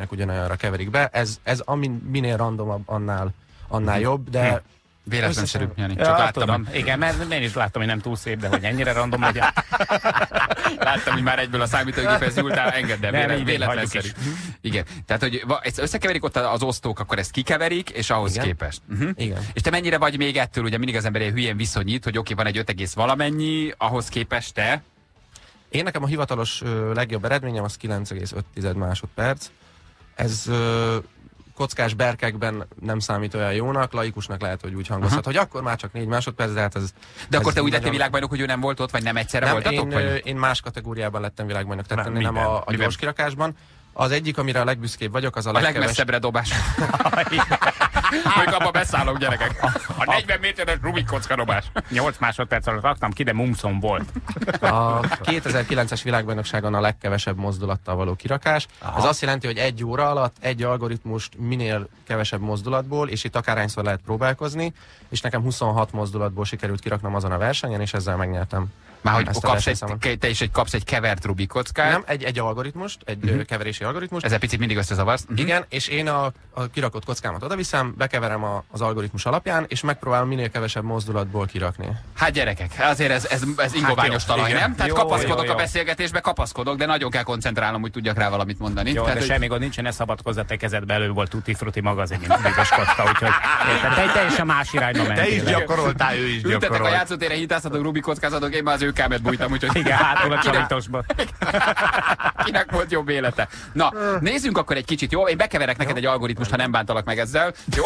oldalra keverik be. Ez, ez ami minél randomabb, annál, annál jobb, de... Véletlenszerű, Jani. Csak Ja, láttam. tudom. Igen, mert én is láttam, hogy nem túl szép, de hogy ennyire random legyen. Láttam, hogy már egyből a számítógéphez nyúltál, engedd el, Nem, vélet, így véletlenszerű. Igen. Tehát, hogy va- ezt összekeverik ott az osztók, akkor ezt kikeverik, és ahhoz Igen. képest. Uh-huh. Igen. És te mennyire vagy még ettől, ugye mindig az ember ilyen hülyén viszonyít, hogy oké, van egy öt egész valamennyi, ahhoz képest te? Én nekem a hivatalos ö, legjobb eredményem az kilenc egész öt másodperc. Ez ö, kockás berkekben nem számít olyan jónak, laikusnak lehet, hogy úgy hangozhat, hogy akkor már csak négy másodperc, de hát ez... De ez akkor te úgy lettél nagyon- világbajnok, hogy ő nem volt ott, vagy nem egyszerre Nem, voltatok? én, vagy? ö, én más kategóriában lettem világbajnok, tehát Nem, nem, nem miben? a, a Miben? gyors kirakásban. Az egyik, amire a legbüszkébb vagyok, az a, A legkeves... legmesszebbre dobás. Hogy abba beszállok, gyerekek. A negyven méteres Rubik kocka dobás. nyolc másodperc alatt raktam ki, de mumszom volt. A kétezer-kilences világbajnokságon a legkevesebb mozdulattal való kirakás. Aha. Ez azt jelenti, hogy egy óra alatt egy algoritmust minél kevesebb mozdulatból, és itt akárhányszor lehet próbálkozni, és nekem huszonhat mozdulatból sikerült kiraknom azon a versenyen, és ezzel megnyertem. Már hogy ezt a kapsz versenyszámot. egy, te is egy, kapsz egy kevert Rubik kockát. Nem, egy, egy algoritmust, egy uh-huh. keverési algoritmust. Ezzel picit mindig összezavarsz. Uh-huh. Igen, és én a, a kirakott kockámat odaviszem, bekeverem a, az algoritmus alapján, és megpróbálom minél kevesebb mozdulatból kirakni. Hát gyerekek, azért ez, ez, ez ingoványos jó, talaj, igen. nem? Tehát Jó, kapaszkodok jó, jó. a beszélgetésbe, kapaszkodok, de nagyon kell koncentrálnom, hogy tudjak rá valamit mondani. Jó, Tehát, de hogy- semmi gond nincsen, ne szabadkozz a te kezedbe, elő volt Tutti Frutti magazin, mint Rubikos kocka, úgyhogy érted, te teljesen más irányba mentél. Te is gyakoroltál, ő is Ültetek a gyakorolt. játszótére, hitáztatok, Rubik kockázatok, én már az ő kámet bújtam, úgyhogy Igen, hátul a csalítosba. kinek volt jobb élete. Na, nézzünk akkor egy kicsit, jó? Én bekeverek neked egy algoritmust, ha nem bántalak meg ezzel. Jó?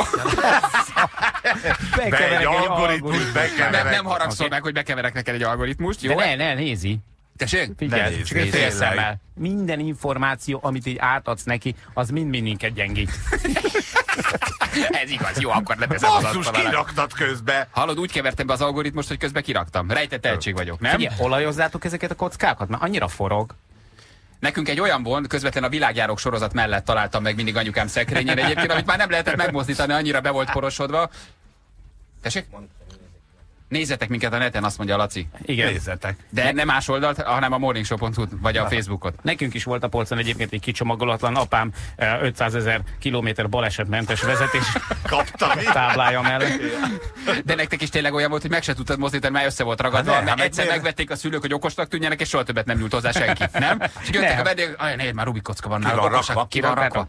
Be egy algoritmus, bekeverek. Nem, nem haragszol meg, hogy bekeverek neked egy algoritmust, jó? De ne, ne, nézi. Tessék? Figyelj, nézd, csak egy nézd, fél tényleg. szemmel. Minden információ, amit így átadsz neki, az mind-mind minket gyengít. Ez igaz, jó, akkor leteszem az Basszus, asztalra. kiraktad közbe. Hallod, úgy kevertem be az algoritmust, hogy közben kiraktam. Rejtett tehetség vagyok, nem? Figyelj, olajozzátok ezeket a kockákat? Mert annyira forog. Nekünk egy olyan volt, közvetlen a világjárók sorozat mellett találtam meg mindig anyukám szekrényén egyébként, amit már nem lehetett megmozdítani, annyira be volt porosodva. Tessék? Nézzetek minket a neten, azt mondja a Laci. Igen. Nézzetek. De nem más oldalt, hanem a morningshow pont hu vagy a Facebookot. Nekünk is volt a polcon egyébként egy kicsomagolatlan apám ötszázezer kilométer balesetmentes vezetés Kaptam. táblája mellett. De nektek is tényleg olyan volt, hogy meg se tudtad mozdítani, mert össze volt ragadva, Hát ne, mert hát egyszer miért? megvették a szülők, hogy okosnak tűnjenek, és soha többet nem nyújt hozzá senki, nem? És jöttek Nem. a vendégek, aj, nézd, már Rubik kocka van náluk, van okosak, rakva? ki van rakva.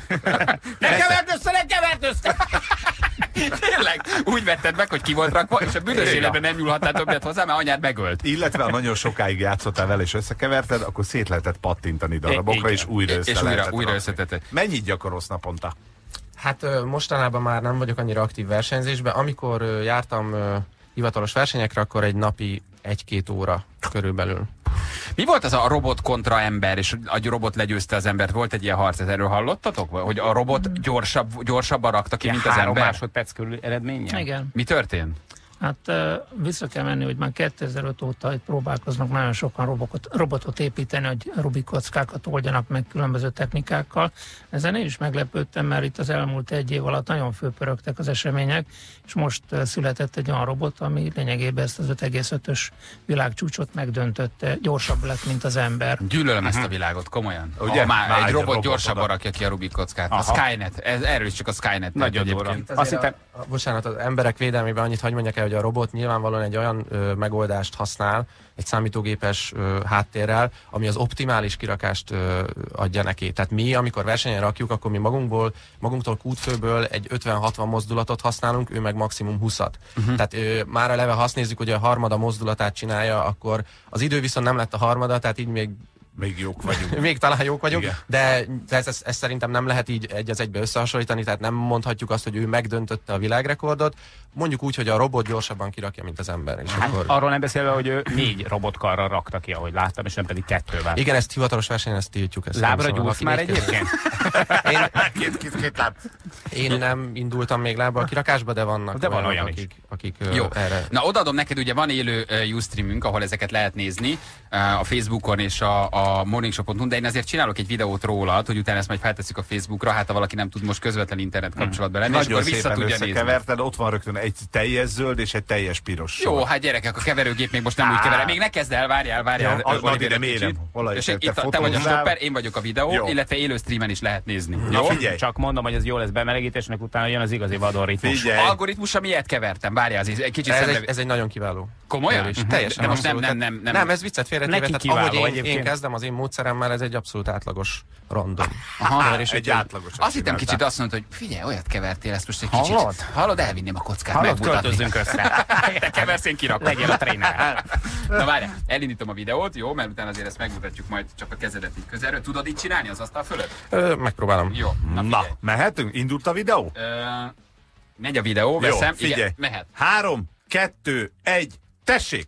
Ne keverd össze, ne keverd össze! Tényleg, úgy vetted meg, hogy ki volt rakva, és a büdös életben nem nyúlhattál többet hozzá, mert anyád megölt. Illetve ha nagyon sokáig játszottál vele és összekeverted, akkor szét lehetett pattintani darabokra, Igen. és újra össze És újra, lehetett újra rakni. összetetted. Mennyit gyakorolsz naponta? Hát ö, mostanában már nem vagyok annyira aktív versenyzésben. Amikor ö, jártam ö, hivatalos versenyekre, akkor egy napi egy-két óra körülbelül. Mi volt az a robot kontra ember, és a robot legyőzte az embert? Volt egy ilyen harc, erről hallottatok? Hogy a robot gyorsabb, gyorsabban rakta ki, mint az Három ember? másodperc körül eredménye? Igen. Mi történt? Hát ö, vissza kell menni, hogy már kétezer-öt óta itt próbálkoznak nagyon sokan robotot, robotot építeni, hogy Rubik kockákat oldjanak meg különböző technikákkal. Ezen én is meglepődtem, mert itt az elmúlt egy év alatt nagyon fölpörögtek az események, és most ö, született egy olyan robot, ami lényegében ezt az öt egész ötös világcsúcsot megdöntötte, gyorsabb lett, mint az ember. Gyűlölöm ezt a világot, komolyan. Ugye? Ugye? Már Már egy egy robot robot gyorsabban oda. rakja ki a Rubik kockát. A Aha. Skynet, ez, erről is csak a Skynet. Nagyon egyébként. durva. Azt Azt hittem, a, a, bocsánat, az emberek védelmében annyit hagy mondjak el, hogy a robot nyilvánvalóan egy olyan ö, megoldást használ, egy számítógépes ö, háttérrel, ami az optimális kirakást ö, adja neki. Tehát mi, amikor versenyen rakjuk, akkor mi magunkból, magunktól kútfőből egy ötven-hatvan mozdulatot használunk, ő meg maximum húszat. Uh-huh. Tehát ö, már eleve, ha azt nézzük, hogy a harmada mozdulatát csinálja, akkor az idő viszont nem lett a harmada, tehát így még Még jók vagyunk. még talán jók vagyunk, Igen. de ezt, ezt, ezt szerintem nem lehet így egy az egybe összehasonlítani, tehát nem mondhatjuk azt, hogy ő megdöntötte a világrekordot. Mondjuk úgy, hogy a robot gyorsabban kirakja, mint az ember. És hát akkor... arról nem beszélve, hogy ő négy robotkarral rakta ki, ahogy láttam, és nem pedig kettővel. Igen, ezt hivatalos versenyen, ezt tiltjuk. Ezt Lábra nem gyúrsz szabad. már Aki négy- egyébként? Én, Két, két, két láb. én nem indultam még lábbal a kirakásba, de vannak De van olyanok, olyan is. akik, akik Jó. Jó. erre... Na, odaadom neked, ugye van élő uh, Ustreamünk, ahol ezeket lehet nézni uh, a Facebookon és a, a morningshow pont hu, de én azért csinálok egy videót rólad, hogy utána ezt majd feltesszük a Facebookra, hát ha valaki nem tud most közvetlen internet kapcsolatban lenni, és Nagyon akkor vissza szépen tudja nézni. összekeverted, ott van rögtön egy teljes zöld és egy teljes piros Jó, sor. hát gyerekek, a keverőgép még most nem úgy keverem. Még ne kezd el, várjál, várjál. Jó, add Oliver, ide egy mérem. kicsit. És itt a, te vagy a stopper, én vagyok a videó, jó. Illetve élő streamen is lehet nézni. Na, jó? Figyelj. Csak mondom, hogy ez jó lesz bemelegítésnek, utána jön az igazi vadonritmus. Figyelj. Algoritmusra miért kevertem? Várjál, ez egy kicsit ez, egy, ez egy nagyon kiváló. Komolyan? Uh-huh. Teljesen. De most nem, nem, nem, nem. Nem, ez viccet félretéve. Tehát ahogy én, én kezdem az én módszeremmel, ez egy abszolút átlagos random. Aha, és egy átlagos. Azt hittem kicsit azt mondta, hogy figyelj, olyat kevertél, ezt most egy kicsit. Hallod? Hallod, elvinném a kockát, Hallod, költözzünk össze. Te keversz, én kirakom. Legyél a tréner. Na várjál, elindítom a videót, jó, mert utána azért ezt megmutatjuk majd csak a kezedet így közelről. Tudod így csinálni az asztal fölött? Ö, megpróbálom. Jó. Na, na mehetünk? Indult a videó? Ö, megy a videó, veszem. Jó, figyelj. Igen, mehet. Három, kettő, egy, tessék!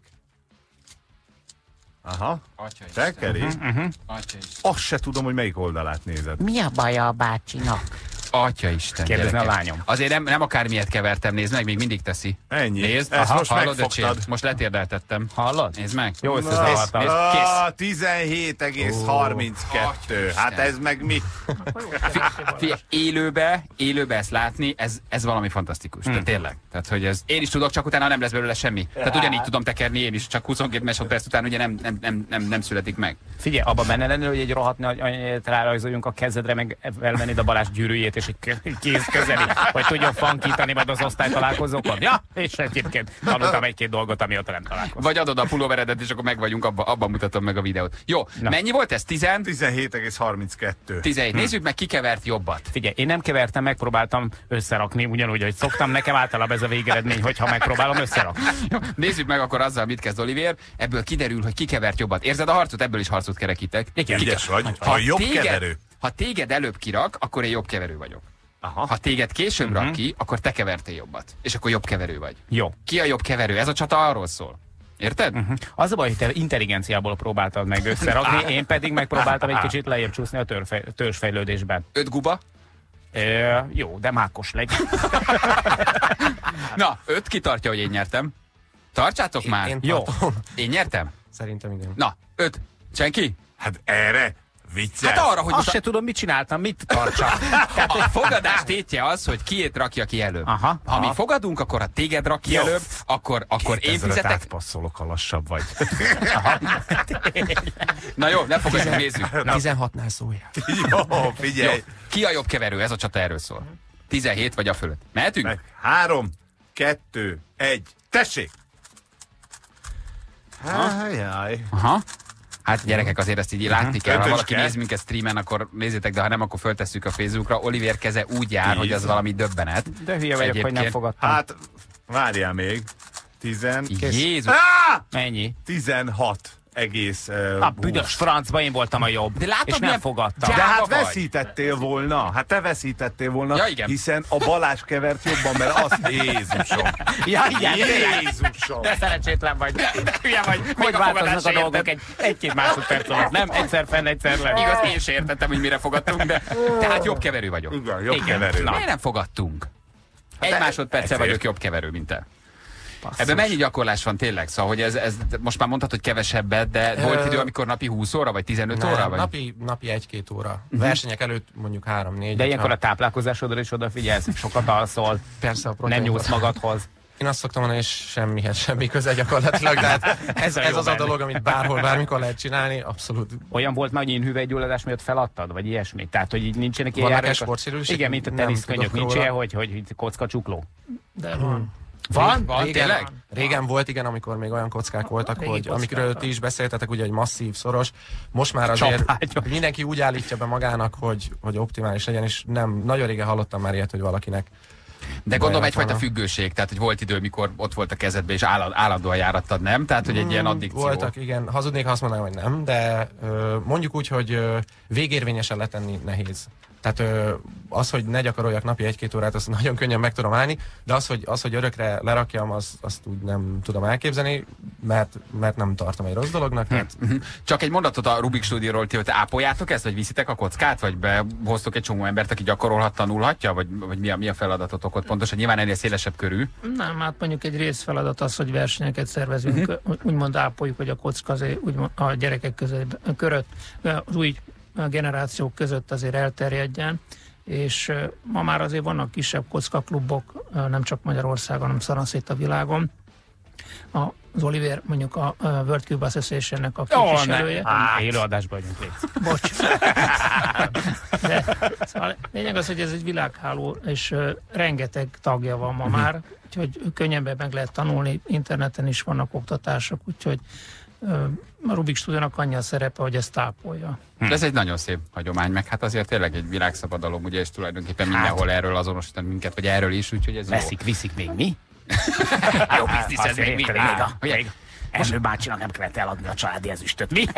Aha. Tekeri. Uh-huh, uh-huh. Azt se tudom, hogy melyik oldalát nézed. Mi a baja a bácsinak? Atya Isten. Kérdezni a lányom. Azért nem, nem akármilyet kevertem, nézd meg, még mindig teszi. Ennyi. Nézd, ezt aha, most hallod, megfogtad. öcsém? Most letérdeltettem. Hallod? Nézd meg. Jó összezavartam. Ah, tizenhét egész harminckettő. Hát ez meg mi? Figyelj, élőbe, élőbe ezt látni, ez, ez valami fantasztikus. Hmm. Tehát tényleg. Tehát, hogy ez, én is tudok, csak utána nem lesz belőle semmi. Tehát ugyanígy tudom tekerni én is, csak huszonkét másodperc után ugye nem, nem, nem, nem, nem születik meg. Figyelj, abban benne lennél, hogy egy rohadt nagy rárajzoljunk a kezedre, meg elvennéd a Balázs gyűrűjét, és egy kéz közeli, hogy tudjon funkítani majd az osztálytalálkozókon. Ja, és egyébként tanultam egy-két dolgot, amióta nem találkoztam. Vagy adod a pulóveredet, és akkor meg vagyunk, abban abba mutatom meg a videót. Jó, na. Mennyi volt ez? tizenhét egész harminckettő. tizenhét. Hm. Nézzük meg, ki kevert jobbat. Figyelj, én nem kevertem, megpróbáltam összerakni, ugyanúgy, hogy szoktam. Nekem általában ez a végeredmény, hogyha megpróbálom összerakni. Jó, nézzük meg akkor azzal, mit kezd Olivér. Ebből kiderül, hogy ki kevert jobbat. Érzed a harcot? Ebből is harcot kerekítek. Ügyes vagy. Ha, ha jobb téged, keverő. Ha téged előbb kirak, akkor én jobb keverő vagyok. Aha. Ha téged később uh-huh. rak ki, akkor te kevertél jobbat. És akkor jobb keverő vagy. Jó. Ki a jobb keverő? Ez a csata arról szól. Érted? Uh-huh. Az a baj, hogy te intelligenciából próbáltad meg összerakni, én pedig megpróbáltam egy kicsit lejjebb csúszni a törfej, törzsfejlődésben. Öt guba? E, jó, de mákos legyen. Na, öt kitartja, hogy én nyertem. Tartsátok én, már. Én jó. Én nyertem? Szerintem igen. Na, öt. Senki? Hát erre vicces. Hát arra, hogy azt se tudom, mit csináltam, mit tartsak. Tehát a fogadás tétje az, hogy kiét rakja ki előbb. Aha, ha aha. mi fogadunk, akkor ha téged rak ki jó. előbb, akkor, akkor én fizetek. átpasszolok, ha lassabb vagy. Na jó, ne fogadjunk, nézzük. tizenhatnál szóljál. Jó, figyelj. Jó. Ki a jobb keverő? Ez a csata erről szól. tizenhét vagy a fölött. Mehetünk? Meg. Három, kettő, egy, tessék! Hájjáj. Aha. Hát gyerekek, azért ezt így látni kell. Ha valaki néz minket streamen, akkor nézzétek, de ha nem, akkor föltesszük a Facebookra. Olivér keze úgy jár, Tíz. hogy az valami döbbenet. De hülye vagyok, hogy nem fogadtam. Hát, várjál még. Tizen... Jézus! Ennyi. Tizenhat egész... Uh, a büdös francba én voltam a jobb, de látod, és nem fogadtam. De hát veszítettél volna, hát te veszítettél volna, ja, igen. hiszen a Balázs kevert jobban, mert azt Jézusom. Ja, igen, Jézusom. De szerencsétlen vagy. Hülye vagy. Hogy változnak a dolgok egy, egy-két másodperc alatt, nem? Egyszer fenn, egyszer le. Igaz, én sem értettem, hogy mire fogadtunk, de tehát jobb keverő vagyok. Igen, jobb igen. keverő. Na. Miért nem fogadtunk? Egy hát másodperccel vagyok jobb keverő, mint te. Basszus. Ebben mennyi gyakorlás van tényleg? Szóval, hogy ez, ez most már mondtad, hogy kevesebbet, de Ö... volt idő, amikor napi húsz óra, vagy tizenöt nem, óra? Vagy? Napi, napi egy-két óra. Uh-huh. Versenyek előtt mondjuk három-négy. De ilyenkor ha... a táplálkozásodra is odafigyelsz, sokat alszol, persze, a nem nyúlsz magadhoz. Én azt szoktam mondani, és semmihez semmi köze gyakorlatilag, tehát ez, ez az a dolog, amit bárhol, bármikor lehet csinálni, abszolút. Olyan volt már, hogy én hüvelygyulladás miatt feladtad, vagy ilyesmi? Tehát, hogy így nincsenek ilyen járók? Vannak sportsérülések? Igen, mint a teniszkönyök, nincs ilyen, hogy, hogy kocka csukló. De van. Van? Van? Régen, tényleg? Régen volt, igen, amikor még olyan kockák voltak, Régi hogy kockák. amikről ti is beszéltetek, ugye egy masszív, szoros. Most már azért Csapágyok. mindenki úgy állítja be magának, hogy, hogy optimális legyen, és nem, nagyon régen hallottam már ilyet, hogy valakinek. De gondolom egyfajta függőség, tehát hogy volt idő, mikor ott volt a kezedbe, és álland, állandóan járattad, nem? Tehát, hogy egy ilyen addikció. Voltak, igen. Hazudnék, ha azt mondanám, hogy nem, de ö, mondjuk úgy, hogy ö, végérvényesen letenni nehéz. Tehát ö, az, hogy ne gyakoroljak napi egy-két órát, azt nagyon könnyen meg tudom állni, de az, hogy, az, hogy örökre lerakjam, az, azt úgy nem tudom elképzelni, mert, mert nem tartom egy rossz dolognak. Hát... Csak egy mondatot a Rubik stúdióról, ti, hogy te ápoljátok ezt, vagy viszitek a kockát, vagy behoztok egy csomó embert, aki gyakorolhat, tanulhatja, vagy, vagy mi, a, mi a feladatotok ott pontosan? Nyilván ennél szélesebb körű. Nem, hát mondjuk egy részfeladat az, hogy versenyeket szervezünk, uh-huh. úgymond ápoljuk, hogy a kocka azért, úgymond a gyerekek között, körött, az új generációk között azért elterjedjen, és ma már azért vannak kisebb kockaklubok, nem csak Magyarországon, hanem szanaszét a világon. A az Oliver mondjuk a, a World Cube Association-nek a Ó, képviselője. ne, élőadásban vagyunk, légy. Bocs. De, szóval lényeg az, hogy ez egy világháló, és uh, rengeteg tagja van ma uh-huh. már, úgyhogy könnyebben meg lehet tanulni, interneten is vannak oktatások, úgyhogy uh, a Rubik Stúdiónak annyi a szerepe, hogy ezt tápolja. Hm. Ez egy nagyon szép hagyomány, meg hát azért tényleg egy világszabadalom, ugye, és tulajdonképpen hát, mindenhol erről azonosítanak minket, vagy erről is, úgyhogy ez veszik, jó. viszik még mi? Jó biznisz, ez még mindig. Ernő bácsinak nem kellett eladni a családi ezüstöt, mi?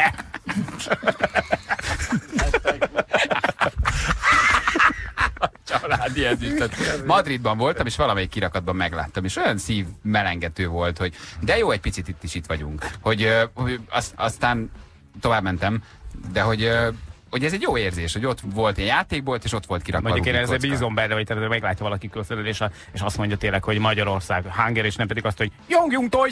Családi ezüstöt. Madridban voltam, és valamelyik kirakatban megláttam, és olyan szív melengető volt, hogy de jó, egy picit itt is itt vagyunk. Hogy, hogy azt, aztán tovább mentem, de hogy hogy ez egy jó érzés, hogy ott volt egy játékbolt, és ott volt kirakva. Mondjuk én ezzel bízom benne, hogy tehát meglátja valaki külföldön, és, és azt mondja tényleg, hogy Magyarország, Hunger, és nem pedig azt, hogy Jongjung Toys!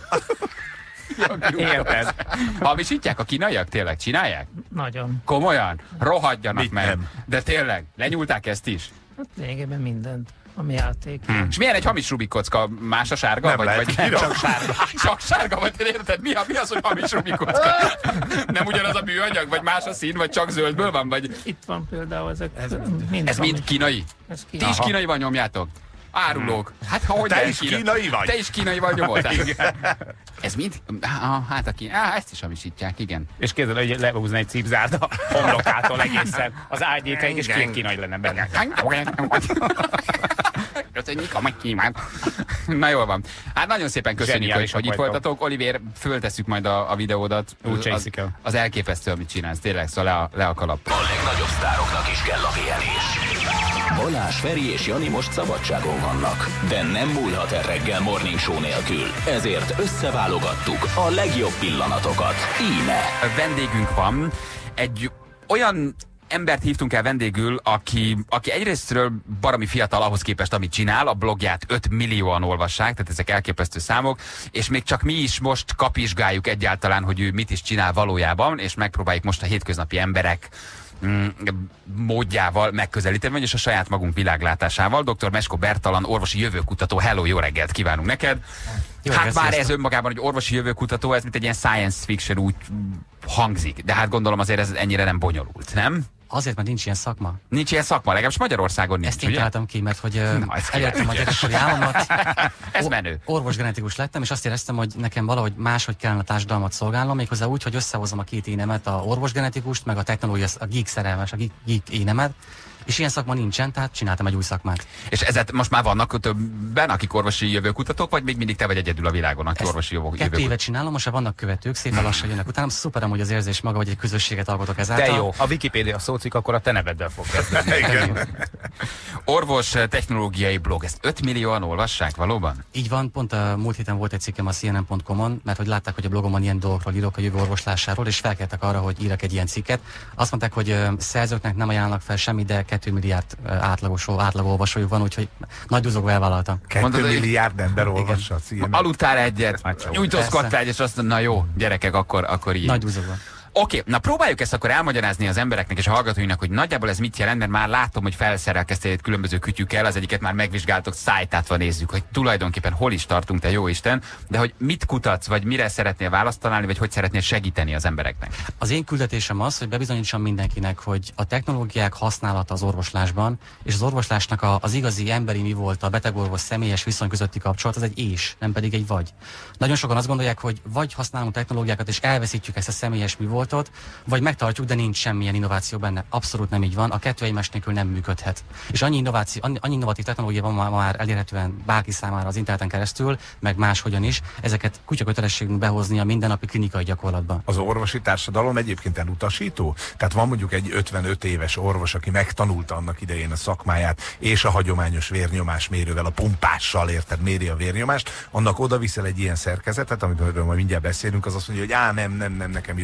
Érted? Hamisítják a kínaiak? Tényleg csinálják? Nagyon. Komolyan? Rohadjanak Mit meg. nem? De tényleg, lenyúlták ezt is? Hát lényegében mindent, ami játék. Hmm. És milyen egy hamis Rubik kocka? Más a sárga? Nem vagy, lehet, vagy nem, csak sárga? Csak sárga, vagy érted? Mi, a, mi az, hogy hamis Rubik kocka? Nem ugyanaz a műanyag, vagy más a szín, vagy csak zöldből van? Vagy... Itt van például ezek. Ez mind, ez mind kínai? Ez Ti is kínaival nyomjátok? Árulók. Hát hogy Te is kínai, kínai vagy. Te is kínaival nyomoltál. Ez mind? Hát a kínai. Á, ezt is hamisítják, igen. És képzeld, hogy lehúzni egy cipzárt a homlokától egészen az ágyékáig, és két kínai lenne benne. Na jól van. Hát nagyon szépen köszönjük, hogy, hogy itt vagytok. voltatok. Olivér, föltesszük majd a, a videódat. Úgy az, el. az elképesztő, amit csinálsz. Tényleg, szóval le a, le a kalap. A legnagyobb sztároknak is kell a pihenés. Balázs, Feri és Jani most szabadságon vannak, de nem múlhat el reggel Morning Show nélkül. Ezért összeválogattuk a legjobb pillanatokat. Íme. Vendégünk van. Egy olyan embert hívtunk el vendégül, aki, aki egyrésztről baromi fiatal ahhoz képest, amit csinál, a blogját öt millióan olvassák, tehát ezek elképesztő számok, és még csak mi is most kapizsgáljuk egyáltalán, hogy ő mit is csinál valójában, és megpróbáljuk most a hétköznapi emberek mm, módjával megközelíteni, vagyis a saját magunk világlátásával. doktor Meskó Bertalan, orvosi jövőkutató, hello, jó reggelt kívánunk neked! Jó, hát már ez önmagában, hogy orvosi jövőkutató, ez mint egy ilyen science fiction úgy hangzik, de hát gondolom azért ez ennyire nem bonyolult, nem? Azért, mert nincs ilyen szakma. Nincs ilyen szakma, legalábbis Magyarországon nincs, Ezt én találtam ki, mert hogy Na, elértem a gyerekkori állomat. Ez menő. Orvosgenetikus lettem, és azt éreztem, hogy nekem valahogy máshogy kellene a társadalmat szolgálnom, méghozzá úgy, hogy összehozom a két énemet, a orvosgenetikust, meg a technológia, a geek szerelmes, a geek, geek énemet. És ilyen szakma nincsen, tehát csináltam egy új szakmát. És ezért most már vannak többen, akik orvosi jövőkutatók, vagy még mindig te vagy egyedül a világon, aki orvosi jövőkutató? Kettő évet csinálom, most már vannak követők, szépen lassan jönnek utánam. Szuper amúgy az érzés maga, hogy egy közösséget alkotok ezáltal. De jó, a Wikipédia szócik, akkor a te neveddel fog kezdeni. Orvos technológiai blog, ezt öt millióan olvassák valóban? Így van, pont a múlt héten volt egy cikkem a C N N pont com-on, mert hogy látták, hogy a blogomon ilyen dolgokról írok a jövő orvoslásáról, és felkeltek arra, hogy írjak egy ilyen cikket. Azt mondták, hogy szerzőknek nem ajánlnak fel semmi, de két milliárd átlagos, átlagolvasójuk van, úgyhogy nagy duzogó elvállaltam. Kettő milliárd ember olvassa a C N N. Aludtál egyet, nyújtózkodtál egy, és azt mondta, na jó, gyerekek, akkor, akkor így. Nagy duzogó. Oké, okay, na próbáljuk ezt akkor elmagyarázni az embereknek és a hallgatóinknak, hogy nagyjából ez mit jelent, mert már látom, hogy felszerelkeztél egy különböző kütyükkel, az egyiket már megvizsgáltok, szájtátva nézzük, hogy tulajdonképpen hol is tartunk, te jó Isten, de hogy mit kutatsz, vagy mire szeretnél választ találni, vagy hogy szeretnél segíteni az embereknek? Az én küldetésem az, hogy bebizonyítsam mindenkinek, hogy a technológiák használata az orvoslásban, és az orvoslásnak a, az igazi emberi mi volt, a beteg-orvos személyes viszony közötti kapcsolat, az egy és, nem pedig egy vagy. Nagyon sokan azt gondolják, hogy vagy használunk technológiákat, és elveszítjük ezt a személyes mi volt, vagy megtartjuk, de nincs semmilyen innováció benne. Abszolút nem így van. A kettő egymás nélkül nem működhet. És annyi innováció, annyi, annyi innovatív technológia van ma már elérhetően bárki számára az interneten keresztül, meg máshogyan is. Ezeket kutyakötelességünk behozni a mindennapi klinikai gyakorlatban. Az orvosi társadalom egyébként elutasító? Tehát van mondjuk egy ötvenöt éves orvos, aki megtanulta annak idején a szakmáját, és a hagyományos vérnyomásmérővel, a pumpással, érted, méri a vérnyomást, annak oda viszel egy ilyen szerkezetet, amiről majd mindjárt beszélünk, az azt mondja, hogy á, nem, nem, nem, nekem jó a régi.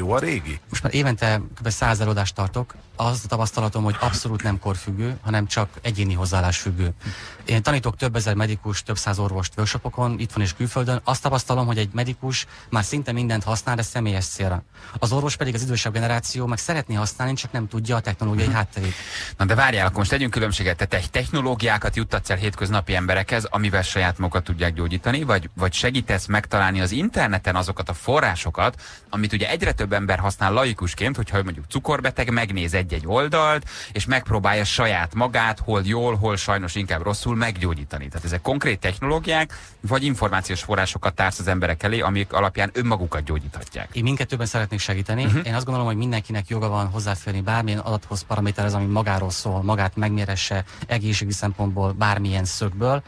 Györgyi? Most már évente kb. száz előadást tartok. Az a tapasztalatom, hogy abszolút nem korfüggő, hanem csak egyéni hozzáállás függő. Én tanítok több ezer medikus, több száz orvost workshopokon, itt van és külföldön. Azt tapasztalom, hogy egy medikus már szinte mindent használ, de személyes célra. Az orvos pedig az idősebb generáció meg szeretné használni, csak nem tudja a technológiai hátterét. Na de várjál, akkor most tegyünk különbséget. Te technológiákat juttatsz el hétköznapi emberekhez, amivel saját magukat tudják gyógyítani, vagy, vagy segítesz megtalálni az interneten azokat a forrásokat, amit ugye egyre több ember használ laikusként, hogyha mondjuk cukorbeteg megnéz egy-egy oldalt, és megpróbálja saját magát, hol jól, hol sajnos inkább rosszul meggyógyítani. Tehát ezek konkrét technológiák, vagy információs forrásokat társz az emberek elé, amik alapján önmagukat gyógyíthatják. Én mindkettőben szeretnék segíteni. Uh-huh. Én azt gondolom, hogy mindenkinek joga van hozzáférni bármilyen adathoz, paraméterhez, ami magáról szól, magát megméresse egészségügyi szempontból, bármilyen szögből.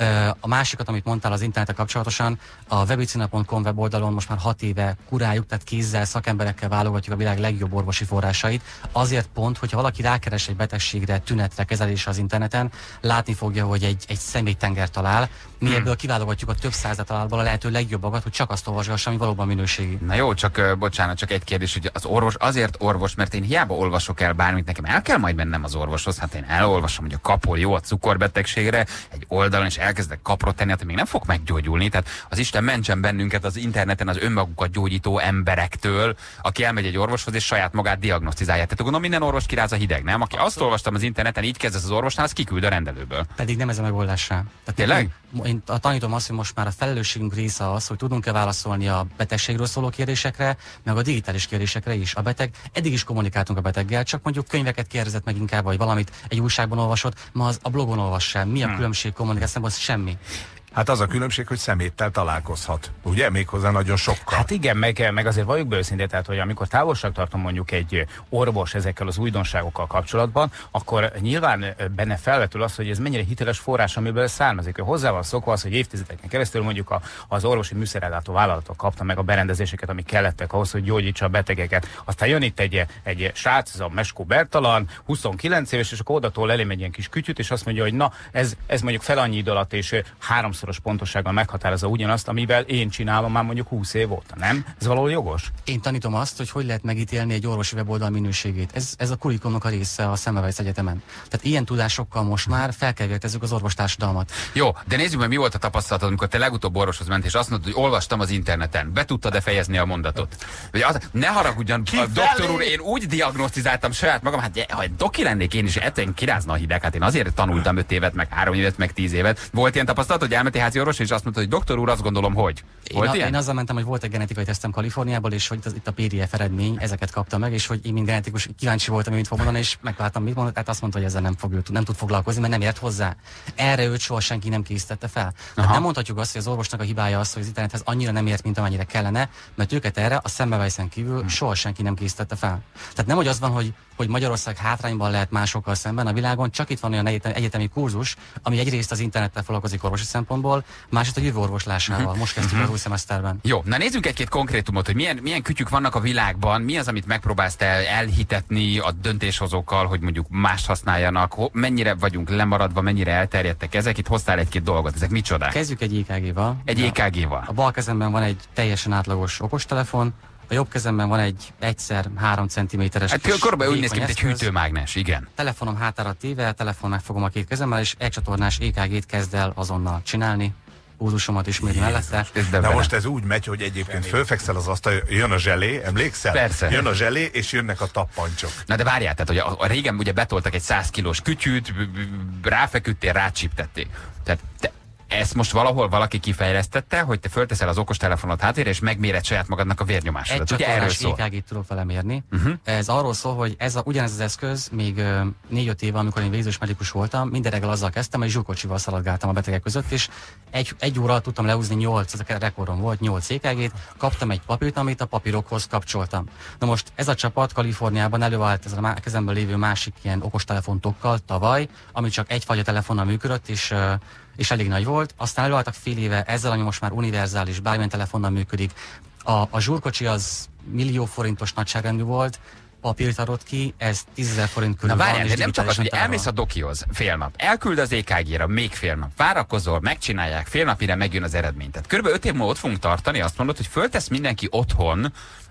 A másikat, amit mondtál az internettel kapcsolatosan, a webicina pont com weboldalon most már hat éve kuráljuk, tehát kézzel, szakemberekkel válogatjuk a világ legjobb orvosi forrásait. Azért pont, hogyha valaki rákeres egy betegségre, tünetre, kezelésre az interneten, látni fogja, hogy egy, egy személytenger talál. Mi hmm. ebből kiválogatjuk a több százat találból a lehető legjobbakat, hogy csak azt olvasgassa, ami valóban minőségi. Na jó, csak uh, bocsánat, csak egy kérdés, hogy az orvos azért orvos, mert én hiába olvasok el bármit, nekem el kell majd mennem az orvoshoz, hát én elolvasom, hogy a kapol jó a cukorbetegségre egy oldalon, és elkezdek kaprot tenni, hát még nem fog meggyógyulni. Tehát az Isten mentsen bennünket az interneten az önmagukat gyógyító emberektől, aki elmegy egy orvoshoz és saját magát diagnosztizálja. Tehát gondolom minden orvos kiráz a hideg, nem? Aki azt olvastam az interneten, így kezdesz az orvosnál, az kiküld a rendelőből. Pedig nem ez a megoldás rá. Tényleg? Én, én tanítom azt, hogy most már a felelősségünk része az, hogy tudunk-e válaszolni a betegségről szóló kérdésekre, meg a digitális kérdésekre is. A beteg, eddig is kommunikáltunk a beteggel, csak mondjuk könyveket kérdezett meg inkább, vagy valamit egy újságban olvasott, ma az a blogon olvass. Mi a hmm. különbség kommunikációban? Az semmi. Hát az a különbség, hogy szeméttel találkozhat. Ugye? Méghozzá nagyon sokkal. Hát igen, meg, meg azért valljuk be őszintén, tehát, hogy amikor távolságtartom mondjuk egy orvos ezekkel az újdonságokkal kapcsolatban, akkor nyilván benne felvetül az, hogy ez mennyire hiteles forrás, amiből származik. Hozzá van szokva az, hogy évtizedeken keresztül mondjuk a, az orvosi műszerellátó vállalatok kapta meg a berendezéseket, amik kellettek ahhoz, hogy gyógyítsa a betegeket. Aztán jön itt egy, egy srác, ez a Meskó Bertalan, huszonkilenc éves, és akkor odatól elém egy ilyen kis kütyüt, és azt mondja, hogy na, ez, ez mondjuk fel annyi idő alatt, és háromszor pontossággal meghatározza ugyanazt, amivel én csinálom már mondjuk húsz év óta, nem? Ez valahol jogos? Én tanítom azt, hogy hogy lehet megítélni egy orvosi weboldal minőségét. Ez, ez a kurikulumnak a része a Semmelweis Egyetemen. Tehát ilyen tudásokkal most már fel kell vértezzük az orvostársadalmat. Jó, de nézzük meg, mi volt a tapasztalatod, amikor te legutóbb orvoshoz ment, és azt mondtad, hogy olvastam az interneten. Be tudtad-e fejezni a mondatot? Az, ne haragudjon, doktor úr, én úgy diagnosztizáltam saját magam, hát ha egy doki lennék én is, ettől kirázna a hideg, hát én azért tanultam öt évet, meg három évet, meg tíz évet. Volt ilyen tapasztalat, hogy elmenti házi orvos, és azt mondta, hogy doktor úr, azt gondolom, hogy. Volt én, a, én azzal mentem, hogy volt egy genetikai tesztem Kaliforniából, és hogy az, itt a pé dé ef eredmény, ezeket kapta meg, és hogy én, mint genetikus, kíváncsi voltam, mit fog mondani, és megváltam, mit mondott, hát azt mondta, hogy ezzel nem fog, nem tud foglalkozni, mert nem ért hozzá. Erre őt soha senki nem készítette fel. Hát nem mondhatjuk azt, hogy az orvosnak a hibája az, hogy az internethez annyira nem ért, mint amennyire kellene, mert őket erre a Semmelweisen kívül hmm. soha senki nem készítette fel. Tehát nem, hogy az van, hogy hogy Magyarország hátrányban lehet másokkal szemben a világon, csak itt van olyan egyetemi kurzus, ami egyrészt az internettel foglalkozik orvosi szempontból, másrészt a jövő orvoslásával. Uh-huh. Most kezdtük uh-huh. az új szemeszterben. Jó, na nézzünk egy-két konkrétumot, hogy milyen, milyen kütyük vannak a világban, mi az, amit megpróbálsz te elhitetni a döntéshozókkal, hogy mondjuk mást használjanak, mennyire vagyunk lemaradva, mennyire elterjedtek ezek, itt hoztál egy-két dolgot, ezek micsodák? Kezdjük egy é ká gé-val. Egy é ká gé-val. A bal kezemben van egy teljesen átlagos okostelefon, a jobb kezemben van egy egyszer három centiméteres. Hát körülbelül úgy néz ki, mint egy hűtőmágnes, igen. Telefonom hátára téve, telefon megfogom a két kezemmel, és egy csatornás é ká gét kezd el azonnal csinálni. Pulzusomat is még mellette. De most ez úgy megy, hogy egyébként fölfekszel az asztal, jön a zselé, emlékszel? Persze. Jön a zselé, és jönnek a tappancsok. Na de várjál, tehát hogy a, a régen ugye betoltak egy száz kilós kütyűt, ráfeküdtél, rácsiptették. Tehát te ezt most valahol valaki kifejlesztette, hogy te fölteszel az okostelefonot hátére, és megméred saját magadnak a vérnyomásodat. Egy csatornás é ká gét tudok vele mérni. Uh-huh. Ez arról szól, hogy ez a, ugyanez az eszköz még négy-öt éve, amikor én végzős medikus voltam, minden reggel azzal kezdtem, hogy zsúrkocsival szaladgáltam a betegek között, és egy, egy óra tudtam lehúzni nyolc, ez a rekordom volt, nyolc é ká gét, kaptam egy papírt, amit a papírokhoz kapcsoltam. Na most ez a csapat Kaliforniában előállt ezzel a kezemben lévő másik ilyen okostelefontokkal tavaly, ami csak egyfajta telefonnal működött, és és elég nagy volt. Aztán előálltak fél éve ezzel, ami most már univerzális, bármilyen telefonnal működik. A, a zsúrkocsi az millió forintos nagyságrendű volt, papírt adott ki, ez tízezer forint körül. Na várjál, de nem csak az, hogy elmész a dokihoz fél nap, elküld az é ká gére még fél nap, várakozol, megcsinálják, fél napire megjön az eredmény. Tehát körülbelül öt év múlva ott fogunk tartani, azt mondod, hogy föltesz mindenki otthon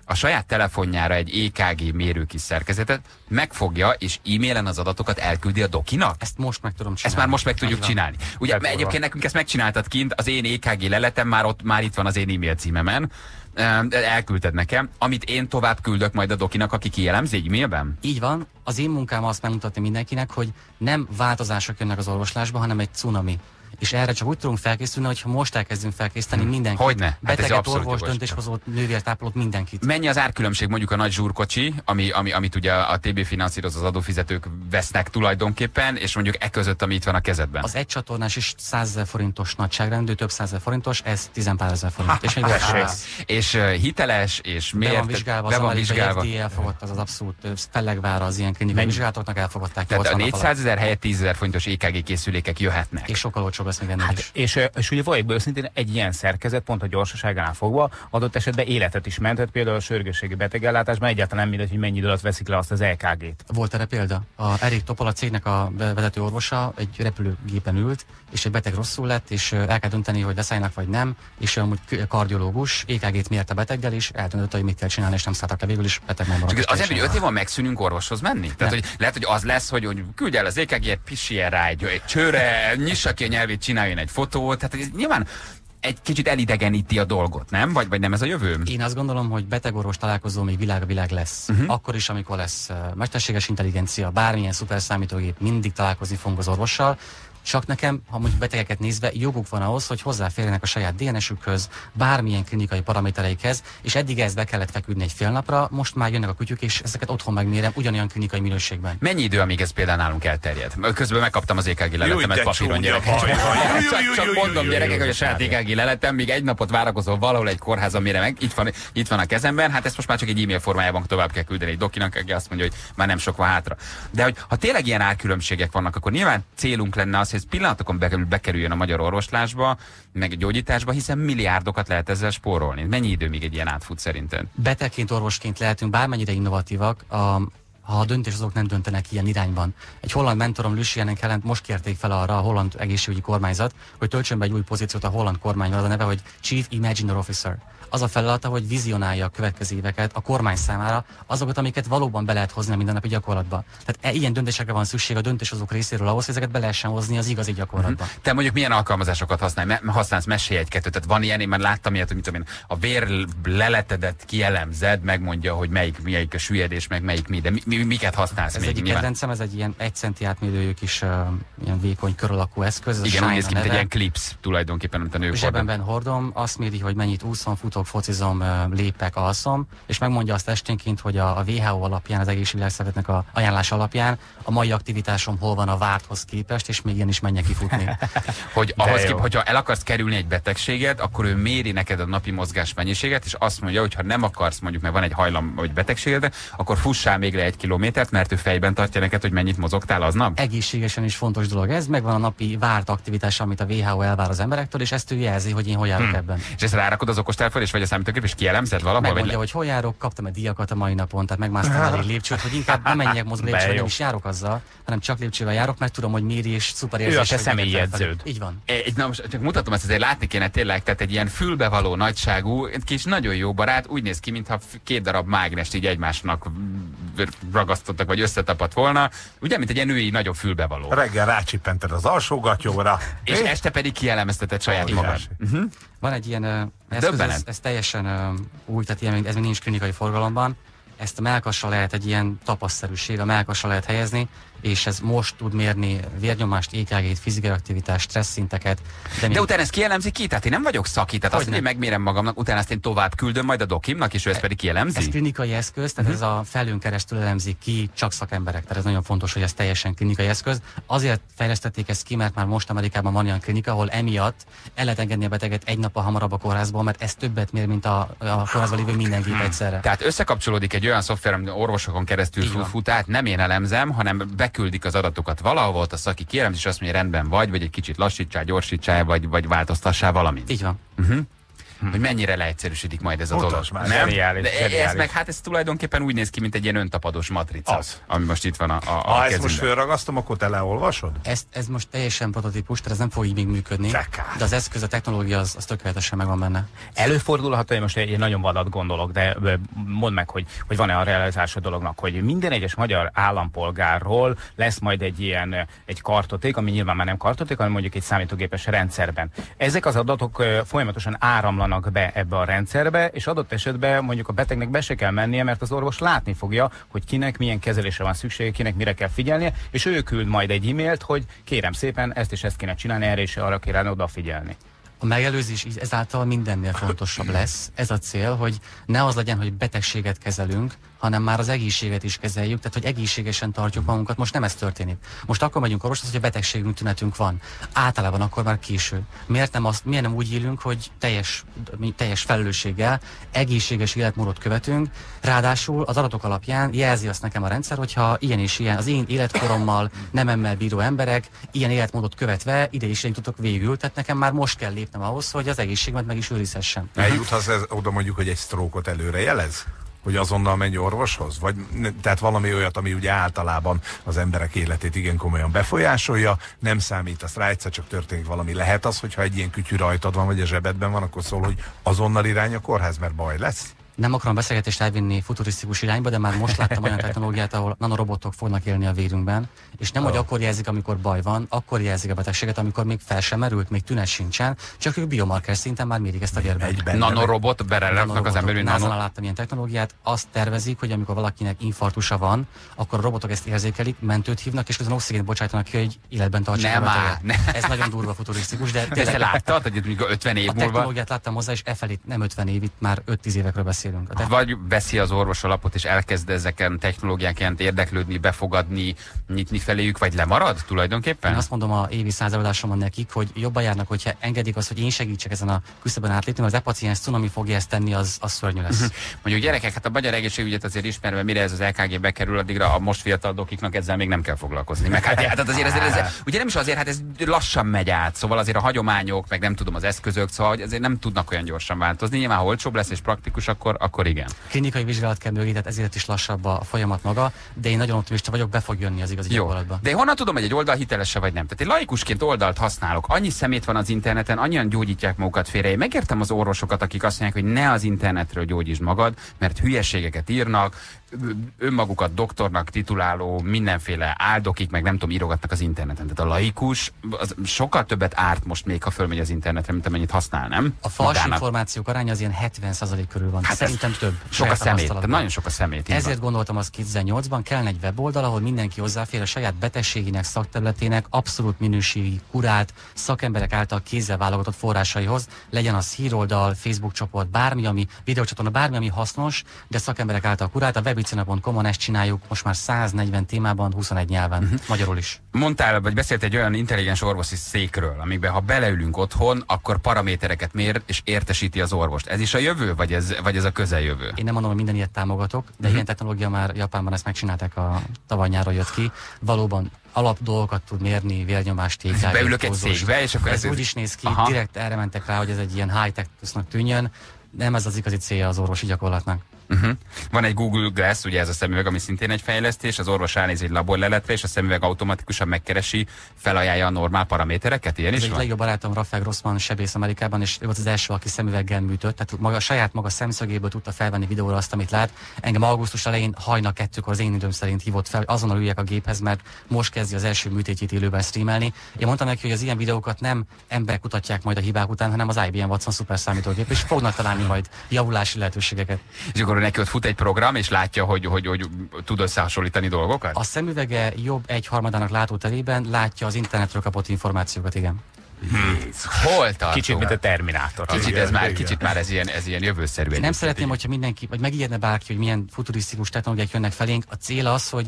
a saját telefonjára egy é ká gé mérő kis szerkezetet, megfogja és e-mailen az adatokat elküldi a dokinak? Ezt most meg tudom csinálni. Ezt már most meg tudjuk csinálni. Ugye egyébként nekünk ezt megcsináltad kint, az én é ká gé leletem már ott, már itt van az én e-mail címemen. Elküldted nekem, amit én tovább küldök majd a dokinak, aki kielemzi e-mailben? Így van. Az én munkám azt megmutatni mindenkinek, hogy nem változások jönnek az orvoslásba, hanem egy cunami. És erre csak úgy tudunk felkészülni, hogyha most elkezdünk felkészíteni mindenkit. Hogyne? Beteget, orvos, döntéshozót, nővértápolót, mindenkit. Mennyi az árkülönbség mondjuk a nagy zsúrkocsi, ami, ami, amit ugye a té bé finanszíroz, az adófizetők vesznek tulajdonképpen, és mondjuk e között, ami itt van a kezedben? Az egy csatornás is százezer forintos nagyságrendű, több százezer forintos, ez tizenpár forint. És, még és uh, hiteles, és miért? Be van vizsgálva, be az van vizsgálva. ef dé á elfogadta, az abszolút fellegvára az ilyen klinikai vizsgálatoknak elfogadták. Tehát a négyszázezer helyett tízezer forintos é ká gé készülékek jöhetnek. És sokkal olcsóbb lesz még ennél hát, is. És, és ugye valljuk őszintén egy ilyen szerkezet pont a gyorsaságánál fogva adott esetben életet is menthet, például a sürgősségi betegellátásban egyáltalán nem mindegy, hogy mennyi idő alatt veszik le azt az é ká gét. Volt erre példa. A Erik Topol, a cégnek a vezető orvosa egy repülőgépen ült, és egy beteg rosszul lett, és el kell dönteni, hogy leszállnak vagy nem, és amúgy kardiológus é ká gét mért a beteggel, és eldöntötte, hogy mit kell csinálni, és nem szálltak le végül is, beteg nem maradt. Az hogy öt év van megszűnünk orvoshoz menni? Tehát, hogy lehet, hogy az lesz, hogy, hogy küldj el az é ká gét, pissiljen rá egy, egy csőre, nyissa ki a nyelvét, csináljon egy fotót. Tehát ez nyilván egy kicsit elidegeníti a dolgot, nem? Vagy, vagy nem ez a jövő? Én azt gondolom, hogy betegorvos találkozó még világ a világ lesz. Uh-huh. Akkor is, amikor lesz uh, mesterséges intelligencia, bármilyen szuperszámítógép, mindig találkozni fogunk az orvossal. Csak nekem, ha mondjuk betegeket nézve, joguk van ahhoz, hogy hozzáférjenek a saját dé en es-ükhöz, bármilyen klinikai paramétereikhez, és eddig ezt be kellett feküdni egy fél napra, most már jönnek a kütyük, és ezeket otthon megmérem ugyanolyan klinikai minőségben. Mennyi idő, amíg ez például nálunk elterjed? Közben megkaptam az é ká gé leletemet papíron, gyerekek. Csak, csak mondom, gyerekek, hogy a saját é ká gé leletem, míg egy napot várakozol valahol egy kórházon, mire meg itt van, itt van a kezemben, hát ezt most már csak egy e-mail formájában tovább kell küldeni egy dokinak, aki azt mondja, hogy már nem sok van hátra. De hogy ha tényleg ilyen árkülönbségek vannak, akkor nyilván célunk lenne az, hogy ez pillanatokon bekerüljön a magyar orvoslásba, meg a gyógyításba, hiszen milliárdokat lehet ezzel spórolni. Mennyi idő még egy ilyen átfut szerinted? Betegként, orvosként lehetünk bármennyire innovatívak, a, ha a döntéshozók nem döntenek ilyen irányban. Egy holland mentorom, Lucianen Kellent most kérték fel arra a holland egészségügyi kormányzat, hogy töltsön be egy új pozíciót a holland kormányban, az a neve, hogy Chief Imagineer Officer. Az a feladata, hogy vizionálja a következő éveket a kormány számára, azokat, amiket valóban be lehet hozni a mindennapi gyakorlatba. Tehát e, ilyen döntésekre van szükség a döntéshozók részéről ahhoz, hogy ezeket be lehessen hozni az igazi gyakorlatba. Uh-huh. Te mondjuk milyen alkalmazásokat használsz? Me- használsz mesélj egy-kettőt. Tehát van ilyen, én már láttam ilyet, hogy mit tudom én, a vér leletedet kielemzed, megmondja, hogy melyik, melyik a süllyedés, meg melyik mi, de mi, mi, miket használsz ez még? Egyik kedvencem, ez egy ilyen egy centi átmérőjű kis uh, ilyen vékony kör alakú eszköz. Ez igen, úgy néz ki, mint egy ilyen clips tulajdonképpen, amit a nők zsebemben hordom, azt méri, hogy mennyit úszom, futok, focizom, lépek, alszom, és megmondja azt esténként, hogy a, a vé há o alapján, az Egészségügyszervezetnek a ajánlás alapján a mai aktivitásom hol van a várthoz képest, és még ilyen is menjek kifutni. Hogy ahhoz kép, hogyha el akarsz kerülni egy betegséget, akkor ő méri neked a napi mozgás mennyiséget, és azt mondja, hogy ha nem akarsz, mondjuk, mert van egy hajlam vagy betegséged, akkor fussál még le egy kilométert, mert ő fejben tartja neked, hogy mennyit mozogtál aznap. Egészségesen is fontos dolog ez, megvan a napi várt aktivitás, amit a vé há o elvár az emberektől, és ezt ő jelzi, hogy én hol járok hmm. ebben. És ezt rárakod az okostelefon, és vagy a számítógép, és kielemzed valahol? Megmondja, hogy hol járok, kaptam egy díjakat a mai napon, tehát megmásztam elég lépcsőt, hogy inkább nem menjek mozgó lépcsővel, nem is járok azzal, hanem csak lépcsővel járok, mert tudom, hogy méri és szuper érzés. Ő a te személyi edződ. Így van. Egy, na most csak mutatom ezt, azért látni kéne tényleg, tehát egy ilyen fülbevaló nagyságú, kis nagyon jó barát, úgy néz ki, mintha két darab mágnest így egymásnak ragasztottak, vagy összetapadt volna, ugye, mint egy ilyen női nagyobb fülbevaló. Reggel rácsippented az alsógatyóra. És é? este pedig kielemezteted saját oh, magad. Uh-huh. Van egy ilyen uh, eszköz, ez, ez teljesen uh, új, tehát ilyen, ez még nincs klinikai forgalomban. Ezt a mellkassal lehet egy ilyen tapaszszerűség, a mellkassal lehet helyezni, és ez most tud mérni vérnyomást, é ká gét, fizikai aktivitást, stressz szinteket. De, de utána ezt kielemzi ki? Tehát én nem vagyok szaki, tehát azt, hogy én megmérem magamnak, utána ezt én tovább küldöm majd a dokimnak, és ő ezt pedig kielemzi? Ez klinikai eszköz, tehát uh-huh. ez a felőn keresztül elemzik ki csak szakemberek, tehát ez nagyon fontos, hogy ez teljesen klinikai eszköz. Azért fejlesztették ezt ki, mert már most Amerikában van olyan klinika, ahol emiatt el lehet engedni a beteget egy nappal hamarabb a kórházból, mert ez többet mér, mint a, a kórházban lévő minden gép egyszerre. Tehát összekapcsolódik egy olyan szoftver, ami orvosokon keresztül fut át, nem én elemzem, hanem küldik az adatokat valahol, volt a szaki kielemzés, és azt mondja, rendben vagy, vagy egy kicsit lassítsál, gyorsítsál, vagy, vagy változtassál valamit. Így van. Uh-huh. hogy mennyire leegyszerűsödik majd ez a Mutas dolog. már. Nem? Zseniális, De ez zseniális. meg, hát ez tulajdonképpen úgy néz ki, mint egy ilyen öntapadós matrica, Az. ami most itt van a, a, a Ha ezt kezünkben. most fölragasztom, akkor te leolvasod? Ez, ez most teljesen prototípus, tehát ez nem fog így még működni. Csekár. De az eszköz, a technológia az, az tökéletesen megvan benne. Előfordulhat, hogy most egy, egy nagyon vadat gondolok, de ö, mondd meg, hogy, hogy van-e a realizása dolognak, hogy minden egyes magyar állampolgárról lesz majd egy ilyen ö, egy kartoték, ami nyilván már nem kartoték, hanem mondjuk egy számítógépes rendszerben. Ezek az adatok ö, folyamatosan áramlanak be ebbe a rendszerbe, és adott esetben mondjuk a betegnek be se kell mennie, mert az orvos látni fogja, hogy kinek milyen kezelésre van szüksége, kinek mire kell figyelnie, és ő küld majd egy e-mailt, hogy kérem szépen, ezt és ezt kéne csinálni, erre és arra kéne odafigyelni. A megelőzés így ezáltal mindennél fontosabb lesz. Ez a cél, hogy ne az legyen, hogy betegséget kezelünk, hanem már az egészséget is kezeljük, tehát hogy egészségesen tartjuk magunkat. Most nem ez történik. Most akkor megyünk orvoshoz, hogy a betegségünk, tünetünk van. Általában akkor már késő. Miért nem, azt, miért nem úgy élünk, hogy teljes, teljes felelősséggel egészséges életmódot követünk, ráadásul az adatok alapján jelzi azt nekem a rendszer, hogyha ilyen és ilyen, az én életkorommal, nememmel bíró emberek ilyen életmódot követve ide is én tudok végül, tehát nekem már most kell lépnem ahhoz, hogy az egészségemet meg is őrizhessem. Eljuthatsz ez, oda mondjuk, hogy egy sztrókot előre jelez? Hogy azonnal menj orvoshoz? Vagy tehát valami olyat, ami ugye általában az emberek életét igen komolyan befolyásolja, nem számítasz rá, egyszer csak történik valami. Lehet az, hogyha egy ilyen kütyű rajtad van, vagy a zsebedben van, akkor szól, hogy azonnal irány a kórház, mert baj lesz? Nem akarom beszélgetést elvinni futurisztikus irányba, de már most láttam olyan technológiát, ahol nanorobotok fognak élni a vérünkben, és nem, hogy akkor jelzik, amikor baj van, akkor jelzik a betegséget, amikor még fel sem merült, még tünet sincsen, csak ők biomarker szinten már mérik ezt a vérben. Nanorobot, berelraknak az emberi názon nano. láttam ilyen technológiát, azt tervezik, hogy amikor valakinek infarktusa van, akkor a robotok ezt érzékelik, mentőt hívnak, és közben oxigént bocsájtanak ki, hogy életben tartsák Nem a áll, beteget. Ez nagyon durva futurisztikus, de Te ezt láttad, hogy itt mondjuk ötven év a múlva? technológiát láttam hozzá, és e felé nem ötven év, itt már öt-tíz évekről beszélünk. A Vagy veszi az orvos a lapot, és elkezd ezeken technológiákként érdeklődni, befogadni, nyitni feléjük, vagy lemarad tulajdonképpen? Én azt mondom a évi százaladásomon nekik, hogy jobban járnak, hogyha engedik azt, hogy én segítsek ezen a küszöbön átlépni, mert az e-paciens cunami fogja ezt tenni, az, az szörnyű lesz. Mondjuk gyerekek, hát a magyar egészségügyet azért ismerve, mire ez az el ká gé bekerül, addigra a most fiatal dokiknak ezzel még nem kell foglalkozni. Meg hát, hát azért ez, ez, ez, ugye nem is azért, hát ez lassan megy át, szóval azért a hagyományok, meg nem tudom, az eszközök, szóval hogy azért nem tudnak olyan gyorsan változni. Nyilván, ha olcsóbb lesz és praktikus, akkor, akkor igen. Klinikai vizsgálat kell mögé, tehát ezért is lassabb a folyamat maga, de én nagyon optimista vagyok, be fog jönni az igazi gyakorlatba. De honnan tudom, hogy egy oldal hiteles vagy nem? Tehát én laikusként oldalt használok, annyi szemét van az interneten, annyian gyógyítják magukat félre. Én megértem az orvosokat, akik azt mondják, hogy ne az internetről gyógyítsd magad, mert hülyeségeket írnak, önmagukat doktornak tituláló mindenféle áldokik, meg nem tudom, írogatnak az interneten. Tehát a laikus az sokkal többet árt most még, ha fölmegy az internetre, mint amennyit használ, nem? A fals Magának. információk aránya az ilyen hetven százalék körül van. Hát szerintem több. Sok a szemét, tehát nagyon sok a szemét. így Ezért van. gondoltam az kétezer-nyolcban, kellene egy weboldal, ahol mindenki hozzáfér a saját betegségének, szakterületének, abszolút minőségi, kurált, szakemberek által kézzel válogatott forrásaihoz, legyen az híroldal, Facebook csoport, bármi, ami videócsatorna, bármi, ami hasznos, de szakemberek által kurált. A webicina pont com-on ezt csináljuk most már száznegyven témában, huszonegy nyelven, uh-huh. magyarul is. Mondtál, vagy beszélt egy olyan intelligens orvosi székről, amikben ha beleülünk otthon, akkor paramétereket mér és értesíti az orvost. Ez is a jövő, vagy ez, vagy ez a közeljövő? Én nem mondom, hogy minden ilyet támogatok, de uh-huh. ilyen technológia már Japánban ezt megcsinálták, a tavaly nyáron jött ki. Valóban alap dolgokat tud mérni, vérnyomást, tékát. Beülök egy székbe, és akkor ez, ez úgy is néz ki, aha. direkt erre mentek rá, hogy ez egy ilyen high-tech-nek tűnjön. Nem ez az igazi célja az orvosi gyakorlatnak. Uh-huh. Van egy Google Glass, ugye ez a szemüveg, ami szintén egy fejlesztés, az orvos ránéz egy laborleletre, és a szemüveg automatikusan megkeresi, felajánlja a normál paramétereket, ilyen ez is egy van? legjobb barátom Rafael Grossman, sebész Amerikában, és ő volt az első, aki szemüveggel műtött, tehát maga, saját maga szemszögéből tudta felvenni videóra azt, amit lát. Engem augusztus elején hajnal kettőkor az én időm szerint hívott fel, hogy azonnal üljek a géphez, mert most kezdi az első műtétjét élőben streamelni. Én mondtam neki, hogy az ilyen videókat nem emberek kutatják majd a hibák után, hanem az I B M Watson szuperszámítógép, és fognak találni majd javulási lehetőségeket. És akkor neki ott fut egy program, és látja, hogy, hogy, hogy tud összehasonlítani dolgokat? A szemüvege jobb egyharmadának látóterében látja az internetről kapott információkat, igen. Jézus, hol tartunk? Kicsit, mint a Terminátor. Kicsit ez már, kicsit már ez ilyen, ez ilyen jövőszerű. Én nem szeretném, hogyha mindenki, vagy megijedne bárki, hogy milyen futurisztikus technológiák jönnek felénk. A cél az, hogy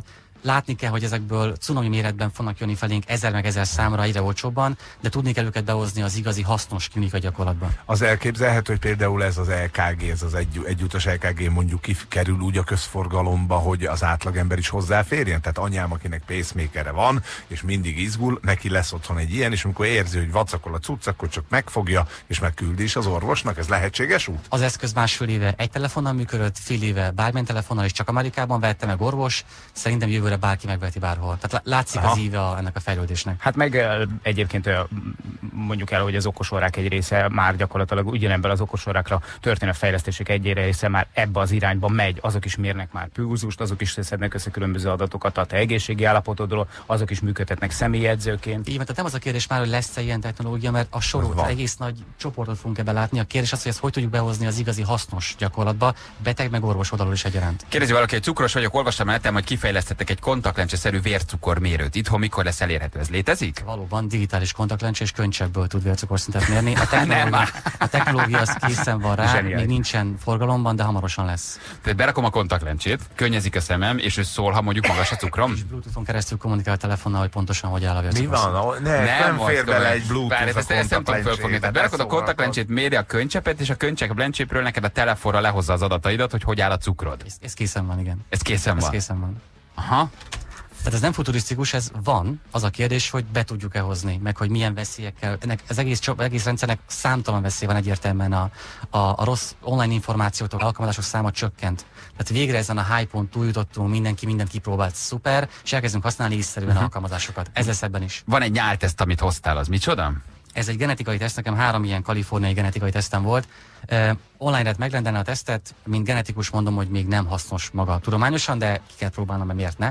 látni kell, hogy ezekből cunami méretben fognak jönni felénk ezer meg ezer számra egyre olcsóbban, de tudni kell őket behozni az igazi hasznos klinika gyakorlatban. Az elképzelhető, hogy például ez az é ká gé, ez az egy, egyutas é ká gé mondjuk kikerül úgy a közforgalomba, hogy az átlagember is hozzáférjen? Tehát anyám, akinek pacemakere van, és mindig izgul, neki lesz otthon egy ilyen, és amikor érzi, hogy vacakol a cucc, akkor csak megfogja, és megküldi is az orvosnak. Ez lehetséges út? Az eszköz másfél éve egy telefonnal működött, fél éve bármilyen telefonnal, és csak Amerikában vette meg orvos. Szerintem jövőre bárki megveheti bárhol. Tehát látszik Aha. az íve a, ennek a fejlődésnek. Hát meg egyébként mondjuk el, hogy az okosórák egy része már gyakorlatilag ugyanebből az okosórákra történő fejlesztések egy része már ebbe az irányba megy. Azok is mérnek már pulzust, azok is szednek össze különböző adatokat a te egészségi állapotodról, azok is működtetnek személyjegyzőként. Igen, tehát nem az a kérdés már, hogy lesz-e ilyen technológia, mert a sorot, egész nagy csoportot fogunk ebbe látni. A kérdés az, hogy ezt hogy tudjuk behozni az igazi hasznos gyakorlatba, beteg meg orvos oldalról is egyaránt. Kérdezi valaki, hogy cukros vagyok, olvastam el, hogy kifejlesztettek egy kontaktlencse-szerű vércukormérőt. Itthon mikor lesz elérhető? Ez létezik? Valóban digitális kontaktlencse és könycsebből tud vércukorszintet mérni. A technológia, a technológia az készen van rá, Zseniális. Még nincsen forgalomban, de hamarosan lesz. Tehát berakom a kontaktlencsét, könnyezik a szemem, és ő szól, ha mondjuk magas a cukrom. És Bluetoothon keresztül kommunikál a telefonnal, hogy pontosan hogy áll a vércukorszint. Mi van? Ne, nem, nem fér bele egy Bluetooth ezt, ezt nem tudom fölfogni. Tehát berakod a kontaktlencsét, méri a könycsepet, és a könycseppről neked a telefonra lehozza az adataidat, hogy hogy áll a cukrod. Ez, ez készen van, igen. Ez készen ez van? készen van. Aha. Tehát ez nem futurisztikus, ez van. Az a kérdés, hogy be tudjuk-e hozni, meg hogy milyen veszélyekkel. Ennek az egész, egész rendszernek számtalan veszély van egyértelműen. A, a, a rossz online információtok, alkalmazások száma csökkent. Tehát végre ezen a high-pont túljutottunk, mindenki mindent kipróbált, szuper, és elkezdünk használni észszerűen uh-huh. alkalmazásokat. Ez lesz ebben is. Van egy nyálteszt, amit hoztál, az micsoda? Ez egy genetikai teszt, nekem három ilyen kaliforniai genetikai tesztem volt. Uh, online lehet megrendelni a tesztet, mint genetikus mondom, hogy még nem hasznos maga tudományosan, de ki kell próbálnom, mert miért ne.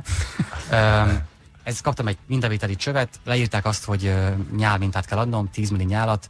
Uh, ez kaptam egy mintavételi csövet, leírták azt, hogy uh, nyálmintát kell adnom, tíz milli nyálat.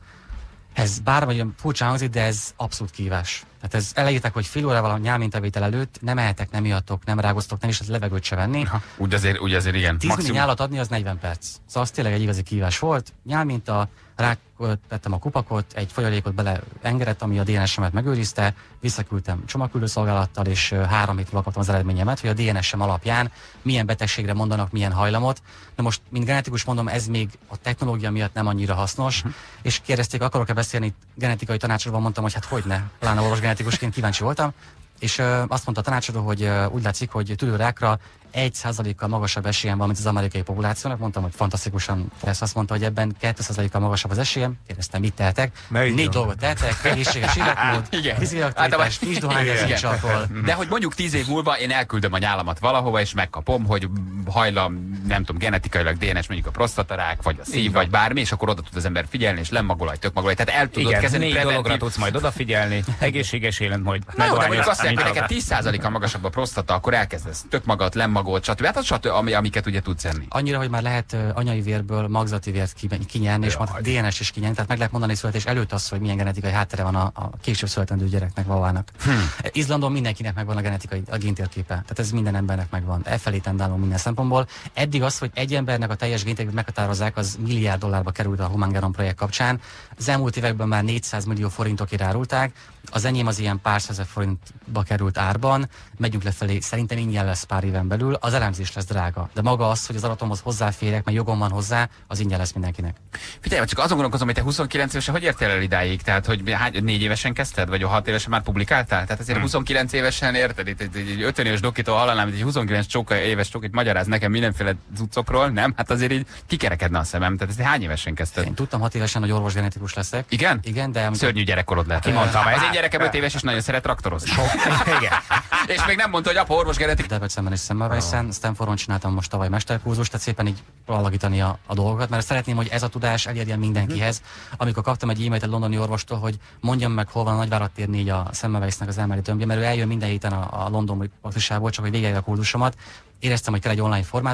Ez bármilyen furcsa hangzik, de ez abszolút kihívás. Tehát ez elejétek, hogy fél órával a nyálmintavétel előtt nem ehetek, nem ihattok, nem rágoztok, nem is az levegőt se venni. Ha, úgy azért, úgy azért igen. tíz milli nyálat adni az negyven perc. Szóval az tényleg egy igazi kihívás volt. Nyálminta, rátettem a kupakot, egy folyadékot beleengedett, ami a dé en es-emet megőrizte, visszaküldtem csomagküldőszolgálattal, és három hét múlva kaptam az eredményemet, hogy a dé en es-em alapján milyen betegségre mondanak, milyen hajlamot. De most, mint genetikus mondom, ez még a technológia miatt nem annyira hasznos, uh-huh. és kérdezték, akarok-e beszélni genetikai tanácsadóval, mondtam, hogy hát hogyne, pláne orvos genetikusként kíváncsi voltam, és uh, azt mondta a tanácsadó, hogy uh, úgy látszik, hogy tüdőrákra egy százalékkal magasabb esélyem van, mint az amerikai populációnak. Mondtam, hogy fantasztikusan lesz. Azt mondta, hogy ebben két százalékkal magasabb az esélyem. Kérdeztem, mit tehetek? Négy jó. dolgot tehetek, egészséges életmód, fiziaktivitás, nincs dohányzás, nincs alkohol. De hogy mondjuk tíz év múlva én elküldöm a nyálamat valahova, és megkapom, hogy hajlam, nem tudom, genetikailag dé en es, mondjuk a prostatarák, vagy a szív, vagy bármi, és akkor oda tud az ember figyelni, és lemmagolaj, tökmagolaj. Tehát el tudod kezdeni négy dologra tudsz majd odafigyelni, egészséges élet majd. Na jó, de mondjuk azt mondják, hogy neked tíz százalékkal magasabb a prostata, akkor elkezdesz tökmagat, lemmagolt, stb. Hát az stb. Ami, amiket ugye tudsz enni. Annyira, hogy már lehet uh, anyai vérből magzati vért kinyerni, és majd dé en es is kinyerni, tehát meg lehet mondani születés előtt azt, hogy milyen genetikai háttere van a, a később születendő gyereknek, vavának. Hmm. Izlandon mindenkinek megvan a genetikai a géntérképe, tehát ez minden embernek megvan. E felé tendálunk minden szempontból. Eddig az, hogy egy embernek a teljes géntérképét meghatározzák, az milliárd dollárba került a Human Genome projekt kapcsán. Az elmúlt években már négyszáz millió forintokért árulták. Az enyém az ilyen pár százezer forintba került árban. Megyünk lefelé, szerintem ingyen lesz pár éven belül. Az elemzés lesz drága, de maga az, hogy az adatomhoz hozzáférek, mert jogom van hozzá, az ingyen lesz mindenkinek. Figyelj, csak azon gondolkozom, hogy te huszonkilenc évesen hogy értél el idáig? Tehát, hogy hány, négy évesen kezdted, vagy hat évesen már publikáltál? Tehát azért hmm. huszonkilenc évesen érted, itt egy, egy ötven éves dokitól hallanám, hogy egy huszonkilenc csóka, éves csókit magyaráz nekem mindenféle cuccokról, nem? Hát azért így kikerekedne a szemem. Tehát ezt hány évesen kezdted? Én tudtam hat évesen, hogy orvosgenetikus leszek. Igen? Igen, de amikor... Szörnyű gyerekkorod lett. Kimondtam, ez én gyerekem öt éves és nagyon szeret traktorozni. Igen. És még nem mondta, hogy apa orvosgenetikus. Debrecenben és Semmelweisen, Stanfordon csináltam most tavaly mesterkurzust, tehát szépen így alakítani a, a dolgokat, mert szeretném, hogy ez a tudás elérjen mindenkihez. Amikor kaptam egy e-mailt egy londoni orvostól, hogy mondjam meg, hol van a Nagyvárad tér négy a Semmelweisnek az elméleti tömbje, mert ő eljön minden héten a, a londoni praktisából, csak hogy végigjelje a kurzusomat. Éreztem, hogy kell egy online formátum, ezt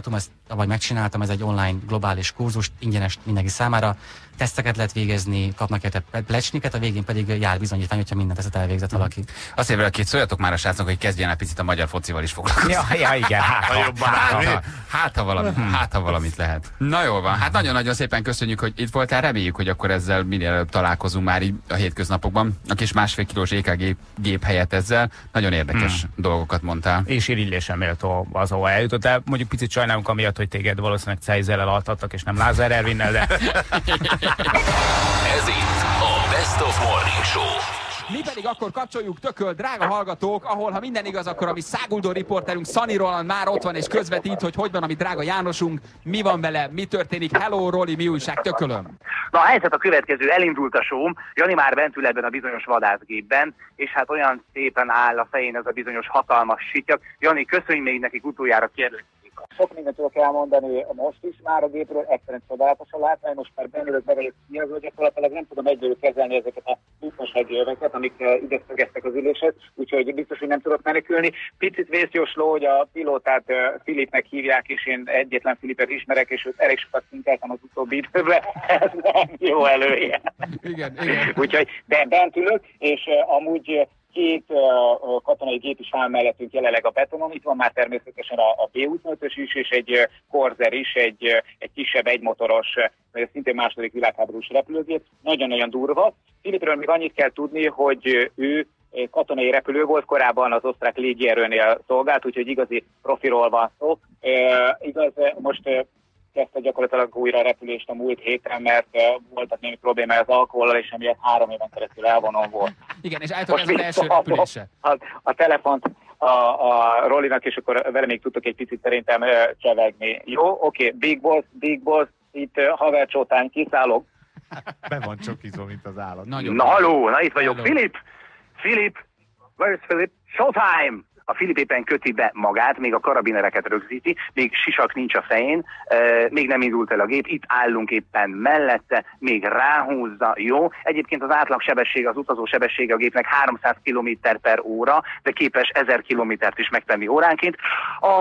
vagy megcsináltam, ez egy online globális kurzus, ingyenes mindenki számára. Teszteket lehet végezni, kapnak érte plecsniket, a végén pedig jár bizonyítvány, hogyha minden tesztet elvégzett valaki. Azt évvel, akit szóljatok már a srácnak, hogy kezdjen el picit a magyar focival is foglalkozni. Ja, ja igen, hát ha, jobban hát, ha, hát, ha valami, hát, ha valamit lehet. Na jól van, hát nagyon-nagyon szépen köszönjük, hogy itt voltál, reméljük, hogy akkor ezzel minél előbb találkozunk már így a hétköznapokban. A kis másfél kilós é ká gé gép helyett ezzel. Nagyon érdekes hmm. dolgokat mondtál. És irigylésem méltó az, ahol eljutott, de mondjuk picit sajnálunk amiatt, hogy téged valószínűleg Ceizellel altattak, és nem Lázár Ervinnel, de... Ez itt a Best of Morning Show. Mi pedig akkor kapcsoljuk tököl, drága hallgatók, ahol, ha minden igaz, akkor a mi száguldó riporterünk Szani Roland már ott van és közvetít, hogy hogy van a mi drága Jánosunk, mi van vele, mi történik. Hello, Roli, mi újság, tökölöm? Na, a helyzet a következő, elindult a show, Jani már bent ül ebben a bizonyos vadászgépben, és hát olyan szépen áll a fején ez a bizonyos hatalmas sityak. Jani, köszönj még nekik utoljára, kérlek. Sok mindent tudok elmondani most is már a gépről, egyszerűen csodálatos a látvány, most már bennülök be vagyok kiazva, gyakorlatilag nem tudom egyből kezelni ezeket a biztonsági öveket, amik ide szögeztek az üléshez, úgyhogy biztos, hogy nem tudok menekülni. Picit vészjósló, hogy a pilótát uh, Filipnek hívják, és én egyetlen Filipet ismerek, és őt elég sokat szinkeltem az utóbbi időben, ez nem jó elője. Igen, igen. Úgyhogy de bent ülök, és uh, amúgy két uh, katonai gép is áll mellettünk jelenleg a betonon, itt van már természetesen a, a bé huszonötös is, és egy uh, Corsair is, egy, uh, egy kisebb egymotoros, uh, szintén második világháborús repülőgép, nagyon-nagyon durva. Filipről még annyit kell tudni, hogy uh, ő katonai repülő volt, korábban az osztrák légierőnél szolgált, úgyhogy igazi profiról van szó. Uh, igaz, most uh, kezdte gyakorlatilag újra a repülést a múlt héten, mert uh, voltak némi problémája az alkohollal, és emiatt három éven keresztül elvonom volt. Igen, és eltört ez az első repülése. A, a telefont a, a Rolinak, és akkor vele még tudtok egy picit szerintem uh, csevegni. Jó, oké, okay. Big Boss, Big Boss, itt uh, havercsótán kiszállok. Be van csokizó, mint az állat. Nagyon na halló, na itt vagyok. Hello. Filip! Filip! Where's Filip? Showtime! A Filip éppen köti be magát, még a karabinereket rögzíti, még sisak nincs a fején, euh, még nem indult el a gép, itt állunk éppen mellette, még ráhúzza, jó. Egyébként az átlag sebesség, az utazó sebessége a gépnek háromszáz kilométer per óra, de képes ezer kilométert is megtenni óránként. A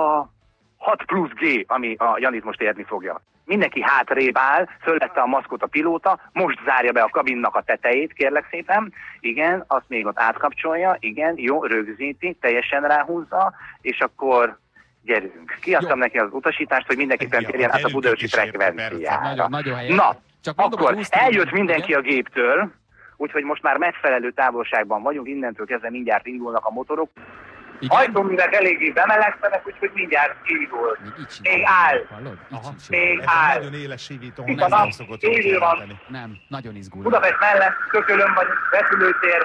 hat plusz G, ami a Janit most érni fogja. Mindenki hátrébb áll, fölvette a maszkot a pilóta, most zárja be a kabinnak a tetejét, kérlek szépen. Igen, azt még ott átkapcsolja, igen, jó, rögzíti, teljesen ráhúzza, és akkor gyerünk. Kiadtam neki az utasítást, hogy mindenképpen térjen át a budaörsi frekvenciára. Na, Csak akkor eljött mindenki a géptől, úgyhogy most már megfelelő távolságban vagyunk, innentől kezdve mindjárt indulnak a motorok. Ajtóművek eléggé bemelegszenek, úgyhogy mindjárt indul. Még áll. Még áll. Nagyon éles sívító, nem, nem szokott élő van. Nem, nagyon izguló. Budapest mellett, Kökölön vagyunk, repülőtér.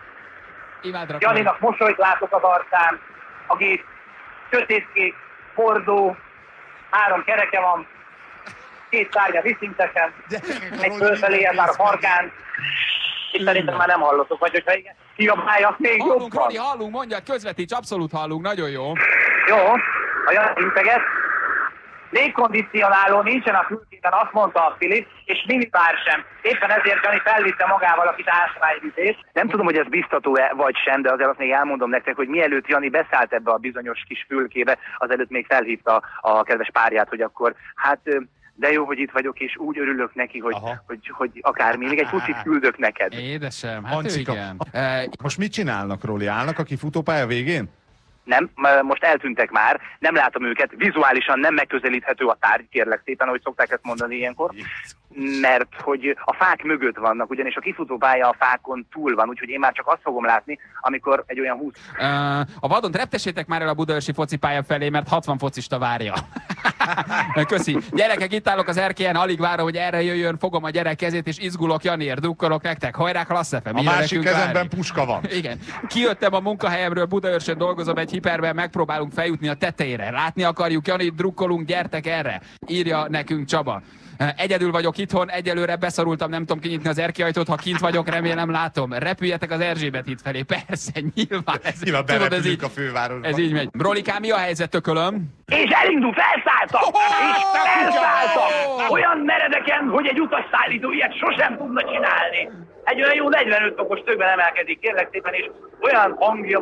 Janinak mosolyt látok az arcán. A gép sötétkék, hordó, három kereke van, két szárnya viszintesen, egy fölfelé ez már a farkán. Itt szerintem már nem hallottok, vagy hogyha igen, kiabálja, még hallunk, jobban. Roli, hallunk, mondjad, közvetíts, abszolút hallunk, nagyon jó. Jó, a Jani integet. Légkondicionáló nincsen a fülkében, azt mondta a Filip, és minibár sem. Éppen ezért Jani felvitte magával a kis ásványvizét. Nem tudom, hogy ez biztató-e vagy sem, de azért azt még elmondom nektek, hogy mielőtt Jani beszállt ebbe a bizonyos kis fülkébe, azelőtt még felhívta a kedves párját, hogy akkor hát... de jó, hogy itt vagyok, és úgy örülök neki, hogy, hogy, hogy akármi. Még egy pucit küldök neked. Édesem, hát Ancika. igen. Most mit csinálnak, Roli? Állnak a kifutópálya végén? Nem, most eltűntek már, nem látom őket, vizuálisan nem megközelíthető a tárgy, kérlek szépen, ahogy szokták ezt mondani ilyenkor, mert hogy a fák mögött vannak, ugyanis a kifutópálya a fákon túl van, úgyhogy én már csak azt fogom látni, amikor egy olyan húsz... Uh, a vadont reptessétek már el a budaörsi focipálya felé, mert hatvan focista várja. Köszi. Gyerekek, itt állok az erkélyen, alig várom, hogy erre jöjjön, fogom a gyerek kezét, és izgulok Janiért, drukkolok nektek. Hajrá, Klassz ef em. A másik kezemben várni. Puska van. Igen. Kijöttem a munkahelyemről, Budaörsön dolgozom egy hiperben, megpróbálunk feljutni a tetejére. Látni akarjuk Janit, drukkolunk, gyertek erre. Írja nekünk Csaba. Egyedül vagyok itthon, egyelőre beszorultam, nem tudom kinyitni az erkélyajtót, ha kint vagyok, remélem látom. Repüljetek az Erzsébet híd felé. Persze, nyilván. Ez, nyilván tudod, ez így, a fővárosba. Ez így megy. Rolikám, mi a helyzet, tökölöm? És elindul, felszálltak! Oh, és felszálltak! Oh, olyan meredeken, hogy egy utasszállító ilyet sosem tudna csinálni. Egy olyan jó negyvenöt fokos tökben emelkedik, kérlek szépen, és olyan hangja van,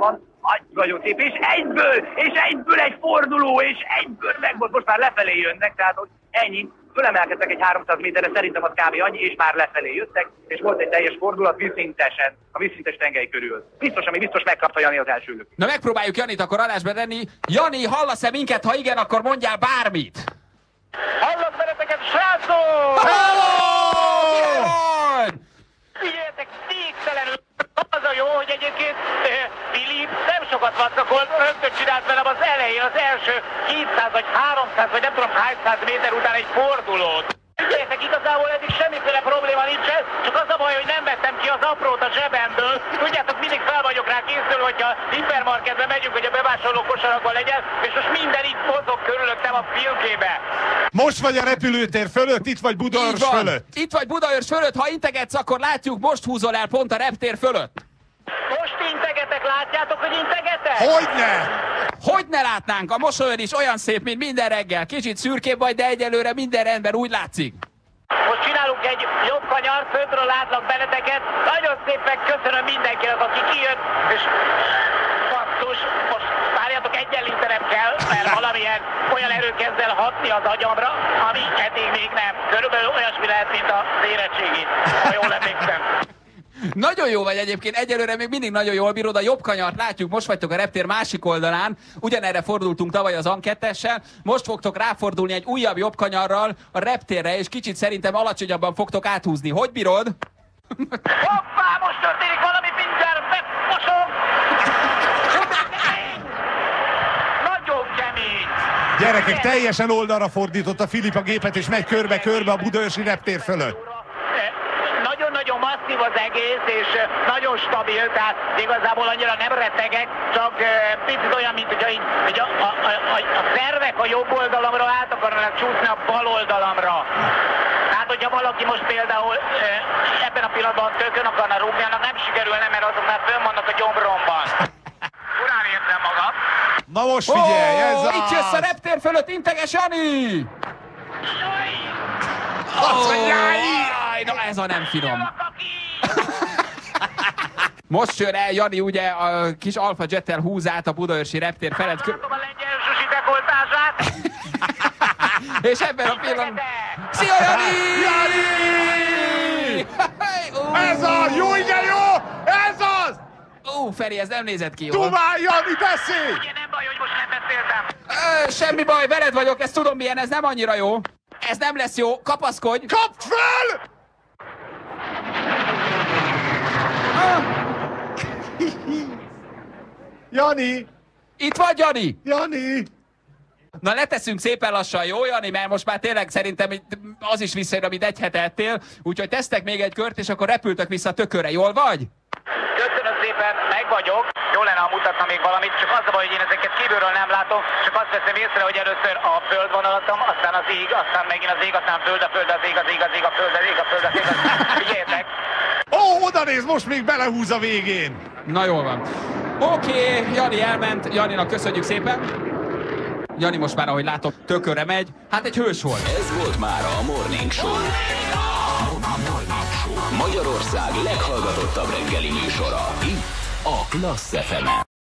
nagyon szép, és egyből, és egyből egy forduló, és egyből meg volt, most már lefelé jönnek, tehát hogy ennyi. Fölemelkedtek egy háromszáz méterre, szerintem az kb. Annyi, és már lefelé jöttek, és volt egy teljes fordulat vízszintesen, a vízszintes tengely körül. Biztos, ami biztos megkapta Jani az első lökést. Na megpróbáljuk Janit akkor adásba tenni. Jani, hallasz-e minket? Ha igen, akkor mondjál bármit. Hallok benneteket, srácok! Hello! Figyeljetek, végtelenül az a jó, hogy egyébként eh, Filip nem sokat vackakol, rögtön csinált velem az elején az első kétszáz vagy háromszáz vagy nem tudom hány száz méter után egy fordulót. Figyeljetek, igazából eddig semmiféle probléma nincsen, csak az a baj, hogy nem vettem ki az aprót a zsebemből. Tudjátok, mindig fel vagyok rá készül, hogyha hipermarketbe megyünk, hogy a bevásárló kosarakban legyen, és most minden itt mozog körülöttem a fülkébe. Most vagy a repülőtér fölött, itt vagy Budaörs fölött. Itt vagy Budaörs fölött, ha integetsz, akkor látjuk, most húzol el pont a reptér fölött. Most integetek, látjátok, hogy integetek? Hogyne? Hogy ne látnánk? A mosolyod is olyan szép, mint minden reggel. Kicsit szürkébb vagy, de egyelőre minden rendben, úgy látszik. Most csinálunk egy jobb kanyart, földről látlak benneteket. Nagyon szépen köszönöm mindenkinek, aki kijött, és basszus, most várjátok, egyenlítenem kell, mert valamilyen olyan erő kezd el hatni az agyamra, ami eddig még nem. Körülbelül olyasmi lehet, mint az érettségi, ha jól emlékszem. Nagyon jó vagy egyébként, egyelőre még mindig nagyon jól bírod, a jobb kanyart látjuk, most vagytok a reptér másik oldalán, ugyanerre fordultunk tavaly az an kettessel, most fogtok ráfordulni egy újabb jobb kanyarral a reptérre, és kicsit szerintem alacsonyabban fogtok áthúzni. Hogy bírod? Hoppá, most történik valami, mindjárt megmosom! Nagyon kemény! Gyerekek, teljesen oldalra fordította Filip a gépet, és megy körbe-körbe a budaörsi reptér fölött. Nagyon masszív az egész, és nagyon stabil, tehát igazából annyira nem rettegek, csak picit olyan, mint hogyha így, hogy a, a, a, a szervek a jobb oldalamra át akarnak csúszni a bal oldalamra. Tehát, hogyha valaki most például ebben a pillanatban tökön akarna rúgni, annak nem sikerülne, mert azok már fönn vannak a gyomromban. Urán érzem magam. Na most figyelj, ez oh, az... Itt jössz a reptér fölött, integes Jani! Oh, na ez a nem finom. Most jön el Jani ugye a kis Alfa Jettel húz át a budaörsi reptér felett. Látom a lengyel susi dekoltását. És ebben a pillanatban... Szia Jani! Jani! Ez az! Jó, igen jó! Ez az! Ó, Feri, ez nem nézett ki jól. Dumál, Jani, beszélj! Ugye nem baj, hogy most nem beszéltem. Ö, semmi baj, veled vagyok, ezt tudom milyen, ez nem annyira jó. Ez nem lesz jó, kapaszkodj! Kapd fel! Ah. Jani! Itt vagy, Jani? Jani! Na leteszünk szépen lassan, jó, Jani? Mert most már tényleg szerintem az is visszajön, amit egy hete ettél. Úgyhogy tesztek még egy kört, és akkor repültök vissza Tökörre. Jól vagy? Köszönöm szépen, meg vagyok. Jó lenne, ha mutatna még valamit, csak az a baj, hogy én ezeket kívülről nem látom, csak azt veszem észre, hogy először a föld van alattam, aztán az ég, aztán megint az ég, aztán föld, a föld, az ég, az ég, az ég, a föld, az ég, a föld, az ég, az ég. Figyeljetek! Ó, oda néz, most még belehúz a végén! Na jól van. Oké, Jani elment, Janinak köszönjük szépen. Jani most már, ahogy látom, Tökörre megy. Hát egy hős volt. Ez volt már a Morning Show. Magyarország leghallgatottabb reggeli műsora. Itt a Klassz ef emen.